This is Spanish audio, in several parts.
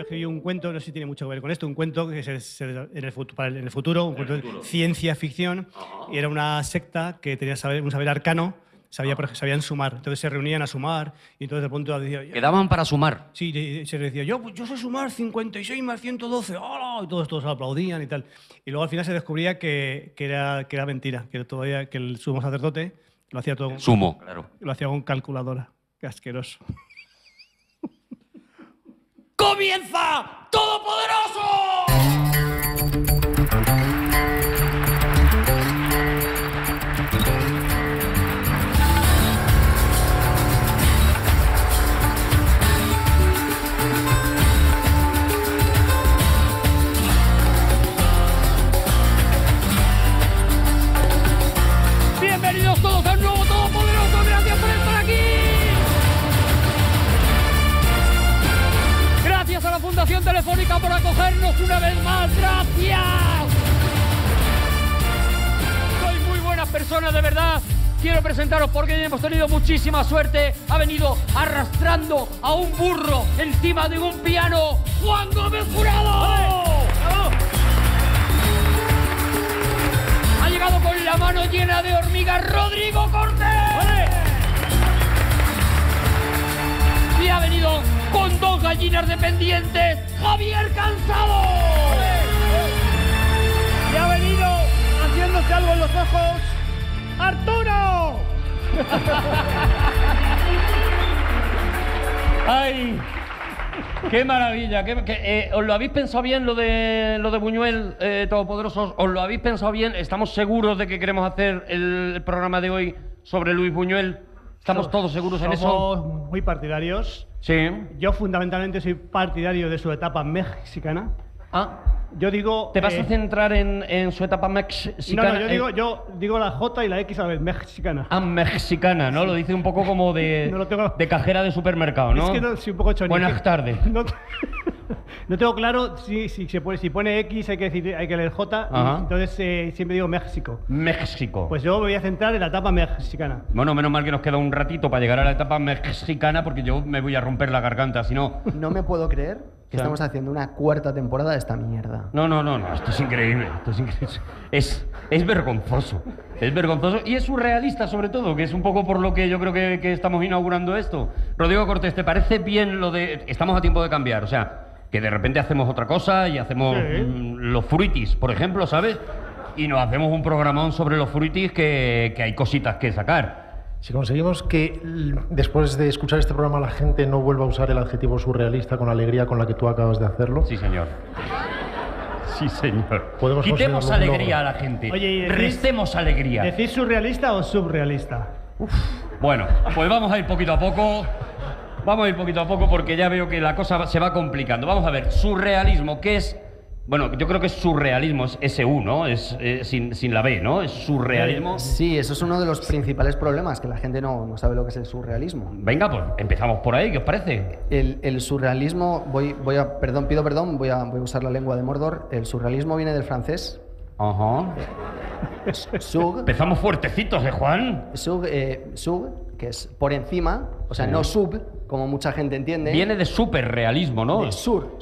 yo escribí un cuento, no sé si tiene mucho que ver con esto, un cuento que en el futuro, un cuento de ciencia ficción, y era una secta que tenía un saber arcano, sabían sumar, entonces se reunían a sumar, y entonces de pronto decía... ¿Quedaban para sumar? Sí, y se decía, yo sé sumar 56 más 112, ¡hola! Y todos aplaudían y tal. Y luego al final se descubría que era mentira, que el sumo sacerdote lo hacía todo... Sumo, claro. Lo hacía con calculadora. Qué asqueroso. ¡Comienza Todopoderoso! Bienvenidos todos a un nuevo Todopoderoso. Gracias por estar aquí. Gracias a la Fundación Telefónica por acogernos una vez más. ¡Gracias! Sois muy buenas personas, de verdad. Quiero presentaros porque hoy hemos tenido muchísima suerte. Ha venido arrastrando a un burro encima de un piano Juan Gómez Jurado. Ha llegado con la mano llena de hormigas Rodrigo Cortés. Y ha venido con 2 gallinas dependientes, Javier Cansado. Y ha venido haciéndose algo en los ojos, ¡Arturo! ¡Ay! ¡Qué maravilla! ¿Os lo habéis pensado bien lo de Buñuel, Todopoderosos? ¿Os lo habéis pensado bien? ¿Estamos seguros de que queremos hacer el programa de hoy sobre Luis Buñuel? ¿Estamos todos seguros en eso? Somos muy partidarios. Sí. Yo fundamentalmente soy partidario de su etapa mexicana. Ah. Yo digo... ¿Te vas a centrar en su etapa mexicana? No, yo digo la J y la X a la vez, mexicana. Ah, mexicana, ¿no? Sí. Lo dice un poco como de cajera de soy ¿no? Es que soy un poco chonique. Buenas tardes. No tengo claro si pone X hay que leer J. Entonces siempre digo México. México. Pues yo me voy a centrar en la etapa mexicana. Bueno, menos mal que nos queda un ratito para llegar a la etapa mexicana porque yo me voy a romper la garganta, si no... No me puedo creer que estamos haciendo una 4ª temporada de esta mierda. No, esto es increíble. Es vergonzoso. Es vergonzoso y es surrealista sobre todo, que es un poco por lo que yo creo que estamos inaugurando esto. Rodrigo Cortés, ¿te parece bien lo de... Estamos a tiempo de cambiar, o sea... Que de repente hacemos otra cosa y hacemos los fruitis, por ejemplo, ¿sabes? Y nos hacemos un programón sobre los fruitis que hay cositas que sacar. Si conseguimos que después de escuchar este programa la gente no vuelva a usar el adjetivo surrealista con la alegría con la que tú acabas de hacerlo. Sí, señor. Sí, señor. Quitemos alegría a la gente. Oye, restemos alegría. ¿Decís surrealista o subrealista? Bueno, pues vamos a ir poquito a poco. Vamos a ir poquito a poco porque ya veo que la cosa se va complicando. Vamos a ver, surrealismo, ¿qué es? Bueno, yo creo que es surrealismo, es SU, ¿no? Es sin la B, ¿no? Es surrealismo. Sí, eso es uno de los principales problemas, que la gente no sabe lo que es el surrealismo. Venga, pues empezamos por ahí, ¿qué os parece? El surrealismo, pido perdón, voy a usar la lengua de Mordor. El surrealismo viene del francés. Ajá. Empezamos fuertecitos, Juan? Sub, que es por encima, o sea, no sub, como mucha gente entiende. Viene de superrealismo, ¿no? De sur.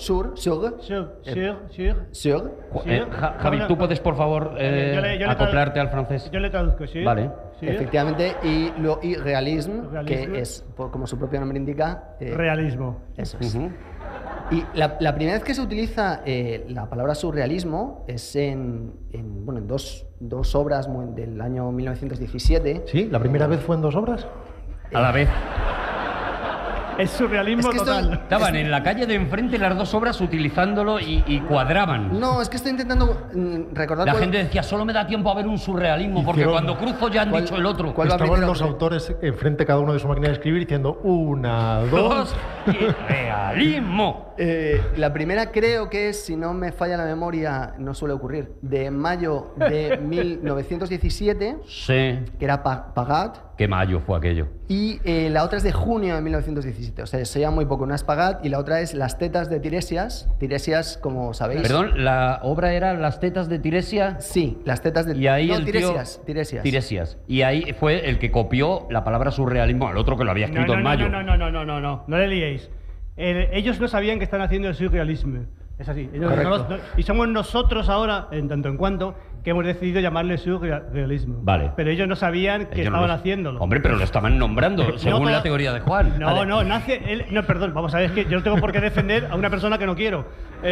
Javi, ¿tú puedes, por favor, acoplarte al francés? Yo le traduzco, sí. Vale. Sí. Efectivamente, y realisme, que es, como su propio nombre indica... realismo. Eso es. Y la primera vez que se utiliza la palabra surrealismo es en dos obras del año 1917. ¿Sí? ¿La primera vez fue en 2 obras? A la vez. Es surrealismo total. Estaban en la calle de enfrente las 2 obras utilizándolo y cuadraban. No, es que estoy intentando recordar... La gente decía, solo me da tiempo a ver un surrealismo, porque cuando cruzo ya han dicho el otro. Estaban los autores enfrente cada uno de su máquina de escribir diciendo 1, 2... y realismo. La primera creo que es, si no me falla la memoria, no suele ocurrir, de mayo de 1917, sí. Que era Pagat. ¿Qué mayo fue aquello? Y la otra es de junio de 1917, o sea, se llama muy poco. Una es Pagat y la otra es Las tetas de Tiresias. Tiresias, como sabéis... Perdón, ¿la obra era Las tetas de Tiresias? Sí, Las tetas de... Y ahí no, Tiresias. Y ahí fue el que copió la palabra surrealismo al otro que lo había escrito en mayo. No le liéis. ellos no sabían que están haciendo el surrealismo. Es así. Correcto. Y somos nosotros ahora, en tanto en cuanto, que hemos decidido llamarle surrealismo. Vale. Pero ellos no sabían que Ellos no estaban lo- haciéndolo. Hombre, pero lo estaban nombrando, según No, la teoría de Juan. No, Vale. no, nace. No, perdón, vamos a ver, es que yo no tengo por qué defender a una persona que no quiero.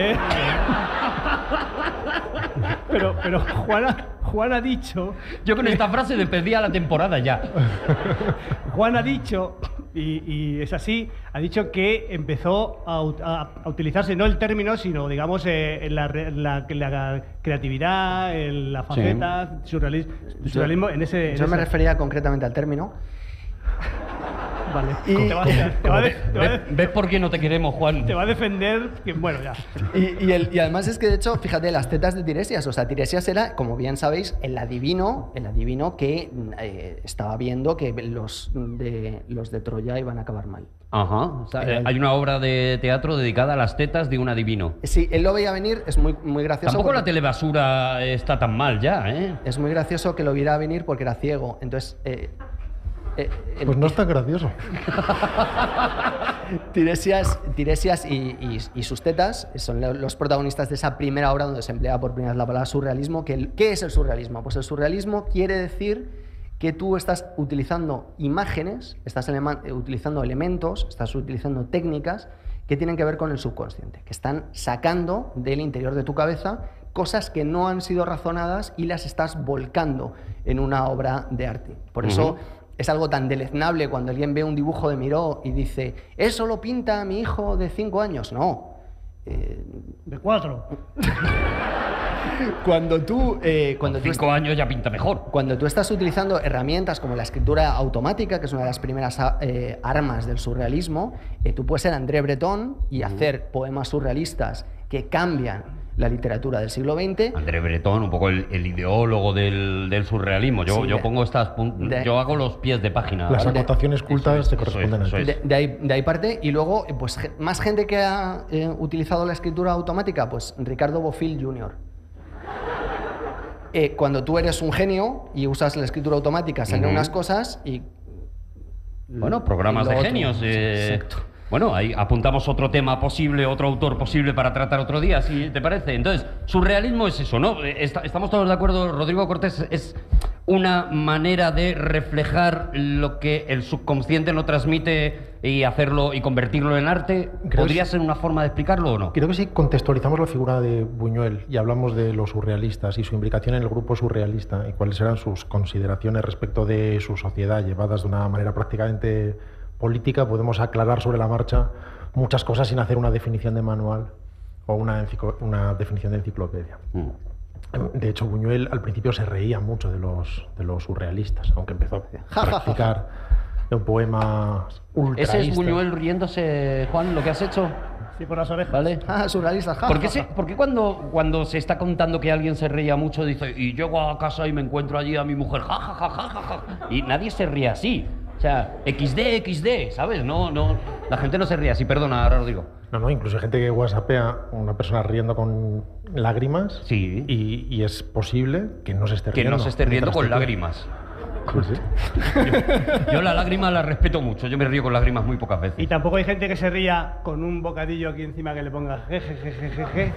Pero Juan ha dicho. Yo con esta frase despedía la temporada ya. Juan ha dicho, y es así, ha dicho que empezó a utilizarse no el término, sino, digamos, la creatividad, la faceta, surrealismo en ese... Yo me refería concretamente al término. Vale. Y- ¿Ves por qué no te queremos, Juan? te va a defender, que bueno, ya. Y además es que, de hecho, fíjate, las tetas de Tiresias. O sea, Tiresias era, como bien sabéis, el adivino que estaba viendo que los de Troya iban a acabar mal. Ajá. O sea, hay una obra de teatro dedicada a las tetas de un adivino. Sí, él lo veía venir, es muy, muy gracioso. Tampoco la porque- telebasura está tan mal ya, ¿eh? Es muy gracioso que lo viera venir porque era ciego. Entonces, Pues no es tan gracioso. Tiresias y sus tetas son los protagonistas de esa primera obra donde se emplea por primera vez la palabra surrealismo. ¿Qué es el surrealismo? Pues el surrealismo quiere decir que tú estás utilizando imágenes, estás utilizando elementos, estás utilizando técnicas que tienen que ver con el subconsciente, que están sacando del interior de tu cabeza cosas que no han sido razonadas y las estás volcando en una obra de arte. Por eso es algo tan deleznable cuando alguien ve un dibujo de Miró y dice, ¿eso lo pinta mi hijo de 5 años? No. De 4. Cuando tú... Con 5 años ya pinta mejor. Cuando tú estás utilizando herramientas como la escritura automática, que es una de las primeras armas del surrealismo, tú puedes ser André Breton y hacer poemas surrealistas que cambian la literatura del siglo XX. André Breton, un poco el ideólogo del surrealismo. Yo pongo yo hago los pies de página. Las ¿vale? anotaciones cultas te corresponden a ti. De ahí parte. Y luego, pues más gente que ha utilizado la escritura automática, pues Ricardo Bofill Jr. Cuando tú eres un genio y usas la escritura automática, salen unas cosas y... Bueno, programas y de lo otro. genios. Exacto. Bueno, ahí apuntamos otro tema posible, otro autor posible para tratar otro día, si te parece. Entonces, surrealismo es eso, ¿no? Estamos todos de acuerdo, Rodrigo Cortés, es una manera de reflejar lo que el subconsciente no transmite y hacerlo y convertirlo en arte. ¿Podría ser una forma de explicarlo o no? Creo que si contextualizamos la figura de Buñuel y hablamos de los surrealistas y su implicación en el grupo surrealista y cuáles eran sus consideraciones respecto de su sociedad llevadas de una manera prácticamente política, podemos aclarar sobre la marcha muchas cosas sin hacer una definición de manual o una definición de enciclopedia. De hecho, Buñuel al principio se reía mucho de los surrealistas, aunque empezó a practicar un poema ultraísta. ¿Ese es Buñuel riéndose, Juan, lo que has hecho? Sí, por las orejas. ¿Vale? Surrealistas. ¿Por qué cuando se está contando que alguien se reía mucho dice y llego a casa y me encuentro allí a mi mujer, ja, ja, ja, ja, ja, ja, y nadie se ríe así? O sea, XD, ¿sabes? No, la gente no se ríe así, perdona, ahora lo digo. No, incluso hay gente que whatsappea a una persona riendo con lágrimas. Sí. Y es posible que no se esté Que riendo. no se esté riendo con mientras te- lágrimas. Sí, sí. Yo la lágrima la respeto mucho, yo me río con lágrimas muy pocas veces. Y tampoco hay gente que se ría con un bocadillo aquí encima que le ponga jejejejeje.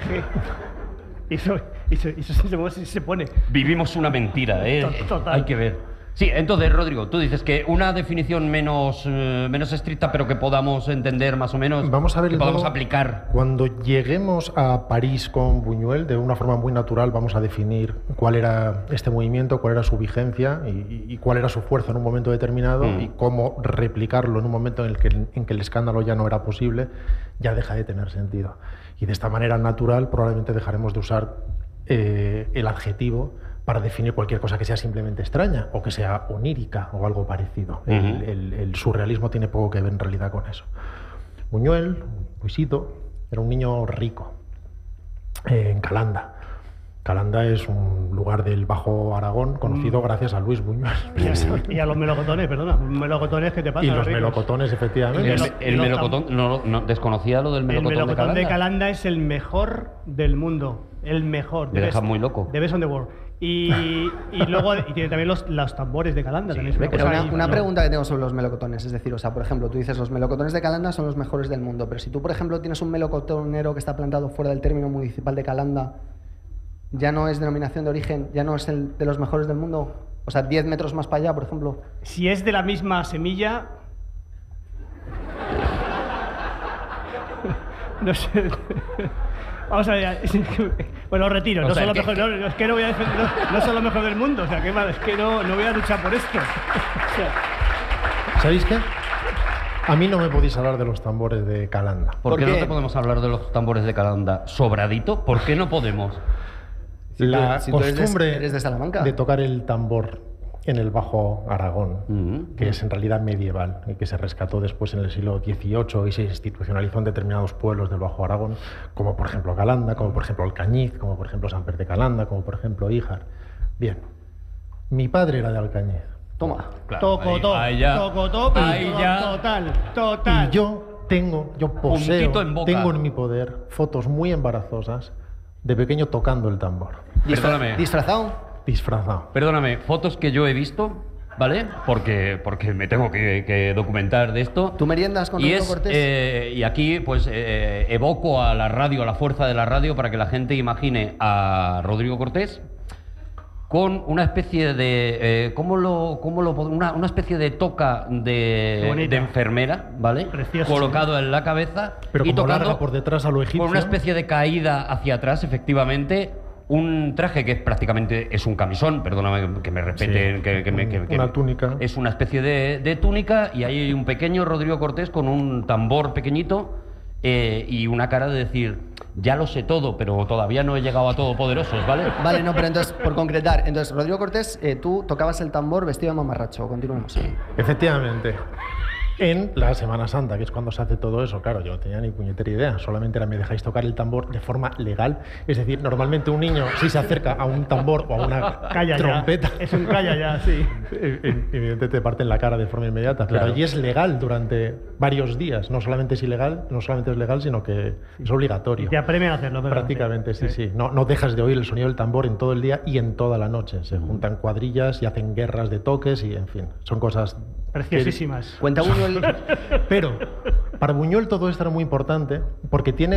Y eso se pone. Vivimos una mentira, ¿eh? Total. Hay que ver. Sí, entonces, Rodrigo, tú dices que una definición menos estricta, pero que podamos entender más o menos, Vamos a ver que podamos luego, aplicar. Cuando lleguemos a París con Buñuel, de una forma muy natural vamos a definir cuál era este movimiento, cuál era su vigencia y cuál era su fuerza en un momento determinado y cómo replicarlo en un momento en que el escándalo ya no era posible, ya deja de tener sentido. Y de esta manera natural probablemente dejaremos de usar el adjetivo para definir cualquier cosa que sea simplemente extraña o que sea onírica o algo parecido. El surrealismo tiene poco que ver en realidad con eso. Buñuel, Luisito, era un niño rico en Calanda. Calanda es un lugar del Bajo Aragón conocido gracias a Luis Buñuel. Y a los melocotones, perdona. Melocotones, ¿qué te pasa? Y los ricos? melocotones, efectivamente. El melocotón, no, desconocía lo del El melocotón, melocotón de de Calanda. Calanda es el mejor del mundo. El mejor. Me deja muy loco. The best on the world. Y luego y tiene también los tambores de Calanda. Sí, también es una Pero cosa una ahí, pregunta que tengo sobre los melocotones, es decir, o sea, por ejemplo, tú dices los melocotones de Calanda son los mejores del mundo, pero si tú, por ejemplo, tienes un melocotonero que está plantado fuera del término municipal de Calanda, ¿ya no es denominación de origen, ya no es el de los mejores del mundo? O sea, 10 metros más para allá, por ejemplo. Si es de la misma semilla... No sé... Vamos a ver, bueno, lo retiro, no son los mejores, no, es que no voy a defender, no son los mejores del mundo, o sea, qué mal, es que no voy a luchar por esto. O sea, ¿Sabéis qué? A mí no me podéis hablar de los tambores de Calanda. ¿Por qué qué? no te podemos hablar de los tambores de Calanda? ¿Sobradito? ¿Por qué no podemos? La si tú costumbre eres de Salamanca. de tocar el tambor en el Bajo Aragón, que es en realidad medieval y que se rescató después en el siglo XVIII y se institucionalizó en determinados pueblos del Bajo Aragón, como por ejemplo Calanda, como por ejemplo Alcañiz, como por ejemplo San Pere de Calanda, como por ejemplo Híjar. Bien, mi padre era de Alcañiz. Toma. Claro, Tocotó, ahí ya. total. Y yo poseo, Puntito en boca. tengo en mi poder fotos muy embarazosas de pequeño tocando el tambor, Perdóname. ¿Disfrazado? disfrazado. Perdóname, fotos que yo he visto, ¿vale? Porque me tengo que documentar de esto. ¿Tú meriendas con Rodrigo Cortés? Y aquí, pues, evoco a la radio, a la fuerza de la radio, para que la gente imagine a Rodrigo Cortés con una especie de... una especie de toca de enfermera, ¿vale? Precioso, colocado en la cabeza Pero y como tocando larga por detrás a lo egipcio. con una especie de caída hacia atrás, efectivamente. Un traje que prácticamente es un camisón, perdóname que me respeten, Sí, una túnica. Es una especie de túnica y ahí hay un pequeño Rodrigo Cortés con un tambor pequeñito y una cara de decir, ya lo sé todo, pero todavía no he llegado a todopoderosos, ¿vale? Vale, no, pero entonces, por concretar, entonces, Rodrigo Cortés, tú tocabas el tambor vestido de mamarracho. Continuemos. Efectivamente. En la Semana Santa, que es cuando se hace todo eso, claro, yo no tenía ni puñetera idea, solamente era me dejáis tocar el tambor de forma legal. Es decir, normalmente un niño, si se acerca a un tambor o a una trompeta, Es un calla ya, sí. evidentemente te parten la cara de forma inmediata, Claro. pero allí es legal durante varios días. No solamente es ilegal, no solamente es legal, sino que es obligatorio. Te apremian a hacerlo, pero Prácticamente, sí. No dejas de oír el sonido del tambor en todo el día y en toda la noche. Se juntan cuadrillas y hacen guerras de toques y, en fin, son cosas... Preciosísimas. Cuenta Buñuel. Pero para Buñuel todo esto era muy importante porque tiene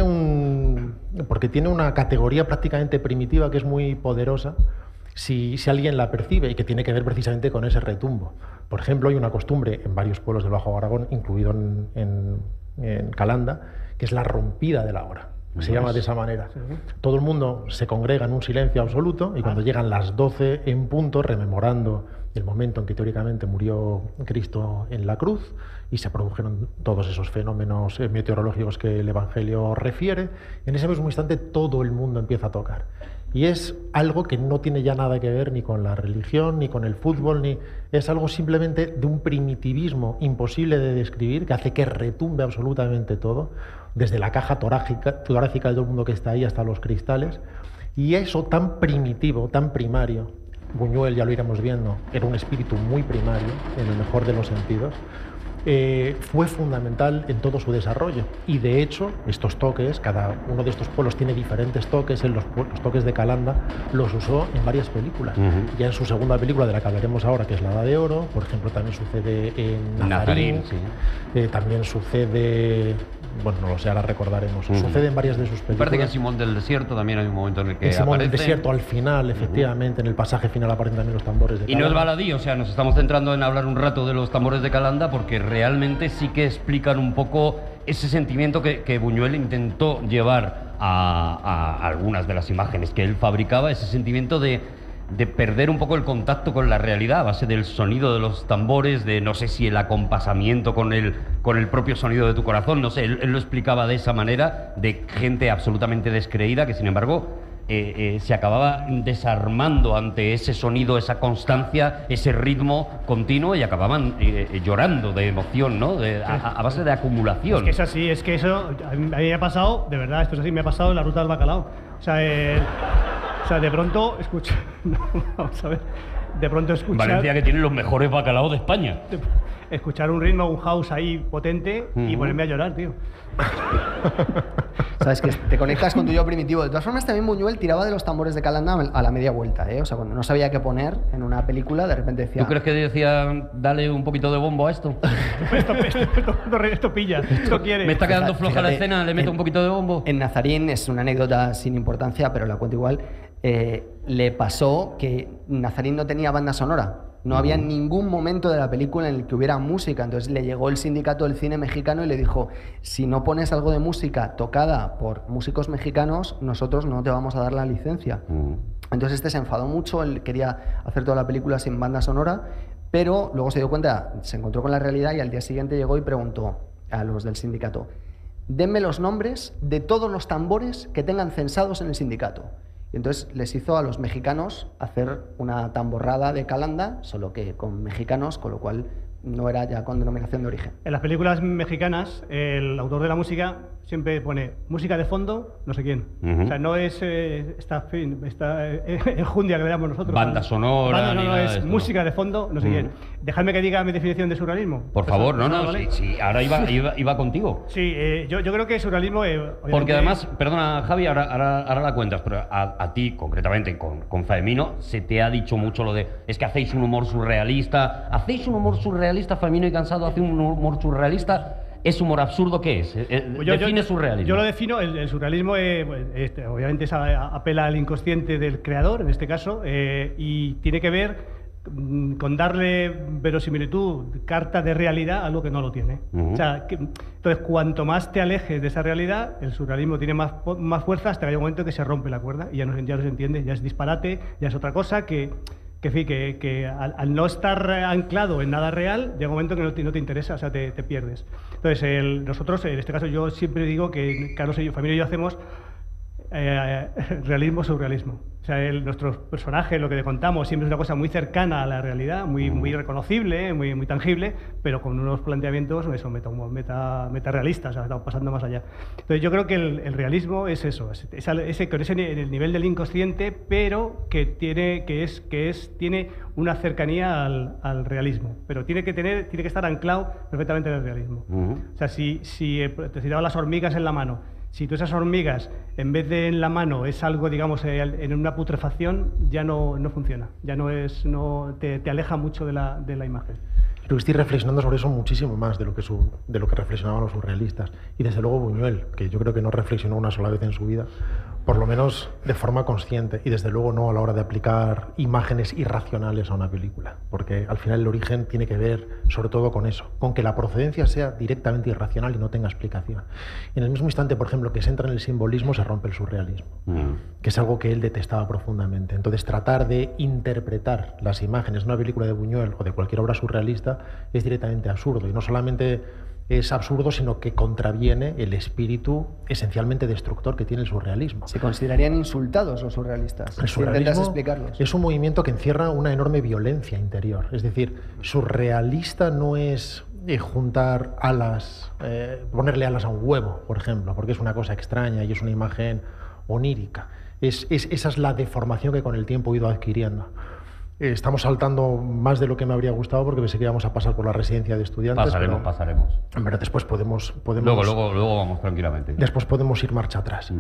una categoría prácticamente primitiva que es muy poderosa si alguien la percibe y que tiene que ver precisamente con ese retumbo. Por ejemplo, hay una costumbre en varios pueblos del Bajo Aragón, incluido en Calanda, que es la rompida de la hora. Se llama de esa manera. Todo el mundo se congrega en un silencio absoluto y cuando llegan las 12 en punto, rememorando el momento en que teóricamente murió Cristo en la cruz y se produjeron todos esos fenómenos meteorológicos que el Evangelio refiere, en ese mismo instante todo el mundo empieza a tocar. Y es algo que no tiene ya nada que ver ni con la religión, ni con el fútbol, ni es algo simplemente de un primitivismo imposible de describir que hace que retumbe absolutamente todo, desde la caja torácica de todo el mundo que está ahí hasta los cristales. Y eso tan primitivo, tan primario, Buñuel, ya lo iremos viendo, era un espíritu muy primario, en el mejor de los sentidos, fue fundamental en todo su desarrollo. Y de hecho, estos toques, cada uno de estos pueblos tiene diferentes toques, los toques de Calanda los usó en varias películas. Ya en su segunda película, de la que hablaremos ahora, que es La Edad de Oro, por ejemplo, también sucede en Nazarín, sí. También sucede... Bueno, no lo sé, ahora recordaremos. Sucede en varias de sus películas. Parece que en Simón del Desierto también hay un momento en el que En Simón del aparece. Desierto, al final, efectivamente, en el pasaje final aparecen también los tambores de Y no es Calanda. baladí, o sea, nos estamos centrando en hablar un rato de los tambores de Calanda porque realmente sí que explican un poco ese sentimiento que Buñuel intentó llevar a algunas de las imágenes que él fabricaba, ese sentimiento de perder un poco el contacto con la realidad a base del sonido de los tambores, de no sé si el acompasamiento con el propio sonido de tu corazón, no sé, él lo explicaba de esa manera, de gente absolutamente descreída que sin embargo se acababa desarmando ante ese sonido, esa constancia, ese ritmo continuo y acababan llorando de emoción, ¿no? A base de acumulación. Es que es así, es que eso a mí me ha pasado, de verdad, esto es así, me ha pasado en la ruta del bacalao. O sea, de pronto escucha... No, vamos a ver. De pronto escucha... Valencia, que tiene los mejores bacalaos de España. escuchar un ritmo, un house ahí potente y ponerme a llorar, tío. Sabes que te conectas con tu yo primitivo. De todas formas, también Buñuel tiraba de los tambores de Calanda a la media vuelta, ¿eh? O sea, cuando no sabía qué poner en una película, de repente decía... ¿Tú crees que decía, dale un poquito de bombo a esto? Esto pilla, esto quiere. Me está quedando floja la Fíjate, escena, le meto un poquito de bombo. En Nazarín, es una anécdota sin importancia, pero la cuento igual, le pasó que Nazarín no tenía banda sonora. No había ningún momento de la película en el que hubiera música. Entonces le llegó el sindicato del cine mexicano y le dijo, si no pones algo de música tocada por músicos mexicanos, nosotros no te vamos a dar la licencia. Entonces este se enfadó mucho, él quería hacer toda la película sin banda sonora, pero luego se dio cuenta, se encontró con la realidad y al día siguiente llegó y preguntó a los del sindicato, denme los nombres de todos los tambores que tengan censados en el sindicato. Y entonces les hizo a los mexicanos hacer una tamborrada de Calanda, solo que con mexicanos, con lo cual no era ya con denominación de origen. En las películas mexicanas, el autor de la música siempre pone música de fondo, no sé quién. O sea, no es esta enjundia que le damos nosotros. Banda sonora. No, es esto, música de fondo, no sé quién. Dejadme que diga mi definición de surrealismo. Por favor, ¿vale? sí, ahora iba contigo. Sí, yo creo que surrealismo... Porque además, perdona Javi, ahora la cuentas, pero a ti concretamente con Faemino se te ha dicho mucho lo de, es que hacéis un humor surrealista. ¿Hacéis un humor surrealista? Faemino y Cansado hace un humor surrealista. ¿Es humor absurdo? ¿Qué es? Define surrealismo. Yo lo defino, el surrealismo obviamente apela al inconsciente del creador, en este caso, y tiene que ver con darle verosimilitud, carta de realidad a algo que no lo tiene. O sea, entonces, cuanto más te alejes de esa realidad, el surrealismo tiene más fuerza hasta que hay un momento que se rompe la cuerda y ya no se entiende, ya es disparate, ya es otra cosa que al no estar anclado en nada real, llega un momento que no te interesa, o sea, te pierdes. Entonces, nosotros, en este caso, yo siempre digo que Carlos y yo, Faemino y yo, hacemos realismo, surrealismo. O sea, nuestros personajes, lo que le contamos, siempre es una cosa muy cercana a la realidad, muy reconocible, muy tangible, pero con unos planteamientos metarealistas, o sea, estamos pasando más allá. Entonces, yo creo que el realismo es eso, con ese nivel del inconsciente, pero que tiene una cercanía al realismo, pero tiene que estar anclado perfectamente en el realismo. O sea, si te citaba las hormigas en la mano, si tú esas hormigas, en vez de en la mano, es algo, digamos, en una putrefacción, ya no funciona. Ya te aleja mucho de la imagen. Creo que estoy reflexionando sobre eso muchísimo más de lo que reflexionaban los surrealistas. Y desde luego Buñuel, que yo creo que no reflexionó una sola vez en su vida, por lo menos de forma consciente, y desde luego no a la hora de aplicar imágenes irracionales a una película, porque al final el origen tiene que ver sobre todo con eso, con que la procedencia sea directamente irracional y no tenga explicación. En el mismo instante, por ejemplo, que se entra en el simbolismo, se rompe el surrealismo, que es algo que él detestaba profundamente. Entonces, tratar de interpretar las imágenes de una película de Buñuel o de cualquier obra surrealista es directamente absurdo, y no solamente es absurdo, sino que contraviene el espíritu esencialmente destructor que tiene el surrealismo. ¿Se considerarían insultados los surrealistas? El surrealismo ¿Intentas explicarlos? Es un movimiento que encierra una enorme violencia interior. Es decir, surrealista no es juntar alas, ponerle alas a un huevo, por ejemplo, porque es una cosa extraña y es una imagen onírica. Esa es la deformación que con el tiempo he ido adquiriendo. Estamos saltando más de lo que me habría gustado porque pensé que íbamos a pasar por la residencia de estudiantes. Pasaremos. En verdad, después podemos luego vamos tranquilamente. Después podemos ir marcha atrás.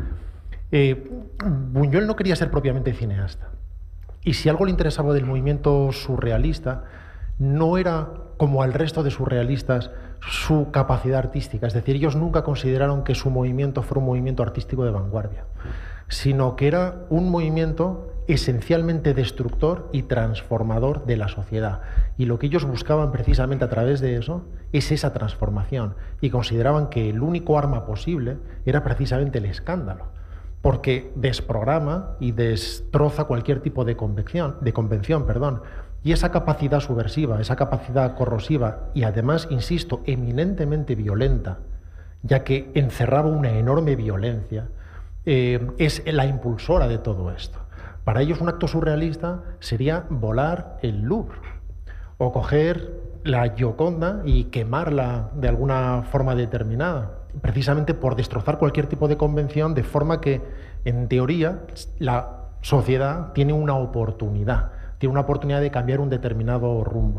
Buñuel no quería ser propiamente cineasta. Y si algo le interesaba del movimiento surrealista, no era, como al resto de surrealistas, su capacidad artística. Es decir, ellos nunca consideraron que su movimiento fuera un movimiento artístico de vanguardia, sino que era un movimiento esencialmente destructor y transformador de la sociedad. Y lo que ellos buscaban precisamente a través de eso es esa transformación. Y consideraban que el único arma posible era precisamente el escándalo, porque desprograma y destroza cualquier tipo de convención. Y esa capacidad subversiva, esa capacidad corrosiva y además, insisto, eminentemente violenta, ya que encerraba una enorme violencia, es la impulsora de todo esto. Para ellos un acto surrealista sería volar el Louvre o coger la Gioconda y quemarla de alguna forma determinada, precisamente por destrozar cualquier tipo de convención, de forma que, en teoría, la sociedad tiene una oportunidad de cambiar un determinado rumbo.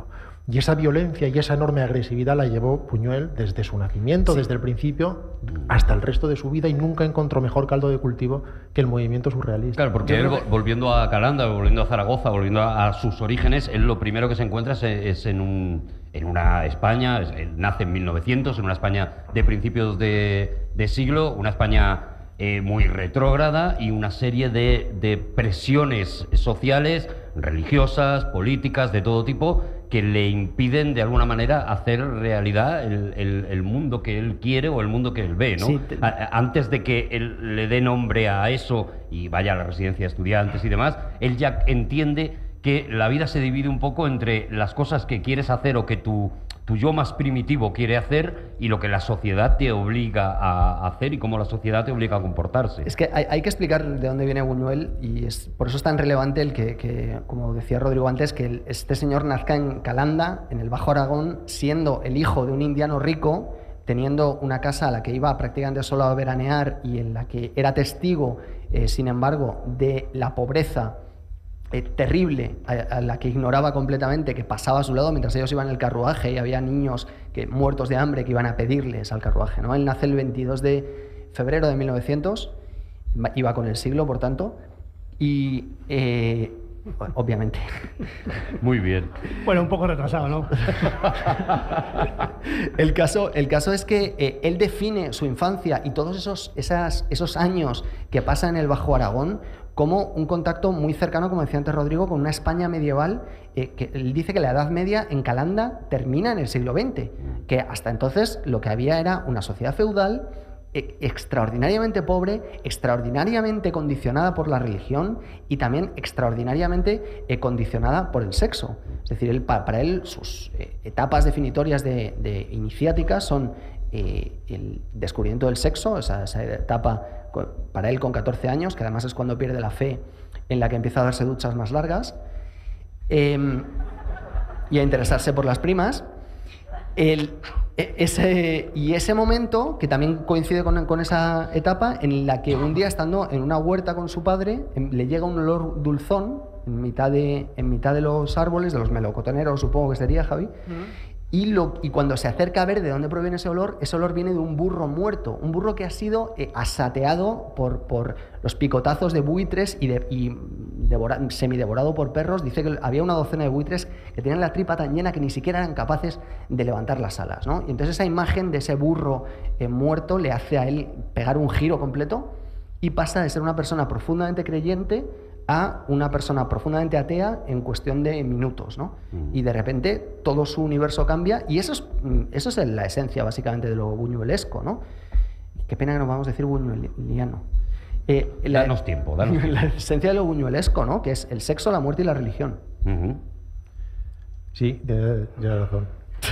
Y esa violencia y esa enorme agresividad la llevó Buñuel desde su nacimiento, desde el principio, hasta el resto de su vida, y nunca encontró mejor caldo de cultivo que el movimiento surrealista. Claro, porque él, volviendo a Calanda, volviendo a Zaragoza, volviendo a sus orígenes, él lo primero que se encuentra es en una España, él nace en 1900, en una España de principios de siglo, una España muy retrógrada y una serie de presiones sociales, religiosas, políticas, de todo tipo, que le impiden de alguna manera hacer realidad el mundo que él quiere o el mundo que él ve, ¿no? Sí, antes de que él le dé nombre a eso y vaya a la residencia de estudiantes y demás, él ya entiende que la vida se divide un poco entre las cosas que quieres hacer o que tu yo más primitivo quiere hacer y lo que la sociedad te obliga a hacer y cómo la sociedad te obliga a comportarse. Es que hay que explicar de dónde viene Buñuel, y por eso es tan relevante el que, como decía Rodrigo antes, que este señor nazca en Calanda, en el Bajo Aragón, siendo el hijo de un indiano rico, teniendo una casa a la que iba prácticamente solo a veranear y en la que era testigo, sin embargo, de la pobreza terrible a la que ignoraba completamente, que pasaba a su lado mientras ellos iban en el carruaje y había niños muertos de hambre que iban a pedirles al carruaje, ¿no? Él nace el 22 de febrero de 1900, iba con el siglo, por tanto, y bueno, obviamente. Muy bien. Bueno, un poco retrasado, ¿no? El caso es que él define su infancia y todos esos años que pasa en el Bajo Aragón como un contacto muy cercano, como decía antes Rodrigo, con una España medieval, que él dice que la Edad Media en Calanda termina en el siglo XX, que hasta entonces lo que había era una sociedad feudal extraordinariamente pobre, extraordinariamente condicionada por la religión y también extraordinariamente condicionada por el sexo. Es decir, para él sus etapas definitorias de iniciáticas son el descubrimiento del sexo, esa etapa para él con 14 años, que además es cuando pierde la fe, en la que empieza a darse duchas más largas y a interesarse por las primas. Ese momento, que también coincide con esa etapa, en la que un día, estando en una huerta con su padre, le llega un olor dulzón en mitad de los árboles, de los melocotoneros, supongo que sería, Javi. Y cuando se acerca a ver de dónde proviene ese olor viene de un burro muerto, un burro que ha sido asateado por los picotazos de buitres y semidevorado por perros. Dice que había una docena de buitres que tenían la tripa tan llena que ni siquiera eran capaces de levantar las alas, ¿no? Y entonces esa imagen de ese burro muerto le hace a él pegar un giro completo y pasa de ser una persona profundamente creyente a una persona profundamente atea en cuestión de minutos, ¿no? Y de repente todo su universo cambia, y eso es la esencia básicamente de lo buñuelesco, ¿no? Qué pena que nos vamos a decir buñueliano. Danos tiempo. La esencia de lo buñuelesco, ¿no? Que es el sexo, la muerte y la religión. Sí, tienes razón.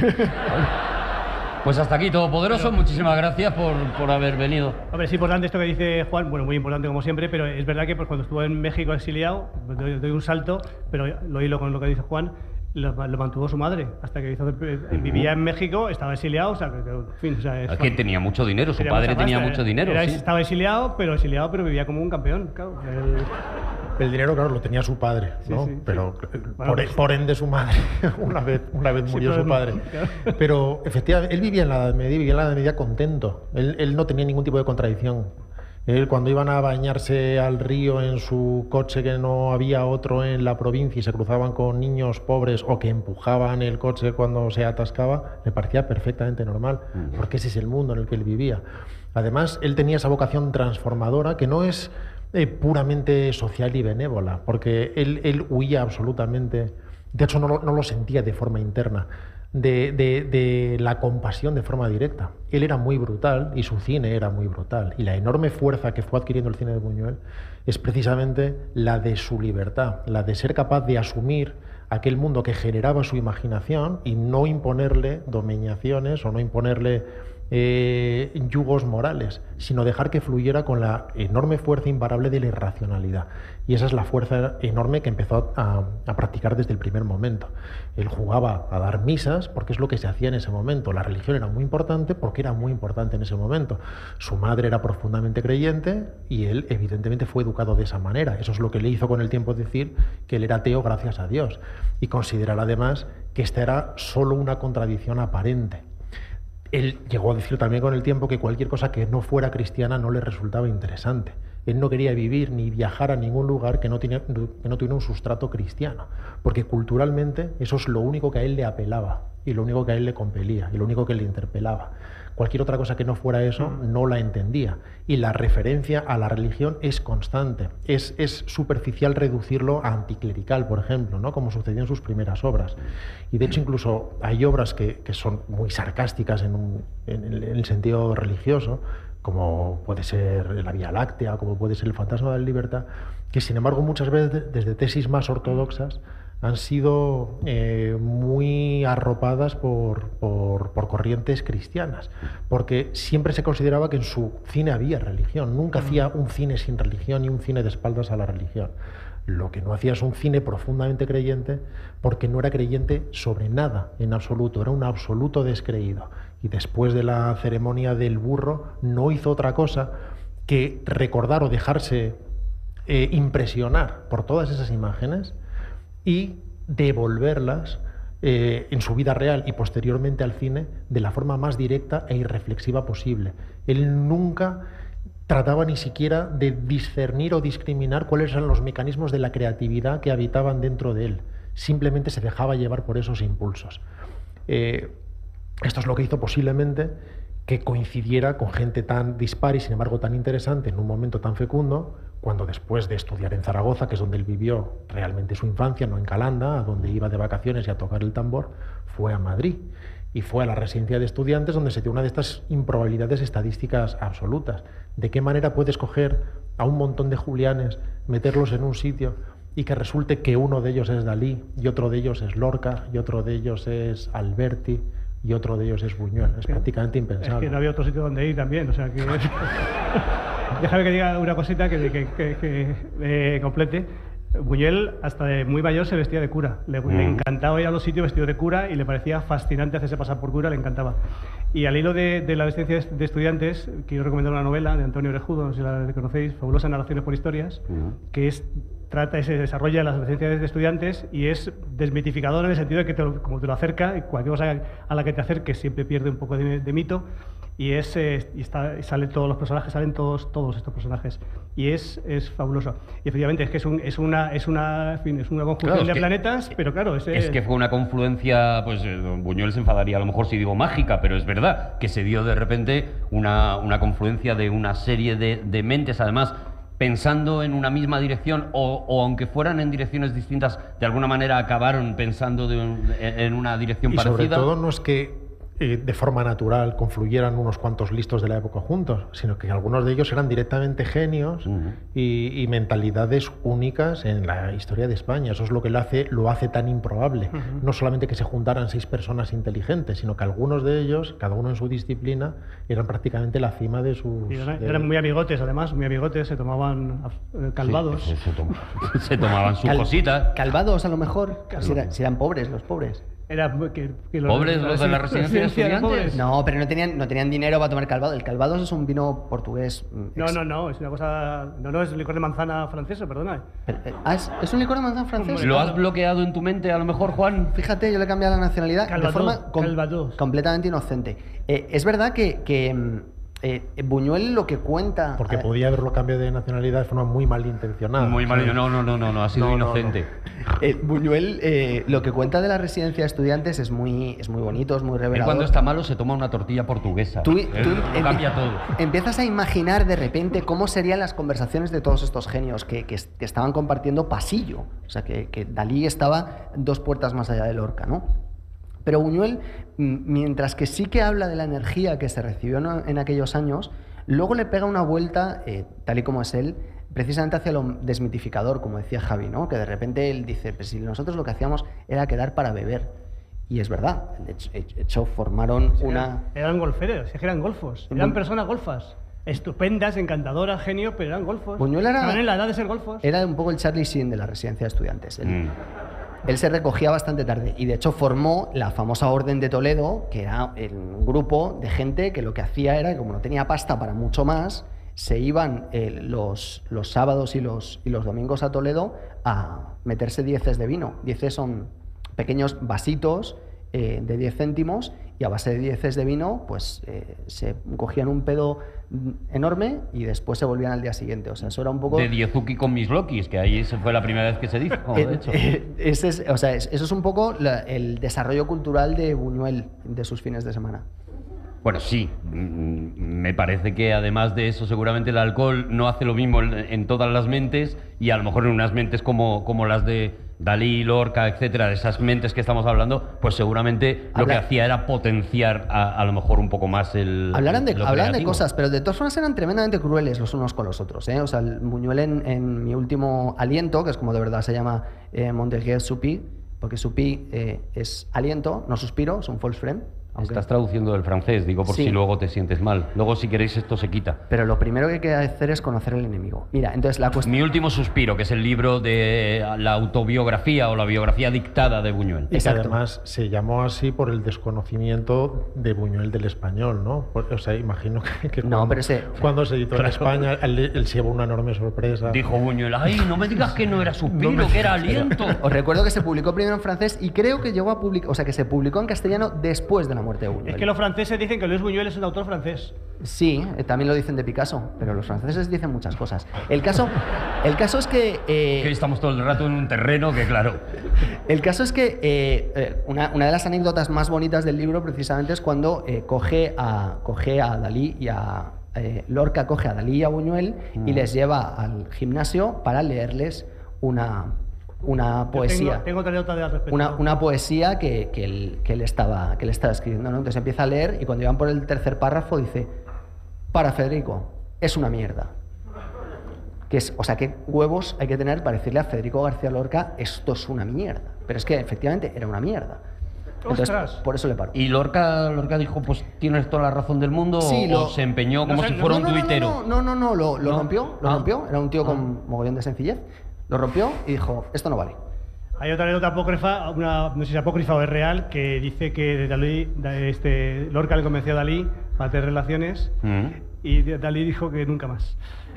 Pues hasta aquí, Todopoderoso. Muchísimas gracias por haber venido. Hombre, es importante esto que dice Juan, bueno, muy importante como siempre, pero es verdad que pues, cuando estuvo en México exiliado, pues, doy un salto, pero lo hilo con lo que dice Juan, lo mantuvo su madre, hasta que vivía en México, estaba exiliado, o sea, en fin, o sea, que tenía mucho dinero, su padre tenía mucho dinero. Sí. Estaba exiliado, pero vivía como un campeón, claro. El dinero, claro, lo tenía su padre, ¿no? Sí, pero bueno, por ende su madre, una vez murió su padre. Claro. Pero efectivamente, él vivía en la Edad Media contento. Él no tenía ningún tipo de contradicción. Él, cuando iban a bañarse al río en su coche, que no había otro en la provincia, y se cruzaban con niños pobres o que empujaban el coche cuando se atascaba, le parecía perfectamente normal, porque ese es el mundo en el que él vivía. Además, él tenía esa vocación transformadora que no es puramente social y benévola, porque él huía absolutamente, de hecho no lo sentía de forma interna, de la compasión de forma directa. Él era muy brutal y su cine era muy brutal, y la enorme fuerza que fue adquiriendo el cine de Buñuel es precisamente la de su libertad, la de ser capaz de asumir aquel mundo que generaba su imaginación y no imponerle dominaciones o no imponerle yugos morales, sino dejar que fluyera con la enorme fuerza imparable de la irracionalidad. Y esa es la fuerza enorme que empezó a practicar desde el primer momento. Él jugaba a dar misas porque es lo que se hacía en ese momento. La religión era muy importante porque era muy importante en ese momento. Su madre era profundamente creyente y él evidentemente fue educado de esa manera. Eso es lo que le hizo con el tiempo decir que él era ateo gracias a Dios, y considerar además que esta era solo una contradicción aparente. Él llegó a decir también con el tiempo que cualquier cosa que no fuera cristiana no le resultaba interesante. Él no quería vivir ni viajar a ningún lugar que no tuviera un sustrato cristiano, porque culturalmente eso es lo único que a él le apelaba, y lo único que a él le compelía, y lo único que le interpelaba. Cualquier otra cosa que no fuera eso no la entendía. Y la referencia a la religión es constante. Es superficial reducirlo a anticlerical, por ejemplo, ¿no? Como sucedió en sus primeras obras. Y de hecho incluso hay obras que son muy sarcásticas en el sentido religioso, como puede ser La Vía Láctea, como puede ser El Fantasma de la Libertad, que sin embargo muchas veces desde tesis más ortodoxas han sido muy arropadas por corrientes cristianas, porque siempre se consideraba que en su cine había religión. Nunca hacía un cine sin religión ni un cine de espaldas a la religión. Lo que no hacía es un cine profundamente creyente, porque no era creyente sobre nada en absoluto, era un absoluto descreído. Y después de la ceremonia del burro no hizo otra cosa que recordar o dejarse impresionar por todas esas imágenes y devolverlas en su vida real y posteriormente al cine de la forma más directa e irreflexiva posible. Él nunca trataba ni siquiera de discernir o discriminar cuáles eran los mecanismos de la creatividad que habitaban dentro de él. Simplemente se dejaba llevar por esos impulsos. Esto es lo que hizo posiblemente que coincidiera con gente tan dispar y sin embargo tan interesante en un momento tan fecundo, cuando después de estudiar en Zaragoza, que es donde él vivió realmente su infancia, no en Calanda, a donde iba de vacaciones y a tocar el tambor, fue a Madrid y fue a la residencia de estudiantes, donde se dio una de estas improbabilidades estadísticas absolutas. ¿De qué manera puedes coger a un montón de julianes, meterlos en un sitio y que resulte que uno de ellos es Dalí, y otro de ellos es Lorca, y otro de ellos es Alberti, y otro de ellos es Buñuel? Es prácticamente impensable. Es que no había otro sitio donde ir también, o sea que... Déjame que diga una cosita que complete. Buñuel, hasta de muy mayor, se vestía de cura. Le encantaba ir a los sitios vestido de cura y le parecía fascinante hacerse pasar por cura, le encantaba. Y al hilo de la vestencia de estudiantes, quiero recomendar una novela de Antonio Orejudo, no sé si la conocéis, Fabulosas narraciones por historias, que se desarrolla las vestencias de estudiantes y es desmitificador en el sentido de que como te lo acerca, cualquier cosa a la que te acerques siempre pierde un poco de mito. Y salen todos los personajes, salen todos estos personajes. Y es fabuloso. Y efectivamente es que es una conjunción de planetas, pero claro... Es que fue una confluencia, pues Buñuel se enfadaría a lo mejor si digo mágica, pero es verdad que se dio de repente una confluencia de una serie de mentes, además pensando en una misma dirección o aunque fueran en direcciones distintas, de alguna manera acabaron pensando en una dirección parecida. Y sobre todo no es que de forma natural confluyeran unos cuantos listos de la época juntos, sino que algunos de ellos eran directamente genios y mentalidades únicas en la historia de España. Eso es lo que lo hace tan improbable. No solamente que se juntaran 6 personas inteligentes, sino que algunos de ellos, cada uno en su disciplina, eran prácticamente la cima de sus... Eran muy amigotes, además, muy amigotes, se tomaban calvados. Sí, se tomaban sus cositas. Calvados, a lo mejor, si eran pobres, los pobres. ¿Pobres los de la residencia de estudiantes? No, pero no tenían dinero para tomar calvados. El calvados es un vino portugués. No, es una cosa... No, es licor de manzana francesa, perdona. ¿Es un licor de manzana francés? ¿Lo has bloqueado en tu mente, a lo mejor, Juan? Fíjate, yo le he cambiado la nacionalidad de forma completamente inocente. Es verdad que Buñuel lo que cuenta... Porque podía haberlo cambiado de nacionalidad de forma muy malintencionada. Muy malintencionada. No, ha sido inocente. Buñuel lo que cuenta de la residencia de estudiantes es muy bonito, es muy revelador. Él cuando está malo se toma una tortilla portuguesa. Tú cambia todo. Empiezas a imaginar de repente cómo serían las conversaciones de todos estos genios que estaban compartiendo pasillo. O sea, que Dalí estaba 2 puertas más allá de Lorca, ¿no? Pero Buñuel, mientras que sí que habla de la energía que se recibió en aquellos años, luego le pega una vuelta, tal y como es él, precisamente hacia lo desmitificador, como decía Javi, ¿no? Que de repente él dice, pues si nosotros lo que hacíamos era quedar para beber. Y es verdad, de hecho formaron una... Eran golferos, es que eran golfos, eran personas golfas. Estupendas, encantadoras, genio, pero eran golfos. Buñuel estaban en la edad de ser golfos. Era un poco el Charlie Sheen de la residencia de estudiantes. Él se recogía bastante tarde y de hecho formó la famosa Orden de Toledo, que era un grupo de gente que lo que hacía era que como no tenía pasta para mucho más, se iban los sábados y los domingos a Toledo a meterse 10 de vino. 10 son pequeños vasitos de 10 céntimos y a base de 10 de vino pues se cogían un pedo enorme y después se volvían al día siguiente. O sea, eso era un poco... De Diezuki con mis Lokis, que ahí se fue la primera vez que se dijo, de hecho. Eso es un poco el desarrollo cultural de Buñuel de sus fines de semana. Bueno, sí, me parece que además de eso seguramente el alcohol no hace lo mismo en todas las mentes y a lo mejor en unas mentes como las de Dalí, Lorca, etcétera, de esas mentes que estamos hablando, pues seguramente lo que hacía era potenciar a lo mejor un poco más el... Hablaban de cosas, pero de todas formas eran tremendamente crueles los unos con los otros, ¿eh? O sea, el Buñuel en Mi último aliento, que es como de verdad se llama Montaigu-Soupy, porque Soupy es aliento, no suspiro, es un false friend. Aunque... Estás traduciendo del francés, digo, por si luego te sientes mal. Luego, si queréis, esto se quita. Pero lo primero que hay que hacer es conocer al enemigo. Mira, entonces la cuestión... Mi último suspiro, que es el libro de la autobiografía o la biografía dictada de Buñuel. Y que además se llamó así por el desconocimiento de Buñuel del español, ¿no? O sea, imagino que cuando se editó en España, él se llevó una enorme sorpresa. Dijo Buñuel, ¡ay, no me digas que no era suspiro, que era aliento! Os recuerdo que se publicó primero en francés y creo que llegó a publicar... O sea, que se publicó en castellano después de la muerte de Buñuel. Es que los franceses dicen que Luis Buñuel es un autor francés. Sí, también lo dicen de Picasso, pero los franceses dicen muchas cosas. El caso es que... que estamos todo el rato en un terreno que, claro... El caso es que una de las anécdotas más bonitas del libro precisamente es cuando coge a Dalí y a... Lorca coge a Dalí y a Buñuel y les lleva al gimnasio para leerles una poesía. Tengo otra nota al respecto. Una poesía que él estaba escribiendo, ¿no? Entonces empieza a leer y cuando iban por el tercer párrafo dice: para Federico, es una mierda. O sea, ¿qué huevos hay que tener para decirle a Federico García Lorca esto es una mierda? Pero es que efectivamente era una mierda. Entonces, por eso le paro. ¿Y Lorca dijo, pues tienes toda la razón del mundo? Sí, ¿O se empeñó como si fuera un tuitero? No, lo rompió. Era un tío con mogollón de sencillez. Lo rompió y dijo, esto no vale. Hay otra anécdota apócrifa, no sé si es apócrifa o es real, que dice que Lorca le convenció a Dalí para tener relaciones y Dalí dijo que nunca más.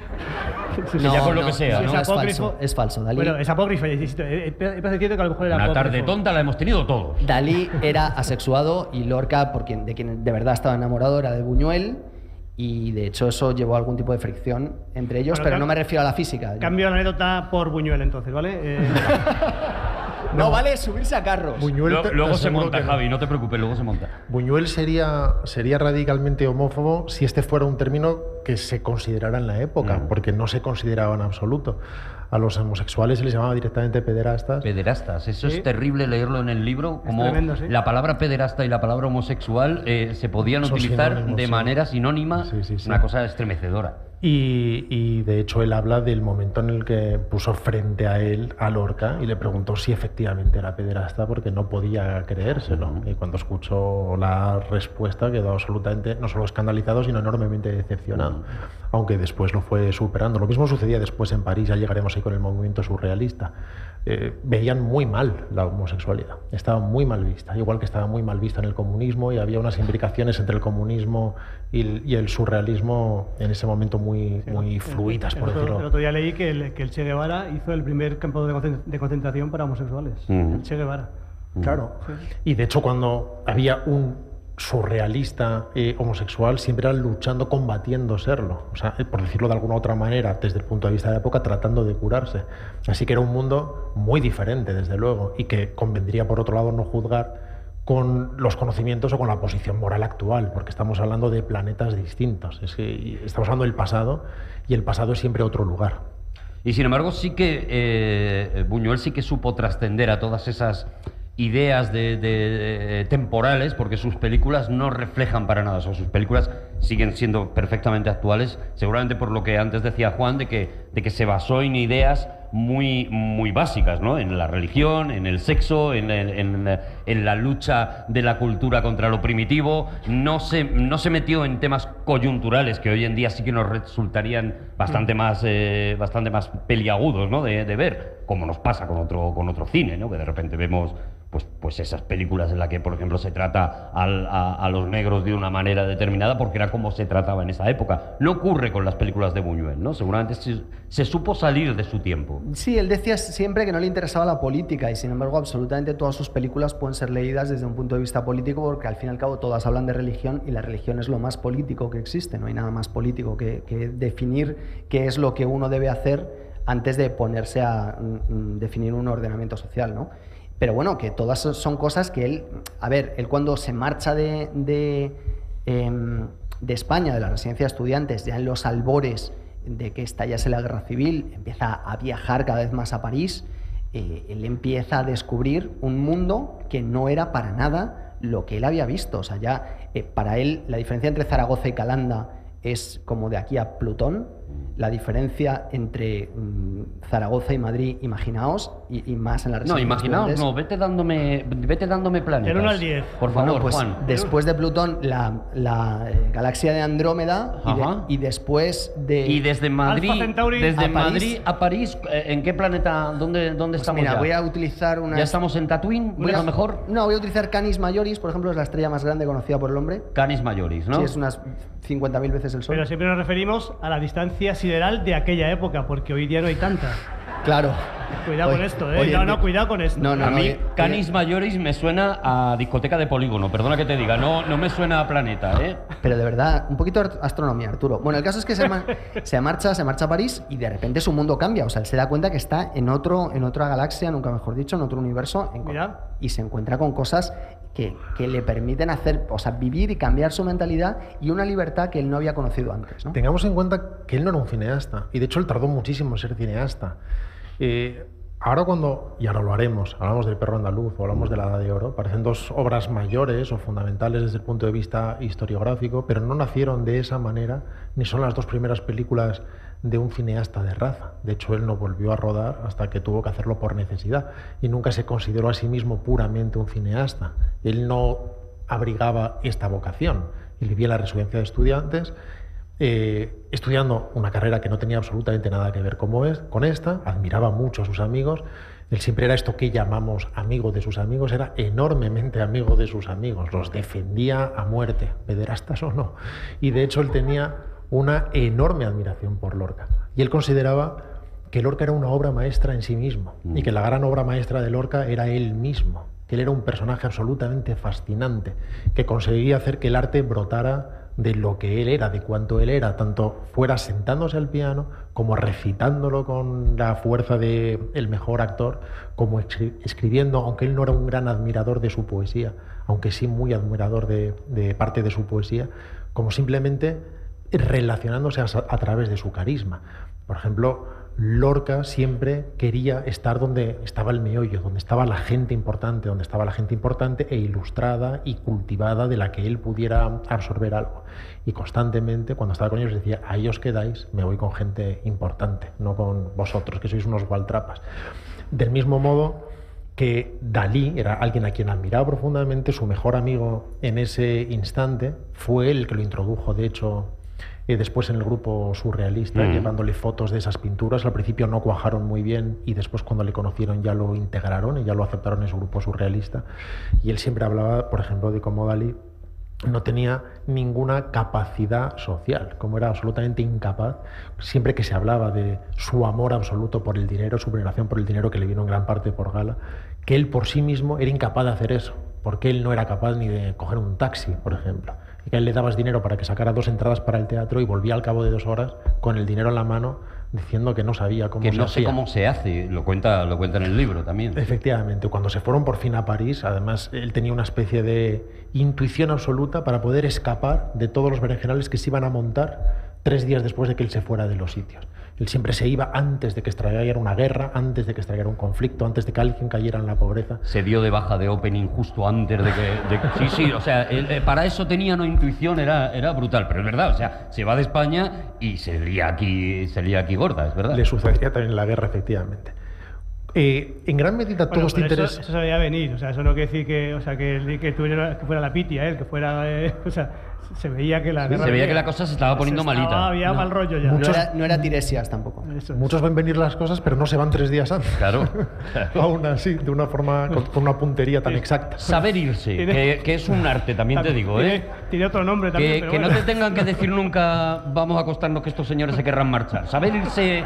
Ya por lo que sea, ¿no? Es falso. Dalí... Bueno, es apócrifa, insisto. Es diciendo que a lo mejor era una apócrifo. Tarde tonta la hemos tenido todos. Dalí era asexuado y Lorca, de quien de verdad estaba enamorado, era de Buñuel. Y de hecho eso llevó a algún tipo de fricción entre ellos, pero no me refiero a la física. Cambio la anécdota por Buñuel entonces, ¿vale? No vale subirse a carros. Luego se monta, Javi, no te preocupes, luego se monta. Buñuel sería radicalmente homófobo si este fuera un término que se considerara en la época, porque no se consideraba en absoluto. A los homosexuales se les llamaba directamente pederastas. Pederastas, eso es terrible leerlo en el libro, como tremendo, ¿sí? La palabra pederasta y la palabra homosexual se podían utilizar de manera sinónima, una cosa estremecedora. Y de hecho él habla del momento en el que puso frente a él a Lorca y le preguntó si efectivamente era pederasta porque no podía creérselo. Y cuando escuchó la respuesta quedó absolutamente, no solo escandalizado, sino enormemente decepcionado. Aunque después lo fue superando. Lo mismo sucedía después en París, ya llegaremos ahí con el movimiento surrealista. Veían muy mal la homosexualidad, estaba muy mal vista, igual que estaba muy mal vista en el comunismo, y había unas imbricaciones entre el comunismo y el surrealismo en ese momento muy fluidas, por decirlo. El otro día leí que el Che Guevara hizo el primer campo de concentración para homosexuales. El Che Guevara. Claro. Y de hecho cuando había un surrealista homosexual siempre era luchando, combatiendo serlo, o sea, por decirlo de alguna otra manera, desde el punto de vista de la época, tratando de curarse. Así que era un mundo muy diferente, desde luego, y que convendría, por otro lado, no juzgar con los conocimientos o con la posición moral actual, porque estamos hablando de planetas distintos. Es que estamos hablando del pasado, y el pasado es siempre otro lugar. Y sin embargo, sí que Buñuel sí que supo trascender a todas esas ideas temporales, porque sus películas no reflejan para nada, o sea, sus películas siguen siendo perfectamente actuales, seguramente por lo que antes decía Juan, de que se basó en ideas muy, muy básicas, ¿no? En la religión, en el sexo, en la lucha de la cultura contra lo primitivo. No se metió en temas coyunturales que hoy en día sí que nos resultarían bastante más peliagudos, ¿no? de ver, como nos pasa con otro cine, ¿no? Que de repente vemos pues esas películas en las que, por ejemplo, se trata a los negros de una manera determinada porque era como se trataba en esa época. No ocurre con las películas de Buñuel, ¿no? Seguramente se supo salir de su tiempo. Sí, él decía siempre que no le interesaba la política y, sin embargo, absolutamente todas sus películas pueden ser leídas desde un punto de vista político porque, al fin y al cabo, todas hablan de religión y la religión es lo más político que existe. No hay nada más político que definir qué es lo que uno debe hacer antes de ponerse a definir un ordenamiento social, ¿no? Pero bueno, que todas son cosas que él... A ver, él cuando se marcha de España, de la residencia de estudiantes, ya en los albores de que estallase la guerra civil, empieza a viajar cada vez más a París, él empieza a descubrir un mundo que no era para nada lo que él había visto. O sea, ya para él la diferencia entre Zaragoza y Calanda es como de aquí a Plutón. La diferencia entre Zaragoza y Madrid, imaginaos, y más en la residencia. No, imaginaos, no, vete dándome planetas. Del 1 al 10. Por favor, pues, Juan. Después de Plutón, la galaxia de Andrómeda, y después de... Y desde Madrid, Alfa Centauri desde a Madrid a París, ¿en qué planeta? ¿Dónde Pues estamos mira, ya? voy a utilizar una... ¿Ya estamos en Tatooine? ¿A lo mejor? No, voy a utilizar Canis Majoris, por ejemplo, es la estrella más grande conocida por el hombre. Canis Majoris, ¿no? Sí, es unas 50.000 veces el Sol. Pero siempre nos referimos a la distancia sideral de aquella época, porque hoy día no hay tanta. Claro. Cuidado con esto, ¿eh? Oye, No, cuidado con esto. No, A mí, Canis Majoris me suena a discoteca de polígono, perdona que te diga, no me suena a planeta, ¿eh? Pero de verdad, un poquito de astronomía, Arturo. Bueno, el caso es que se marcha a París y de repente su mundo cambia. O sea, él se da cuenta que está en otra galaxia, nunca mejor dicho, en otro universo. Mira. Y se encuentra con cosas que le permiten hacer, o sea, vivir y cambiar su mentalidad y una libertad que él no había conocido antes, ¿no? Tengamos en cuenta que él no era un cineasta, y de hecho él tardó muchísimo en ser cineasta. Ahora lo haremos, hablamos del Perro Andaluz o hablamos de La Edad de Oro, parecen dos obras mayores o fundamentales desde el punto de vista historiográfico, pero no nacieron de esa manera, ni son las dos primeras películas de un cineasta de raza. De hecho, él no volvió a rodar hasta que tuvo que hacerlo por necesidad y nunca se consideró a sí mismo puramente un cineasta. Él no abrigaba esta vocación. Él vivía en la residencia de estudiantes, estudiando una carrera que no tenía absolutamente nada que ver con esta, admiraba mucho a sus amigos. Él siempre era esto que llamamos amigo de sus amigos, era enormemente amigo de sus amigos, los defendía a muerte, pederastas o no. Y de hecho él tenía una enorme admiración por Lorca. Y él consideraba que Lorca era una obra maestra en sí mismo y que la gran obra maestra de Lorca era él mismo, que él era un personaje absolutamente fascinante, que conseguía hacer que el arte brotara de lo que él era, de cuánto él era, tanto fuera sentándose al piano como recitándolo con la fuerza del mejor actor, como escribiendo, aunque él no era un gran admirador de su poesía, aunque sí muy admirador de parte de su poesía, como simplemente relacionándose a través de su carisma. Por ejemplo, Lorca siempre quería estar donde estaba el meollo, donde estaba la gente importante, e ilustrada y cultivada de la que él pudiera absorber algo. Y constantemente, cuando estaba con ellos, decía: ahí os quedáis, me voy con gente importante, no con vosotros, que sois unos gualtrapas. Del mismo modo que Dalí era alguien a quien admiraba profundamente, su mejor amigo en ese instante fue él el que lo introdujo, de hecho, después en el grupo surrealista, llevándole fotos de esas pinturas. Al principio no cuajaron muy bien y después, cuando le conocieron, ya lo integraron y ya lo aceptaron en su grupo surrealista. Y él siempre hablaba, por ejemplo, de cómo Dalí no tenía ninguna capacidad social, como era absolutamente incapaz. Siempre que se hablaba de su amor absoluto por el dinero, su veneración por el dinero, que le vino en gran parte por Gala, que él por sí mismo era incapaz de hacer eso, porque él no era capaz ni de coger un taxi, por ejemplo. Y que a él le dabas dinero para que sacara 2 entradas para el teatro y volvía al cabo de 2 horas con el dinero en la mano diciendo que no sabía cómo se hacía. Que no sé cómo se hace, lo cuenta en el libro también. Efectivamente, cuando se fueron por fin a París, además él tenía una especie de intuición absoluta para poder escapar de todos los berenjenales que se iban a montar 3 días después de que él se fuera de los sitios. Él siempre se iba antes de que estallara una guerra, antes de que estallara un conflicto, antes de que alguien cayera en la pobreza. Se dio de baja de opening justo antes de que... Sí, o sea, para eso tenía una intuición, era brutal, pero es verdad, o sea, se va de España y se lía aquí gorda, es verdad. Le sucedería también en la guerra, efectivamente. En gran medida todo este interés... Eso se veía venir, o sea, eso no quiere decir que, o sea, que fuera la pitia, él, que fuera... o sea, se veía que la guerra... Se veía que la cosa se estaba poniendo malita. Había mal rollo ya. No era Tiresias tampoco. Muchos ven venir las cosas, pero no se van 3 días antes. Claro. Aún así, de una forma, con una puntería tan exacta. Saber irse, que es un arte, también te digo, ¿eh? Tiene otro nombre también, pero que bueno. no te tengan que decir nunca, vamos a acostarnos que estos señores se querrán marchar. Saber irse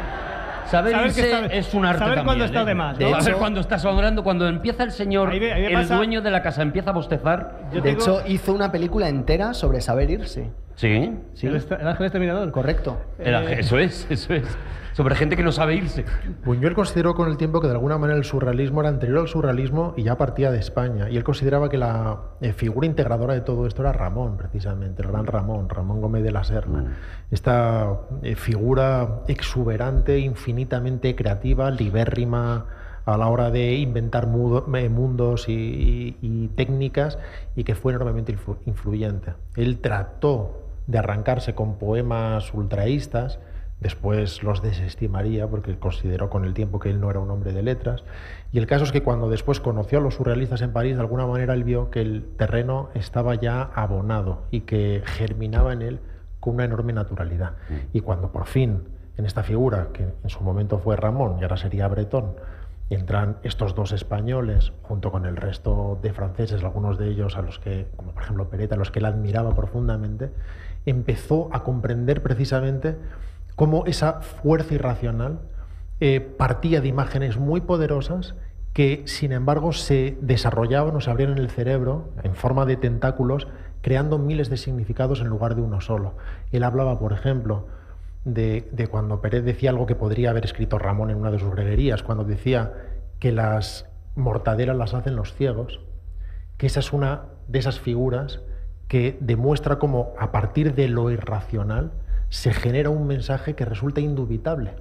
es un arte saber también. Cuándo está de más, ¿no? Saber cuándo estás hablando, cuando empieza el señor, el dueño de la casa empieza a bostezar. De hecho, hizo una película entera sobre saber irse. Sí. ¿El Ángel Exterminador? Correcto. Eso es. Sobre gente que no sabe irse. Buñuel consideró con el tiempo que de alguna manera el surrealismo era anterior al surrealismo y ya partía de España. Y él consideraba que la figura integradora de todo esto era Ramón, precisamente, el gran Ramón Gómez de la Serna. Esta figura exuberante, infinitamente creativa, libérrima a la hora de inventar mundos y técnicas, y que fue enormemente influyente. Él trató de arrancarse con poemas ultraístas. Después los desestimaría porque consideró con el tiempo que él no era un hombre de letras. Y el caso es que cuando después conoció a los surrealistas en París, de alguna manera él vio que el terreno estaba ya abonado y que germinaba en él con una enorme naturalidad. Y cuando por fin, en esta figura, que en su momento fue Ramón y ahora sería Bretón, entran estos 2 españoles junto con el resto de franceses, algunos de ellos a los que, como por ejemplo Pereda, a los que él admiraba profundamente, empezó a comprender precisamente cómo esa fuerza irracional partía de imágenes muy poderosas que, sin embargo, se desarrollaban o se abrían en el cerebro en forma de tentáculos, creando miles de significados en lugar de uno solo. Él hablaba, por ejemplo, de cuando Pérez decía algo que podría haber escrito Ramón en una de sus breguerías, cuando decía que las mortaderas las hacen los ciegos, que esa es una de esas figuras que demuestra cómo, a partir de lo irracional, se genera un mensaje que resulta indubitable.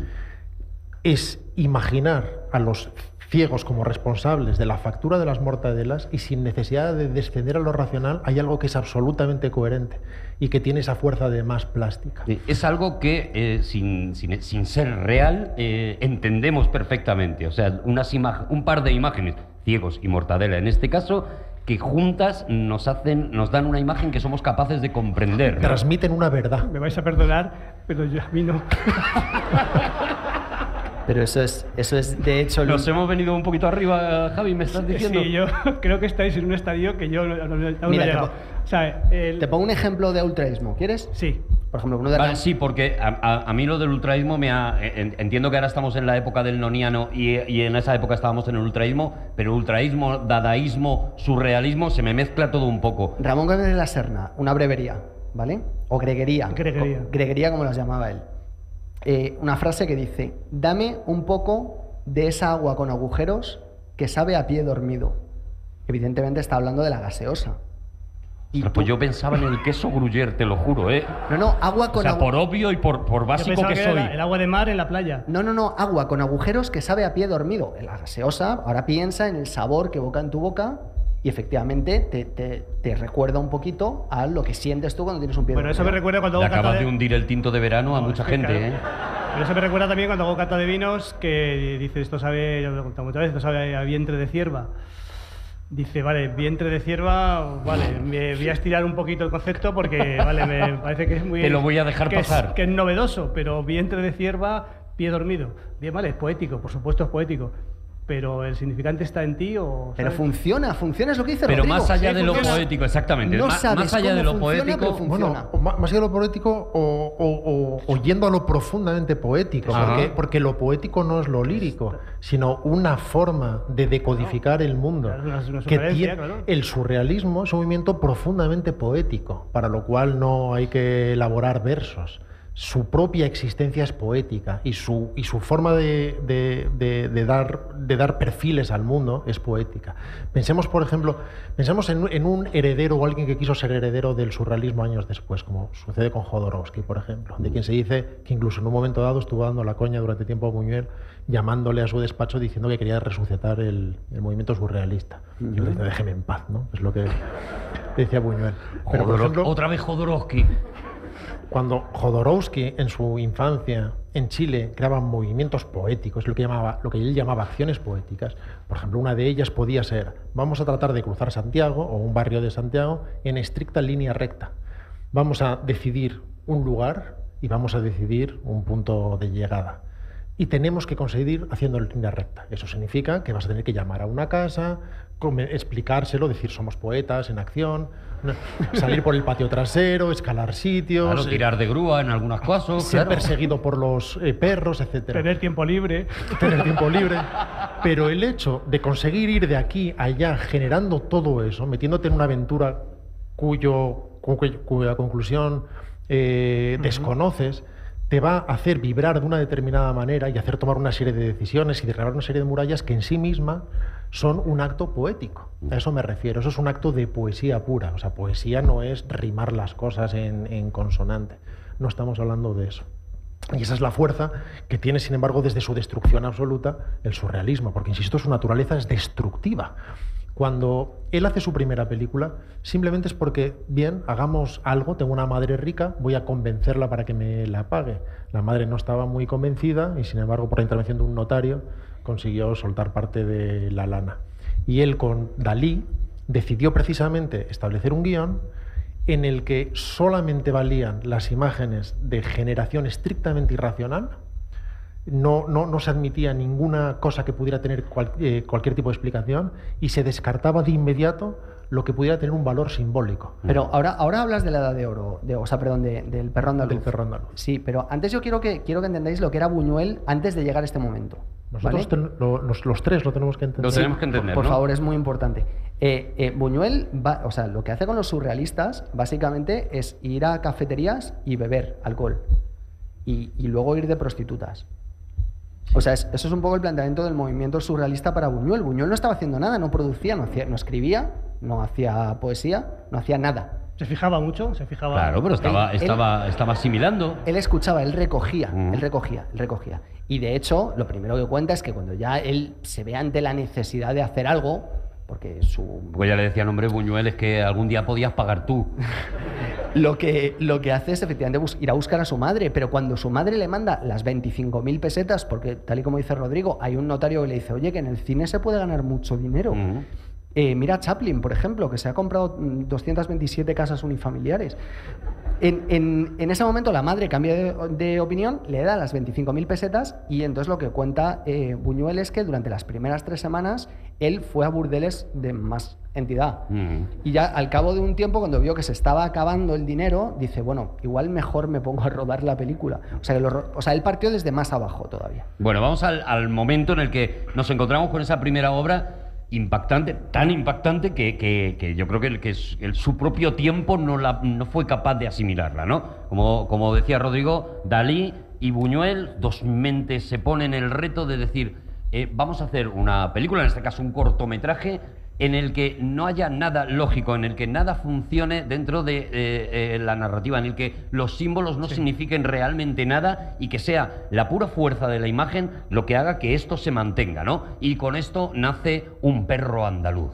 Es imaginar a los ciegos como responsables de la factura de las mortadelas y sin necesidad de descender a lo racional hay algo que es absolutamente coherente y que tiene esa fuerza de más plástica. Es algo que sin ser real entendemos perfectamente. O sea, un par de imágenes, ciegos y mortadela en este caso, que juntas nos dan una imagen que somos capaces de comprender, ¿no? Transmiten una verdad. Me vais a perdonar, pero a mí no. Pero eso es de hecho... Nos hemos venido un poquito arriba, Javi, ¿me estás diciendo? Sí, yo creo que estáis en un estadio que yo aún no he llegado. O sea, te pongo un ejemplo de ultraísmo, ¿quieres? Sí. Por ejemplo, uno de vale, sí, porque a mí lo del ultraísmo entiendo que ahora estamos en la época del noniano y en esa época estábamos en el ultraísmo, pero ultraísmo, dadaísmo, surrealismo, se me mezcla todo un poco. Ramón Gómez de la Serna, una brevería, ¿vale? O greguería. Greguería, como las llamaba él. Una frase que dice: dame un poco de esa agua con agujeros que sabe a pie dormido. Evidentemente está hablando de la gaseosa. Pues yo pensaba en el queso Gruyère, te lo juro, ¿eh? No, agua con... O sea, por obvio y por básico que soy. El agua de mar en la playa. No, agua con agujeros que sabe a pie dormido. La gaseosa, ahora piensa en el sabor que evoca en tu boca y efectivamente te recuerda un poquito a lo que sientes tú cuando tienes un pie dormido. Bueno, eso me recuerda cuando hago cata acabas de hundir el tinto de verano a mucha gente, claro. ¿eh? Pero eso me recuerda también cuando hago cata de vinos, que dice, esto sabe, yo lo he contado muchas veces, esto sabe a vientre de cierva. Dice, vale, vientre de cierva, vale, me voy a estirar un poquito el concepto porque, vale, me parece que es muy... Te lo voy a dejar pasar. Que es novedoso, pero vientre de cierva, pie dormido. Bien, vale, es poético, por supuesto es poético. Pero el significante está en ti o... Pero funciona es lo que dice Pero Rodrigo. más allá Sí, de lo funciona. poético, exactamente. No más sabes allá de lo cómo funciona, poético... pero funciona. Bueno, más allá de lo poético o yendo a lo profundamente poético, porque lo poético no es lo lírico, sino una forma de decodificar el mundo. Claro, una que sugerencia, tiene, claro. El surrealismo es un movimiento profundamente poético, para lo cual no hay que elaborar versos, su propia existencia es poética y su forma de dar perfiles al mundo es poética. Pensemos, por ejemplo, en un heredero o alguien que quiso ser heredero del surrealismo años después, como sucede con Jodorowsky, por ejemplo, de quien se dice que incluso en un momento dado estuvo dando la coña durante tiempo a Buñuel, llamándole a su despacho diciendo que quería resucitar el movimiento surrealista. Y le dice, déjeme en paz, ¿no? Es lo que decía Buñuel. Pero, por ejemplo, otra vez Jodorowsky. Cuando Jodorowsky en su infancia en Chile creaba movimientos poéticos, lo que él llamaba acciones poéticas, por ejemplo, una de ellas podía ser: vamos a tratar de cruzar Santiago o un barrio de Santiago en estricta línea recta. Vamos a decidir un lugar y vamos a decidir un punto de llegada. Y tenemos que conseguir haciéndolo en línea recta. Eso significa que vas a tener que llamar a una casa, explicárselo, decir somos poetas en acción, salir por el patio trasero, escalar sitios, claro, tirar de grúa en algunos casos, ser perseguido por los perros, etc. Tener tiempo libre. Tener tiempo libre. Pero el hecho de conseguir ir de aquí a allá generando todo eso, metiéndote en una aventura cuya conclusión desconoces, te va a hacer vibrar de una determinada manera y hacer tomar una serie de decisiones y derribar una serie de murallas que en sí misma son un acto poético. A eso me refiero. Eso es un acto de poesía pura. O sea, poesía no es rimar las cosas en consonante. No estamos hablando de eso. Y esa es la fuerza que tiene, sin embargo, desde su destrucción absoluta, el surrealismo. Porque, insisto, su naturaleza es destructiva. Cuando él hace su primera película, simplemente es porque, bien, hagamos algo, tengo una madre rica, voy a convencerla para que me la pague. La madre no estaba muy convencida y, sin embargo, por la intervención de un notario, consiguió soltar parte de la lana. Y él, con Dalí, decidió precisamente establecer un guión en el que solamente valían las imágenes de generación estrictamente irracional. No se admitía ninguna cosa que pudiera tener cualquier tipo de explicación y se descartaba de inmediato lo que pudiera tener un valor simbólico. Pero ahora hablas de la Edad de Oro, del perro andaluz. Del perro andaluz. Sí, pero antes yo quiero que entendáis lo que era Buñuel antes de llegar a este momento. Nosotros los tres lo tenemos que entender. Lo tenemos que entender, por ¿no? favor, es muy importante. Buñuel, lo que hace con los surrealistas, básicamente, es ir a cafeterías y beber alcohol. Y luego ir de prostitutas. O sea, eso es un poco el planteamiento del movimiento surrealista para Buñuel. Buñuel no estaba haciendo nada, no producía, no escribía, no hacía poesía, no hacía nada. Se fijaba mucho, Claro, pero estaba asimilando. Él escuchaba, él recogía. Y de hecho, lo primero que cuenta es que cuando ya él se ve ante la necesidad de hacer algo, porque ya le decían, hombre, Buñuel, es que algún día podías pagar tú. Lo que hace es efectivamente ir a buscar a su madre, pero cuando su madre le manda las 25.000 pesetas, porque tal y como dice Rodrigo, hay un notario que le dice, oye, que en el cine se puede ganar mucho dinero. Mira Chaplin, por ejemplo, que se ha comprado 227 casas unifamiliares. En ese momento la madre cambia de opinión, le da las 25.000 pesetas y entonces lo que cuenta Buñuel es que durante las primeras 3 semanas él fue a burdeles de más entidad. Y ya al cabo de un tiempo, cuando vio que se estaba acabando el dinero, dice, bueno, igual mejor me pongo a rodar la película. O sea, él partió desde más abajo todavía. Bueno, vamos al momento en el que nos encontramos con esa primera obra impactante, tan impactante que yo creo que su propio tiempo no fue capaz de asimilarla, ¿no? Como decía Rodrigo, Dalí y Buñuel, dos mentes se ponen el reto de decir, vamos a hacer una película, en este caso un cortometraje, en el que no haya nada lógico, en el que nada funcione dentro de la narrativa, en el que los símbolos no signifiquen realmente nada y que sea la pura fuerza de la imagen lo que haga que esto se mantenga, ¿no? Y con esto nace Un perro andaluz.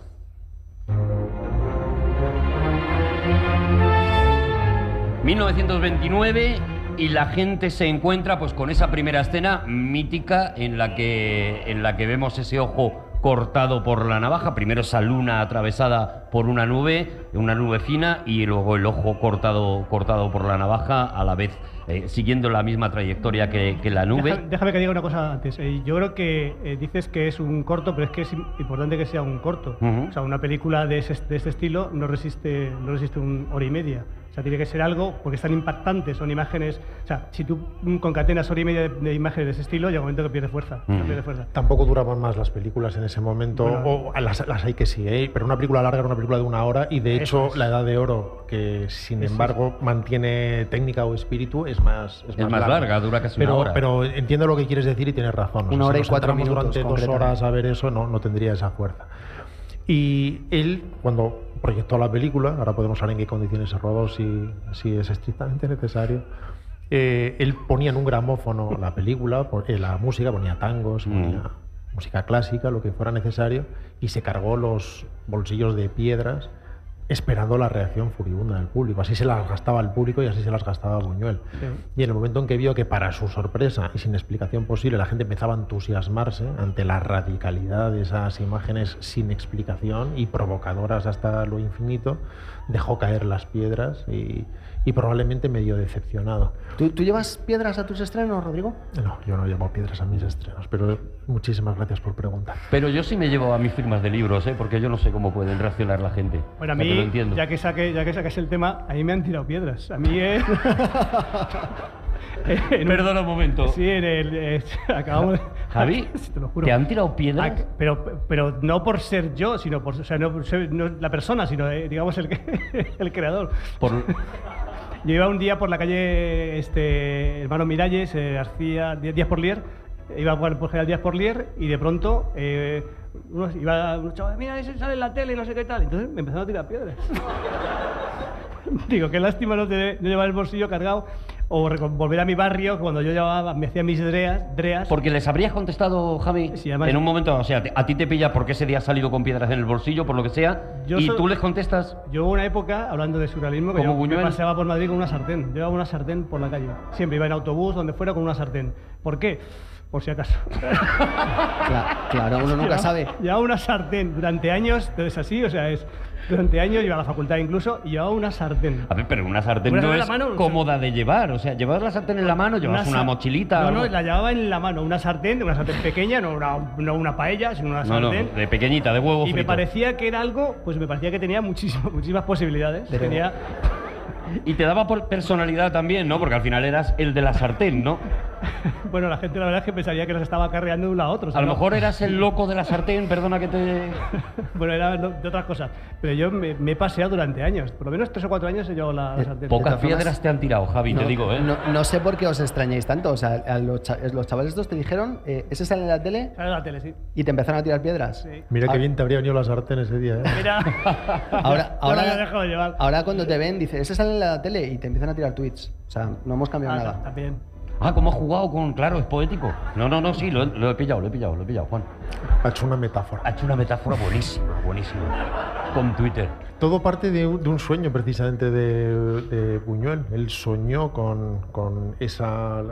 ...1929... y la gente se encuentra pues con esa primera escena mítica en la que vemos ese ojo cortado por la navaja, primero esa luna atravesada por una nube fina y luego el ojo cortado por la navaja, a la vez siguiendo la misma trayectoria que la nube. Déjame que diga una cosa antes. Yo creo que dices que es un corto, pero es que es importante que sea un corto. O sea, una película de este estilo no resiste una hora y media. O sea, tiene que ser algo, porque es tan impactante, son imágenes... O sea, si tú concatenas hora y media de imágenes de ese estilo, llega un momento que pierde fuerza. Pierde fuerza. Tampoco duraban más las películas en ese momento, Bueno, o las hay que sí, pero una película larga era una película de 1 hora, y de hecho es. La Edad de Oro, que sin embargo mantiene técnica o espíritu, es más larga, dura casi una hora. Pero entiendo lo que quieres decir y tienes razón. 1 hora y si nos 4 entramos minutos, durante 2 horas a ver eso, no tendría esa fuerza. Y él, cuando proyectó la película, ahora podemos saber en qué condiciones se rodó, si es estrictamente necesario, él ponía en un gramófono la película, la música, ponía tangos, ponía música clásica, lo que fuera necesario, y se cargó los bolsillos de piedras esperando la reacción furibunda del público. Así se las gastaba el público y así se las gastaba Buñuel. Sí. Y en el momento en que vio que, para su sorpresa y sin explicación posible, la gente empezaba a entusiasmarse ante la radicalidad de esas imágenes sin explicación y provocadoras hasta lo infinito, dejó caer las piedras y probablemente medio decepcionado. ¿Tú llevas piedras a tus estrenos, Rodrigo? No, yo no llevo piedras a mis estrenos, pero muchísimas gracias por preguntar. Pero yo sí me llevo a mis firmas de libros, porque yo no sé cómo pueden reaccionar la gente. Bueno, a mí, ya que saques el tema, a mí me han tirado piedras. A mí Perdona un momento. Sí, acabamos de... Javi, te lo juro. ¿Te han tirado piedras? Pero no por ser yo, sino por... O sea, no la persona, sino, digamos, el creador. Yo iba un día por la calle Hermano Miralles, García, Díaz Porlier, iba por General Díaz Porlier, y de pronto unos chavales, mira, ese sale en la tele y no sé qué tal. Entonces me empezaron a tirar piedras. Digo, qué lástima no llevar el bolsillo cargado, o volver a mi barrio cuando yo me hacía mis dreas. Porque les habrías contestado, Javi, sí, además, en un momento, o sea, a ti te pilla porque ese día has salido con piedras en el bolsillo, por lo que sea, tú les contestas. Yo hubo una época, hablando de surrealismo, que yo me paseaba por Madrid con una sartén. Llevaba una sartén por la calle. Siempre iba en autobús, donde fuera, con una sartén. ¿Por qué? Por si acaso. Claro, uno nunca sabe. Llevaba una sartén durante años, entonces así, o sea, durante años, iba a la facultad incluso, y llevaba una sartén. A ver, pero una sartén no es cómoda de llevar, o sea, llevas la sartén en la mano, llevas una mochilita. No, la llevaba en la mano, una sartén pequeña, no una paella, sino una sartén. No, de pequeñita, de huevo frito. Y me parecía que era algo, pues me parecía que tenía muchísimas posibilidades. Y te daba por personalidad también, ¿no? Porque al final eras el de la sartén, ¿no? Bueno, la gente la verdad es que pensaría que los estaba carreando de un lado a otro. A lo mejor eras el loco de la sartén, perdona que te... Bueno, era de otras cosas. Pero yo me he paseado durante años. Por lo menos 3 o 4 años he llevado la sartén. Pocas piedras te han tirado, Javi, te digo, ¿eh? No sé por qué os extrañáis tanto. O sea, los chavales estos te dijeron, ¿ese sale en la tele? Sale en la tele, sí. ¿Y te empezaron a tirar piedras? Sí. Mira qué bien te habría venido la sartén ese día, ¿eh? Mira. Ahora cuando te ven, dice, ese sale en la tele, y te empiezan a tirar tweets. O sea, no hemos cambiado nada. También. ¿Cómo has jugado con...? Claro, es poético. No, sí, lo he pillado, Juan. Ha hecho una metáfora. Ha hecho una metáfora buenísima. Con Twitter. Todo parte de un sueño, precisamente, de Buñuel. Él soñó con esa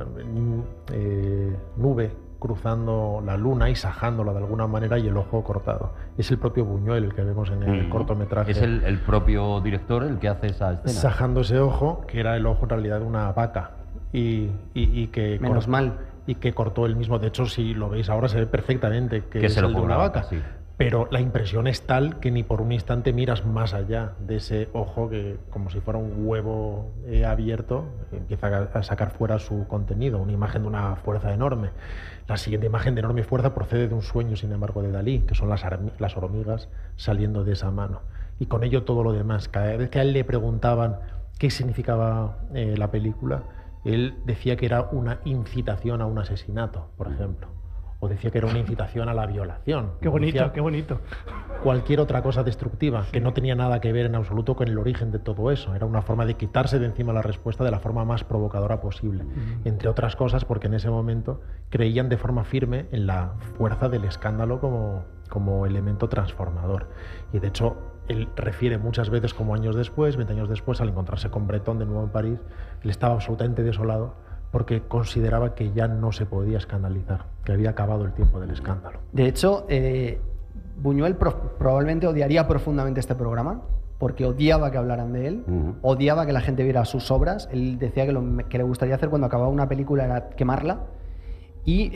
nube cruzando la luna y sajándola de alguna manera, y el ojo cortado. Es el propio Buñuel el que vemos en el cortometraje. Es el propio director el que hace esa escena. Sajando ese ojo, que era el ojo en realidad de una vaca. Y que menos mal. Y que cortó él mismo. De hecho, si lo veis ahora, se ve perfectamente que es el de una vaca. Sí. Pero la impresión es tal que ni por un instante miras más allá de ese ojo que, como si fuera un huevo abierto, empieza a sacar fuera su contenido, una imagen de una fuerza enorme. La siguiente imagen de enorme fuerza procede de un sueño, sin embargo, de Dalí, que son las hormigas saliendo de esa mano. Y con ello todo lo demás. Cada vez que a él le preguntaban qué significaba la película, él decía que era una incitación a un asesinato, por ejemplo. O decía que era una incitación a la violación. Qué bonito, qué bonito. Cualquier otra cosa destructiva, que no tenía nada que ver en absoluto con el origen de todo eso. Era una forma de quitarse de encima la respuesta de la forma más provocadora posible. Entre otras cosas porque en ese momento creían de forma firme en la fuerza del escándalo como elemento transformador. Y de hecho, él refiere muchas veces, como años después, 20 años después, al encontrarse con Breton de nuevo en París, él estaba absolutamente desolado porque consideraba que ya no se podía escandalizar, que había acabado el tiempo del escándalo. De hecho, Buñuel probablemente odiaría profundamente este programa, porque odiaba que hablaran de él, odiaba que la gente viera sus obras. Él decía que le gustaría hacer cuando acababa una película era quemarla, y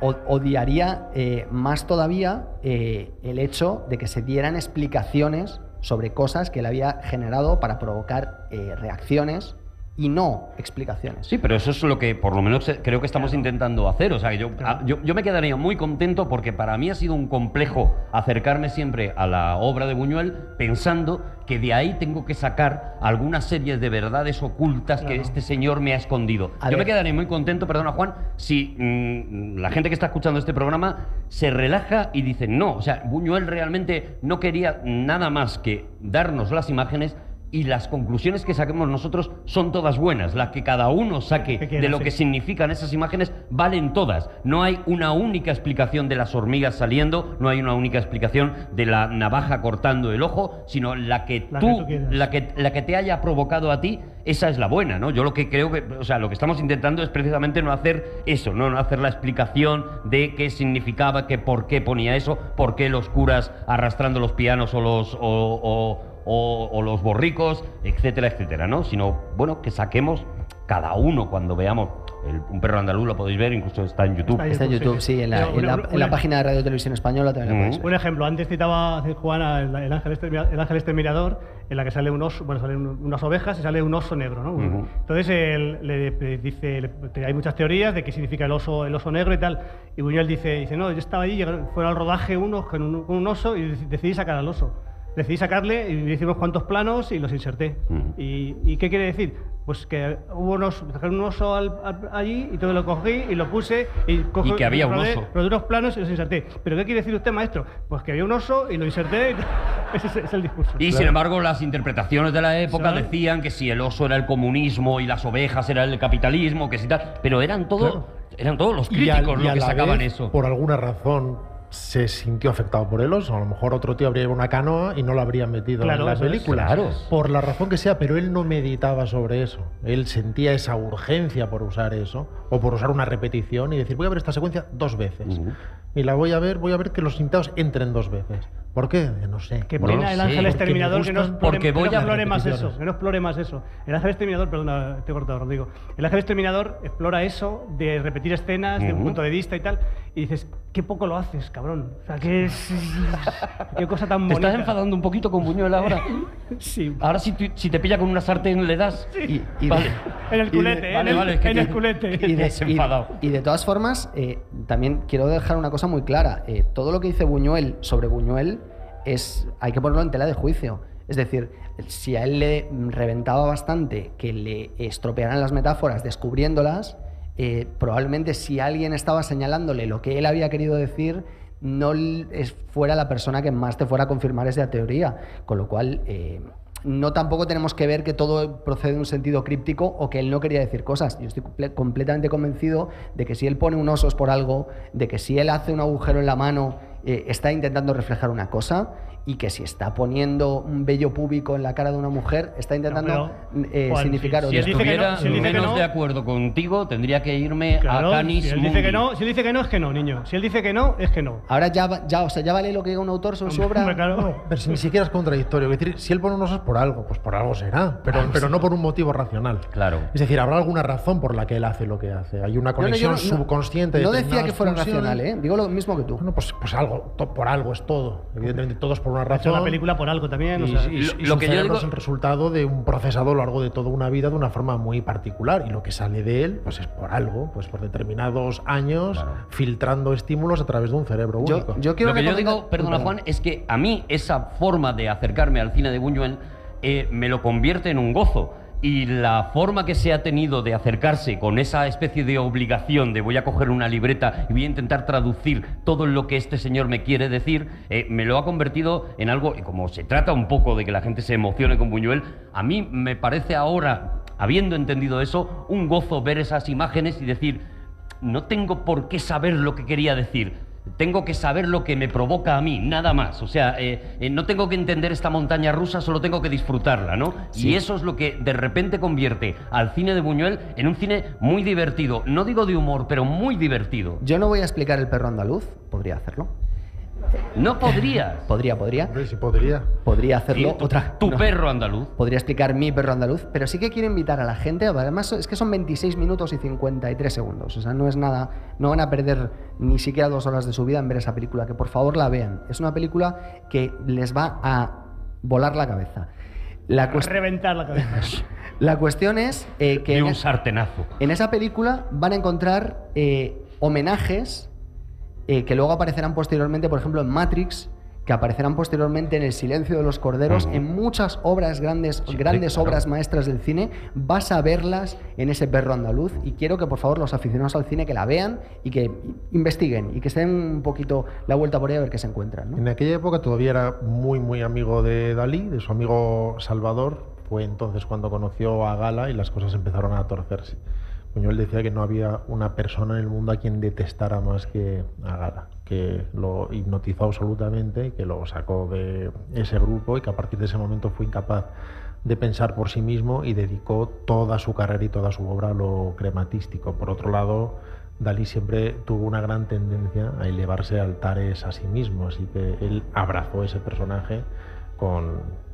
odiaría más todavía el hecho de que se dieran explicaciones sobre cosas que él había generado para provocar reacciones y no explicaciones. Sí, pero eso es lo que por lo menos creo que estamos intentando hacer. O sea, yo me quedaría muy contento porque para mí ha sido un complejo acercarme siempre a la obra de Buñuel pensando que de ahí tengo que sacar algunas series de verdades ocultas que este señor me ha escondido. Yo me quedaría muy contento, perdona Juan, si la gente que está escuchando este programa se relaja y dice no, o sea, Buñuel realmente no quería nada más que darnos las imágenes y las conclusiones que saquemos nosotros son todas buenas. Las que cada uno saque de lo que significan esas imágenes valen todas. No hay una única explicación de las hormigas saliendo, no hay una única explicación de la navaja cortando el ojo, sino la que te haya provocado a ti, esa es la buena, ¿no? Yo lo que creo que, o sea, lo que estamos intentando es precisamente no hacer eso, no hacer la explicación de qué significaba, que por qué ponía eso, por qué los curas arrastrando los pianos o los borricos, etcétera, etcétera, ¿no? Sino, bueno, que saquemos cada uno cuando veamos Un perro andaluz, lo podéis ver, incluso está en YouTube. Está en YouTube, sí, en la página de Radio Televisión Española también lo podéis ver. Un ejemplo, antes citaba Juan el ángel exterminador, en la que sale un oso, bueno, salen unas ovejas y sale un oso negro, ¿no? Entonces él le dice, hay muchas teorías de qué significa el oso negro y tal, y Buñuel dice, no, yo estaba allí, fueron al rodaje con un oso y decidí sacar al oso. Decidí sacarle y le hice unos cuantos planos y los inserté. ¿Y qué quiere decir? Pues que hubo sacaron un oso allí y todo lo cogí y lo puse y que había un oso. Rodé unos planos y los inserté. ¿Pero qué quiere decir usted, maestro? Pues que había un oso y lo inserté. Ese es el discurso. Y sin embargo, las interpretaciones de la época decían que si el oso era el comunismo y las ovejas era el capitalismo, que si tal. Pero eran todos los críticos los que sacaban eso. Por alguna razón se sintió afectado por el oso. A lo mejor otro tío habría llevado una canoa y no lo habría metido en la película. Claro. Por la razón que sea, pero él no meditaba sobre eso. Él sentía esa urgencia por usar eso, o por usar una repetición y decir, voy a ver esta secuencia 2 veces. Y la voy a ver que los invitados entren 2 veces. ¿Por qué? No sé. Que plena el ángel exterminador, que no explore más eso. Que no explore más eso. El ángel exterminador, perdona, te he cortado, Rodrigo. El ángel exterminador explora eso de repetir escenas de un punto de vista y tal. Y dices, qué poco lo haces, cabrón. O sea, qué cosa tan bonita. ¿Te estás enfadando un poquito con Buñuel ahora? Sí. Ahora si te pilla con una sartén le das. Sí. Vale. En el culete, en el culete. Y de todas formas, también quiero dejar una cosa muy clara. Todo lo que dice Buñuel sobre Buñuel hay que ponerlo en tela de juicio. Es decir, si a él le reventaba bastante que le estropearan las metáforas descubriéndolas, probablemente si alguien estaba señalándole lo que él había querido decir, no fuera la persona que más te fuera a confirmar esa teoría. Con lo cual, no tampoco tenemos que ver que todo procede de un sentido críptico o que él no quería decir cosas. Yo estoy completamente convencido de que si él pone un oso es por algo, de que si él hace un agujero en la mano está intentando reflejar una cosa, y que si está poniendo un vello púbico en la cara de una mujer está intentando significar otra cosa. Si estuviera menos de acuerdo contigo, tendría que irme a Canis. Si él dice que no, es que no, niño. Si él dice que no, es que no. Ahora ya vale lo que diga un autor sobre su obra. Claro. Pero si ni siquiera es contradictorio. Es decir, si él pone unos osos por algo, pues por algo será, pero no por un motivo racional. Claro. Es decir, habrá alguna razón por la que él hace lo que hace. Hay una conexión subconsciente. No decía que fuera racional, Digo lo mismo que tú. Bueno, pues algo, por algo es todo. Evidentemente, todo es por una razón. La película por algo también. Y lo que yo digo es el resultado de un procesado a lo largo de toda una vida de una forma muy particular. Y lo que sale de él, pues es por algo, pues por determinados años, filtrando estímulos a través de un cerebro único. Lo que yo digo, perdona Juan, es que a mí esa forma de acercarme al cine de Buñuel me lo convierte en un gozo. Y la forma que se ha tenido de acercarse con esa especie de obligación de voy a coger una libreta y voy a intentar traducir todo lo que este señor me quiere decir, me lo ha convertido en algo, y como se trata un poco de que la gente se emocione con Buñuel, a mí me parece ahora, habiendo entendido eso, un gozo ver esas imágenes y decir, no tengo por qué saber lo que quería decir. Tengo que saber lo que me provoca a mí, nada más. O sea, no tengo que entender esta montaña rusa, solo tengo que disfrutarla, ¿no? Sí. Y eso es lo que de repente convierte al cine de Buñuel en un cine muy divertido. No digo de humor, pero muy divertido. Yo no voy a explicar El perro andaluz, podría hacerlo. No podrías. Podría. Hombre, sí podría. Podría hacerlo. Tu perro andaluz. Podría explicar Mi perro andaluz, pero sí que quiero invitar a la gente, además es que son 26 minutos y 53 segundos, o sea, no es nada, no van a perder ni siquiera 2 horas de su vida en ver esa película, que por favor la vean. Es una película que les va a volar la cabeza. Reventar la cabeza. La cuestión es que Y un sartenazo. en esa película van a encontrar homenajes que luego aparecerán posteriormente, por ejemplo, en Matrix, que aparecerán posteriormente en El silencio de los corderos, en muchas obras grandes claro. obras maestras del cine. Vas a verlas en ese perro andaluz, y quiero que por favor los aficionados al cine que la vean y que investiguen y que se den un poquito la vuelta por ahí a ver qué se encuentran, ¿no? En aquella época todavía era muy, muy amigo de Dalí, de su amigo Salvador. Fue entonces cuando conoció a Gala y las cosas empezaron a torcerse. Buñuel decía que no había una persona en el mundo a quien detestara más que a Gala, que lo hipnotizó absolutamente y que lo sacó de ese grupo, y que a partir de ese momento fue incapaz de pensar por sí mismo y dedicó toda su carrera y toda su obra a lo crematístico. Por otro lado, Dalí siempre tuvo una gran tendencia a elevarse a altares a sí mismo, así que él abrazó ese personaje con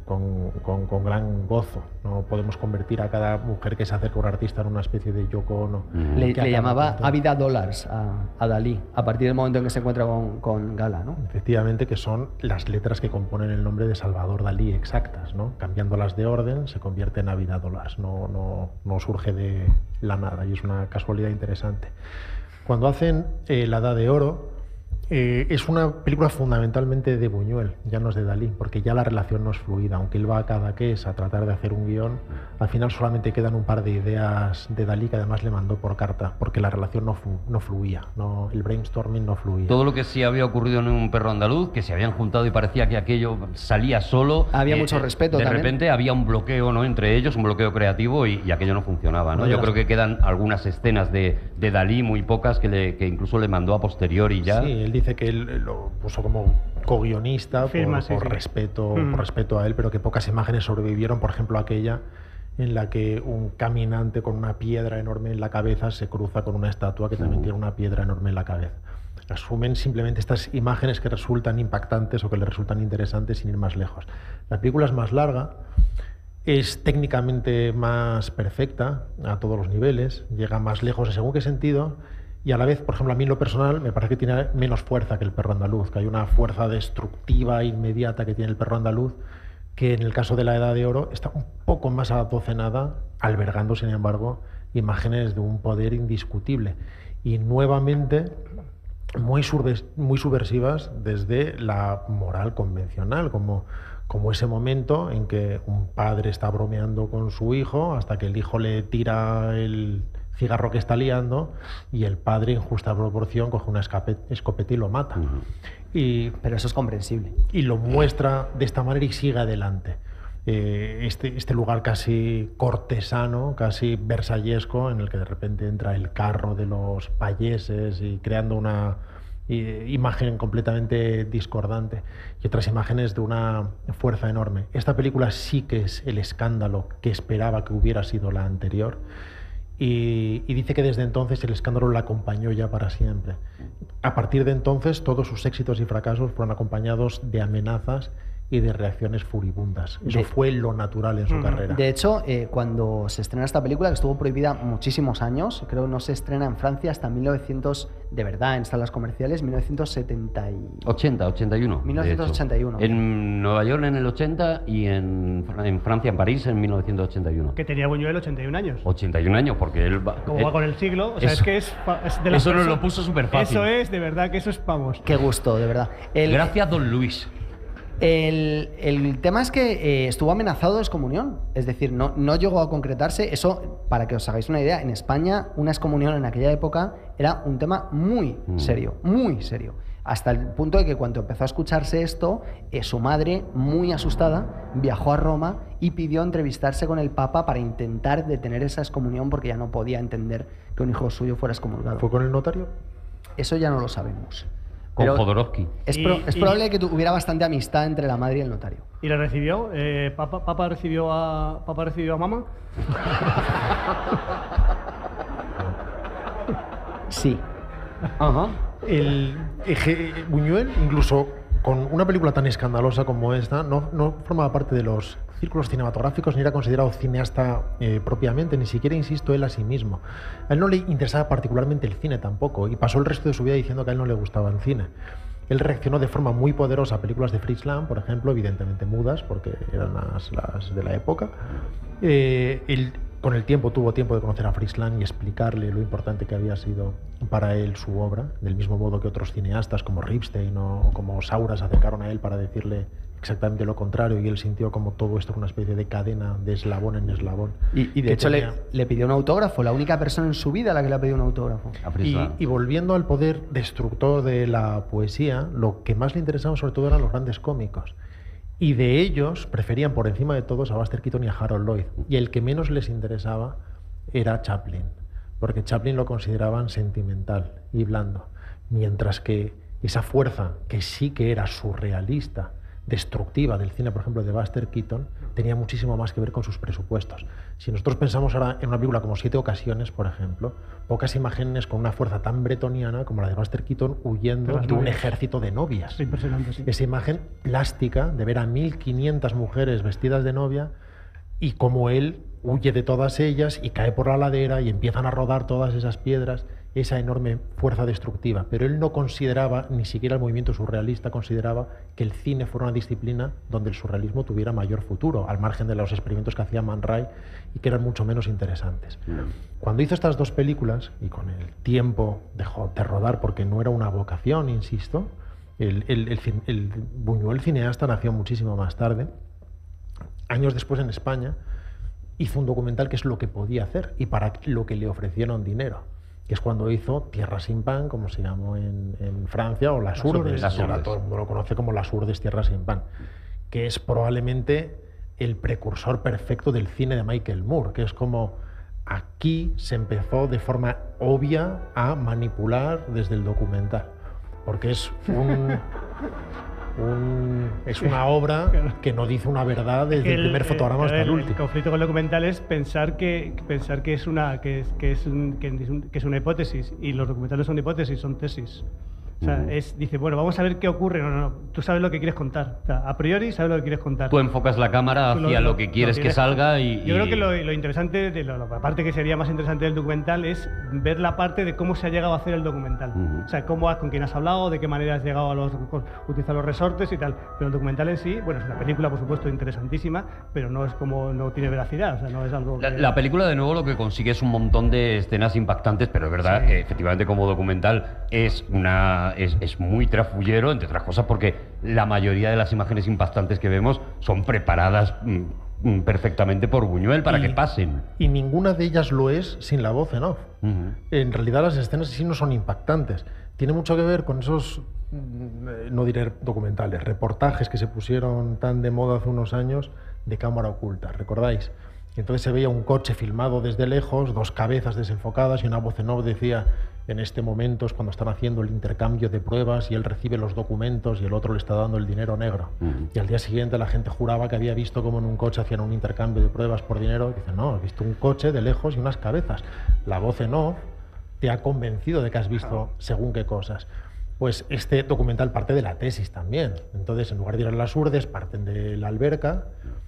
gran gozo. No podemos convertir a cada mujer que se acerca a un artista en una especie de Yoko Ono. Le llamaba Ávida Dollars a Dalí, a partir del momento en que se encuentra con Gala, ¿no? Efectivamente, que son las letras que componen el nombre de Salvador Dalí exactas, ¿no? Cambiándolas de orden se convierte en Ávida Dollars, no surge de la nada, y es una casualidad interesante. Cuando hacen La Edad de Oro, es una película fundamentalmente de Buñuel, ya no es de Dalí, porque ya la relación no es fluida. Aunque él va a Cadaqués a tratar de hacer un guión, al final solamente quedan un par de ideas de Dalí que además le mandó por carta, porque la relación no fluía, el brainstorming no fluía. Todo lo que sí había ocurrido en Un perro andaluz, que se habían juntado y parecía que aquello salía solo. Había mucho respeto de también. De repente había un bloqueo, ¿no?, entre ellos, un bloqueo creativo, y aquello no funcionaba, ¿no? Yo creo que quedan algunas escenas de Dalí, muy pocas, que incluso le mandó a posteriori ya. Sí, él dice que él lo puso como co-guionista por respeto a él, pero que pocas imágenes sobrevivieron. Por ejemplo, aquella en la que un caminante con una piedra enorme en la cabeza se cruza con una estatua que también tiene una piedra enorme en la cabeza. Asumen simplemente estas imágenes que resultan impactantes o que le resultan interesantes sin ir más lejos. La película es más larga, es técnicamente más perfecta a todos los niveles, llega más lejos en según qué sentido, y a la vez, por ejemplo, a mí en lo personal me parece que tiene menos fuerza que El perro andaluz, que hay una fuerza destructiva inmediata que tiene El perro andaluz, que en el caso de La Edad de Oro está un poco más adocenada, albergando, sin embargo, imágenes de un poder indiscutible. Y nuevamente muy subversivas desde la moral convencional, como ese momento en que un padre está bromeando con su hijo hasta que el hijo le tira el cigarro que está liando y el padre, en justa proporción, coge una escopeta y lo mata. Pero eso es comprensible. Y lo muestra de esta manera y sigue adelante. Este lugar casi cortesano, casi versallesco, en el que de repente entra el carro de los payeses y creando una imagen completamente discordante, y otras imágenes de una fuerza enorme. Esta película sí que es el escándalo que esperaba que hubiera sido la anterior, y dice que desde entonces el escándalo la acompañó ya para siempre. A partir de entonces todos sus éxitos y fracasos fueron acompañados de amenazas y de reacciones furibundas. Eso fue lo natural en su carrera. De hecho, cuando se estrena esta película, que estuvo prohibida muchísimos años, creo que no se estrena en Francia hasta 1900, de verdad, en salas comerciales, 1981. 1981. En Nueva York en el 80 y en Francia, en París, en 1981. Que tenía Buñuel 81 años. 81 años, porque él va... Como va con el siglo, o sea, eso, es que es de las eso nos lo puso súper fácil. Eso es, de verdad, que eso es, vamos. Qué gusto, de verdad. Gracias, don Luis. El tema es que estuvo amenazado de excomunión, es decir, no llegó a concretarse. Eso, para que os hagáis una idea, en España una excomunión en aquella época era un tema muy serio, hasta el punto de que cuando empezó a escucharse esto, su madre, muy asustada, viajó a Roma y pidió entrevistarse con el Papa para intentar detener esa excomunión, porque ya no podía entender que un hijo suyo fuera excomulgado. ¿Fue con el notario? Eso ya no lo sabemos. Con Jodorowsky. Es probable que hubiera bastante amistad entre la madre y el notario. ¿Y la recibió? ¿Papa recibió a mamá? Sí. Ajá. Buñuel, incluso con una película tan escandalosa como esta, no formaba parte de los círculos cinematográficos ni era considerado cineasta propiamente, ni siquiera, insisto, él a sí mismo. A él no le interesaba particularmente el cine tampoco, y pasó el resto de su vida diciendo que a él no le gustaba el cine. Él reaccionó de forma muy poderosa a películas de Fritz Lang, por ejemplo, evidentemente mudas, porque eran las de la época. Él, con el tiempo, tuvo tiempo de conocer a Fritz Lang y explicarle lo importante que había sido para él su obra, del mismo modo que otros cineastas como Ripstein o como Saura se acercaron a él para decirle exactamente lo contrario, y él sintió como todo esto era una especie de cadena de eslabón en eslabón. Y de hecho le pidió un autógrafo, la única persona en su vida a la que le ha pedido un autógrafo. Y volviendo al poder destructor de la poesía, lo que más le interesaba sobre todo eran los grandes cómicos. Y de ellos preferían por encima de todos a Buster Keaton y a Harold Lloyd. Y el que menos les interesaba era Chaplin, porque Chaplin lo consideraban sentimental y blando. Mientras que esa fuerza, que sí que era surrealista, destructiva del cine, por ejemplo, de Buster Keaton, tenía muchísimo más que ver con sus presupuestos. Si nosotros pensamos ahora en una película como Siete ocasiones, por ejemplo, pocas imágenes con una fuerza tan bretoniana como la de Buster Keaton huyendo de un ejército de novias. Impresionante, sí. Esa imagen plástica de ver a 1500 mujeres vestidas de novia y cómo él huye de todas ellas y cae por la ladera y empiezan a rodar todas esas piedras, esa enorme fuerza destructiva. Pero él no consideraba, ni siquiera el movimiento surrealista consideraba que el cine fuera una disciplina donde el surrealismo tuviera mayor futuro, al margen de los experimentos que hacía Man Ray y que eran mucho menos interesantes. Cuando hizo estas dos películas, y con el tiempo dejó de rodar porque no era una vocación, insisto, el Buñuel cineasta nació muchísimo más tarde. Años después en España hizo un documental que es lo que podía hacer y para lo que le ofrecieron dinero, que es cuando hizo Tierra sin pan, como se llamó en Francia, o Las Urdes. Ahora todo el mundo lo conoce como Las Urdes, Tierra sin pan, que es probablemente el precursor perfecto del cine de Michael Moore, que es como aquí se empezó de forma obvia a manipular desde el documental, porque es es una obra que no dice una verdad desde el primer fotograma hasta el último. El conflicto con el documental es pensar que es una hipótesis, y los documentales son hipótesis, son tesis. O sea, dice, bueno, vamos a ver qué ocurre. No, tú sabes lo que quieres contar. O sea, a priori sabes lo que quieres contar. Tú enfocas la cámara hacia lo que quieres que salga y... Yo creo que lo interesante, la parte que sería más interesante del documental es ver la parte de cómo se ha llegado a hacer el documental. O sea, con quién has hablado, de qué manera has llegado a utilizar los resortes y tal. Pero el documental en sí, bueno, es una película, por supuesto, interesantísima, pero no es como, no tiene veracidad. O sea, no es algo que... La película, de nuevo, lo que consigue es un montón de escenas impactantes, pero es verdad que efectivamente como documental es muy trafullero, entre otras cosas porque la mayoría de las imágenes impactantes que vemos son preparadas perfectamente por Buñuel para que pasen. Y ninguna de ellas lo es sin la voz en off. En realidad las escenas sí no son impactantes. Tiene mucho que ver con esos, no diré documentales, reportajes que se pusieron tan de moda hace unos años de cámara oculta, ¿recordáis? Y entonces se veía un coche filmado desde lejos, dos cabezas desenfocadas y una voz en off decía: en este momento es cuando están haciendo el intercambio de pruebas y él recibe los documentos y el otro le está dando el dinero negro. Y al día siguiente la gente juraba que había visto cómo en un coche hacían un intercambio de pruebas por dinero. Y dice, no, he visto un coche de lejos y unas cabezas. La voz en off te ha convencido de que has visto según qué cosas. Pues este documental parte de la tesis también. Entonces, en lugar de ir a Las Urdes, parten de la Alberca,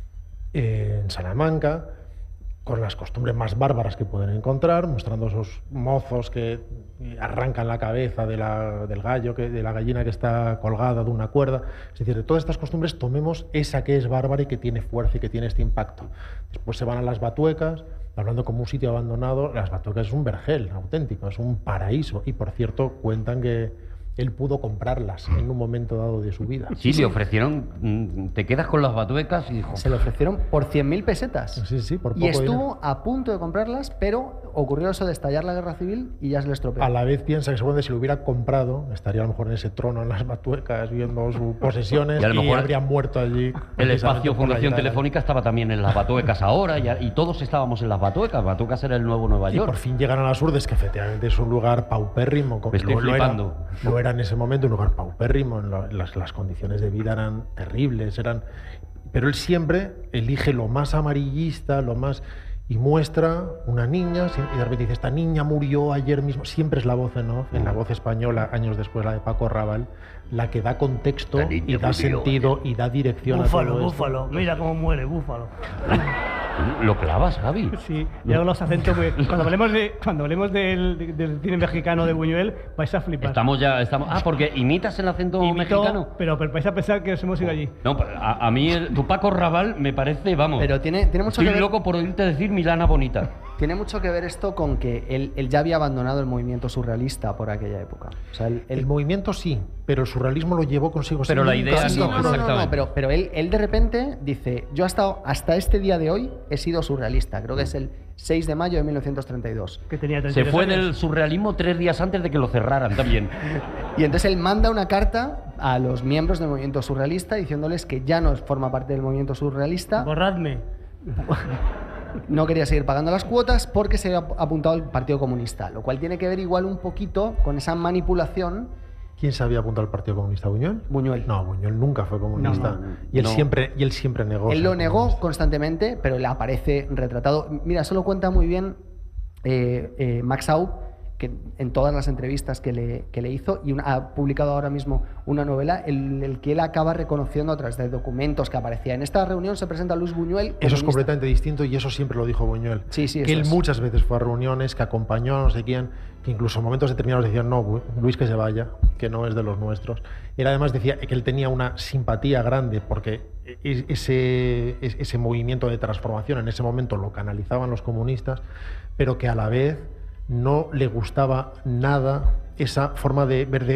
en Salamanca, con las costumbres más bárbaras que pueden encontrar, mostrando esos mozos que arrancan la cabeza del gallo, de la gallina que está colgada de una cuerda. Es decir, de todas estas costumbres tomemos esa que es bárbara y que tiene fuerza y que tiene este impacto. Después se van a Las Batuecas, hablando como un sitio abandonado. Las Batuecas es un vergel auténtico, es un paraíso. Y por cierto, cuentan que él pudo comprarlas en un momento dado de su vida. Sí, le ofrecieron, te quedas con las Batuecas, y dijo... Se le ofrecieron por 100.000 pesetas. Sí, por poco. Y estuvo dinero. a punto de comprarlas, pero ocurrió eso de estallar la guerra civil y ya se le estropeó. A la vez piensa que seguramente si lo hubiera comprado, estaría a lo mejor en ese trono en Las Batuecas viendo sus posesiones y a lo mejor habría muerto allí. El espacio Fundación Telefónica estaba también en Las Batuecas ahora, y todos estábamos en Las Batuecas. Batuecas era el nuevo Nueva York. Y por fin llegan a Las Urdes, que efectivamente es un lugar paupérrimo. Me estoy flipando. Lo era en ese momento un lugar paupérrimo, las condiciones de vida eran terribles, pero él siempre elige lo más amarillista, lo más... y muestra una niña, y de repente dice, esta niña murió ayer mismo. Siempre es la voz en off, en la voz española, años después la de Paco Raval, la que da contexto y da sentido y da dirección Búfalo, a todo Búfalo, esto. mira cómo muere Búfalo. Lo clavas, Javi. Sí, y hago los acentos muy... Cuando hablemos del cine mexicano de Buñuel, vais a flipar. Estamos. Porque imitas el acento mexicano. Pero vais a pensar que os hemos ido allí. No, a mí tu Paco Raval me parece, vamos. Pero tiene mucho estoy que ver... loco por oírte decir Milana Bonita. Tiene mucho que ver esto con que él ya había abandonado el movimiento surrealista por aquella época. O sea, el movimiento sí, pero el surrealismo lo llevó consigo. Pero la idea sí, no, pero él de repente dice, yo hasta este día de hoy he sido surrealista. Creo que es el 6 de mayo de 1932. Que tenía Se fue años. del surrealismo 3 días antes de que lo cerraran también. Y entonces él manda una carta a los miembros del movimiento surrealista diciéndoles que ya no forma parte del movimiento surrealista. Borradme. No quería seguir pagando las cuotas porque se había apuntado al Partido Comunista, lo cual tiene que ver igual un poquito con esa manipulación. ¿Quién se había apuntado al Partido Comunista? ¿Buñuel? Buñuel. No, Buñuel nunca fue comunista. No. Y él siempre negó. Él ser lo negó comunista. constantemente, pero le aparece retratado. Mira, eso lo cuenta muy bien Max Aub, que en todas las entrevistas que le hizo, y ha publicado ahora mismo una novela en el que él acaba reconociendo a través de documentos que aparecía. En esta reunión se presenta Luis Buñuel. Eso es comunista. completamente distinto y eso siempre lo dijo Buñuel. Sí, que él es. muchas veces fue a reuniones, que acompañó a no sé quién, que incluso en momentos determinados decían, no, Luis que se vaya, que no es de los nuestros. Él además decía que él tenía una simpatía grande porque ese movimiento de transformación en ese momento lo canalizaban los comunistas, pero que a la vez no le gustaba nada esa forma de ver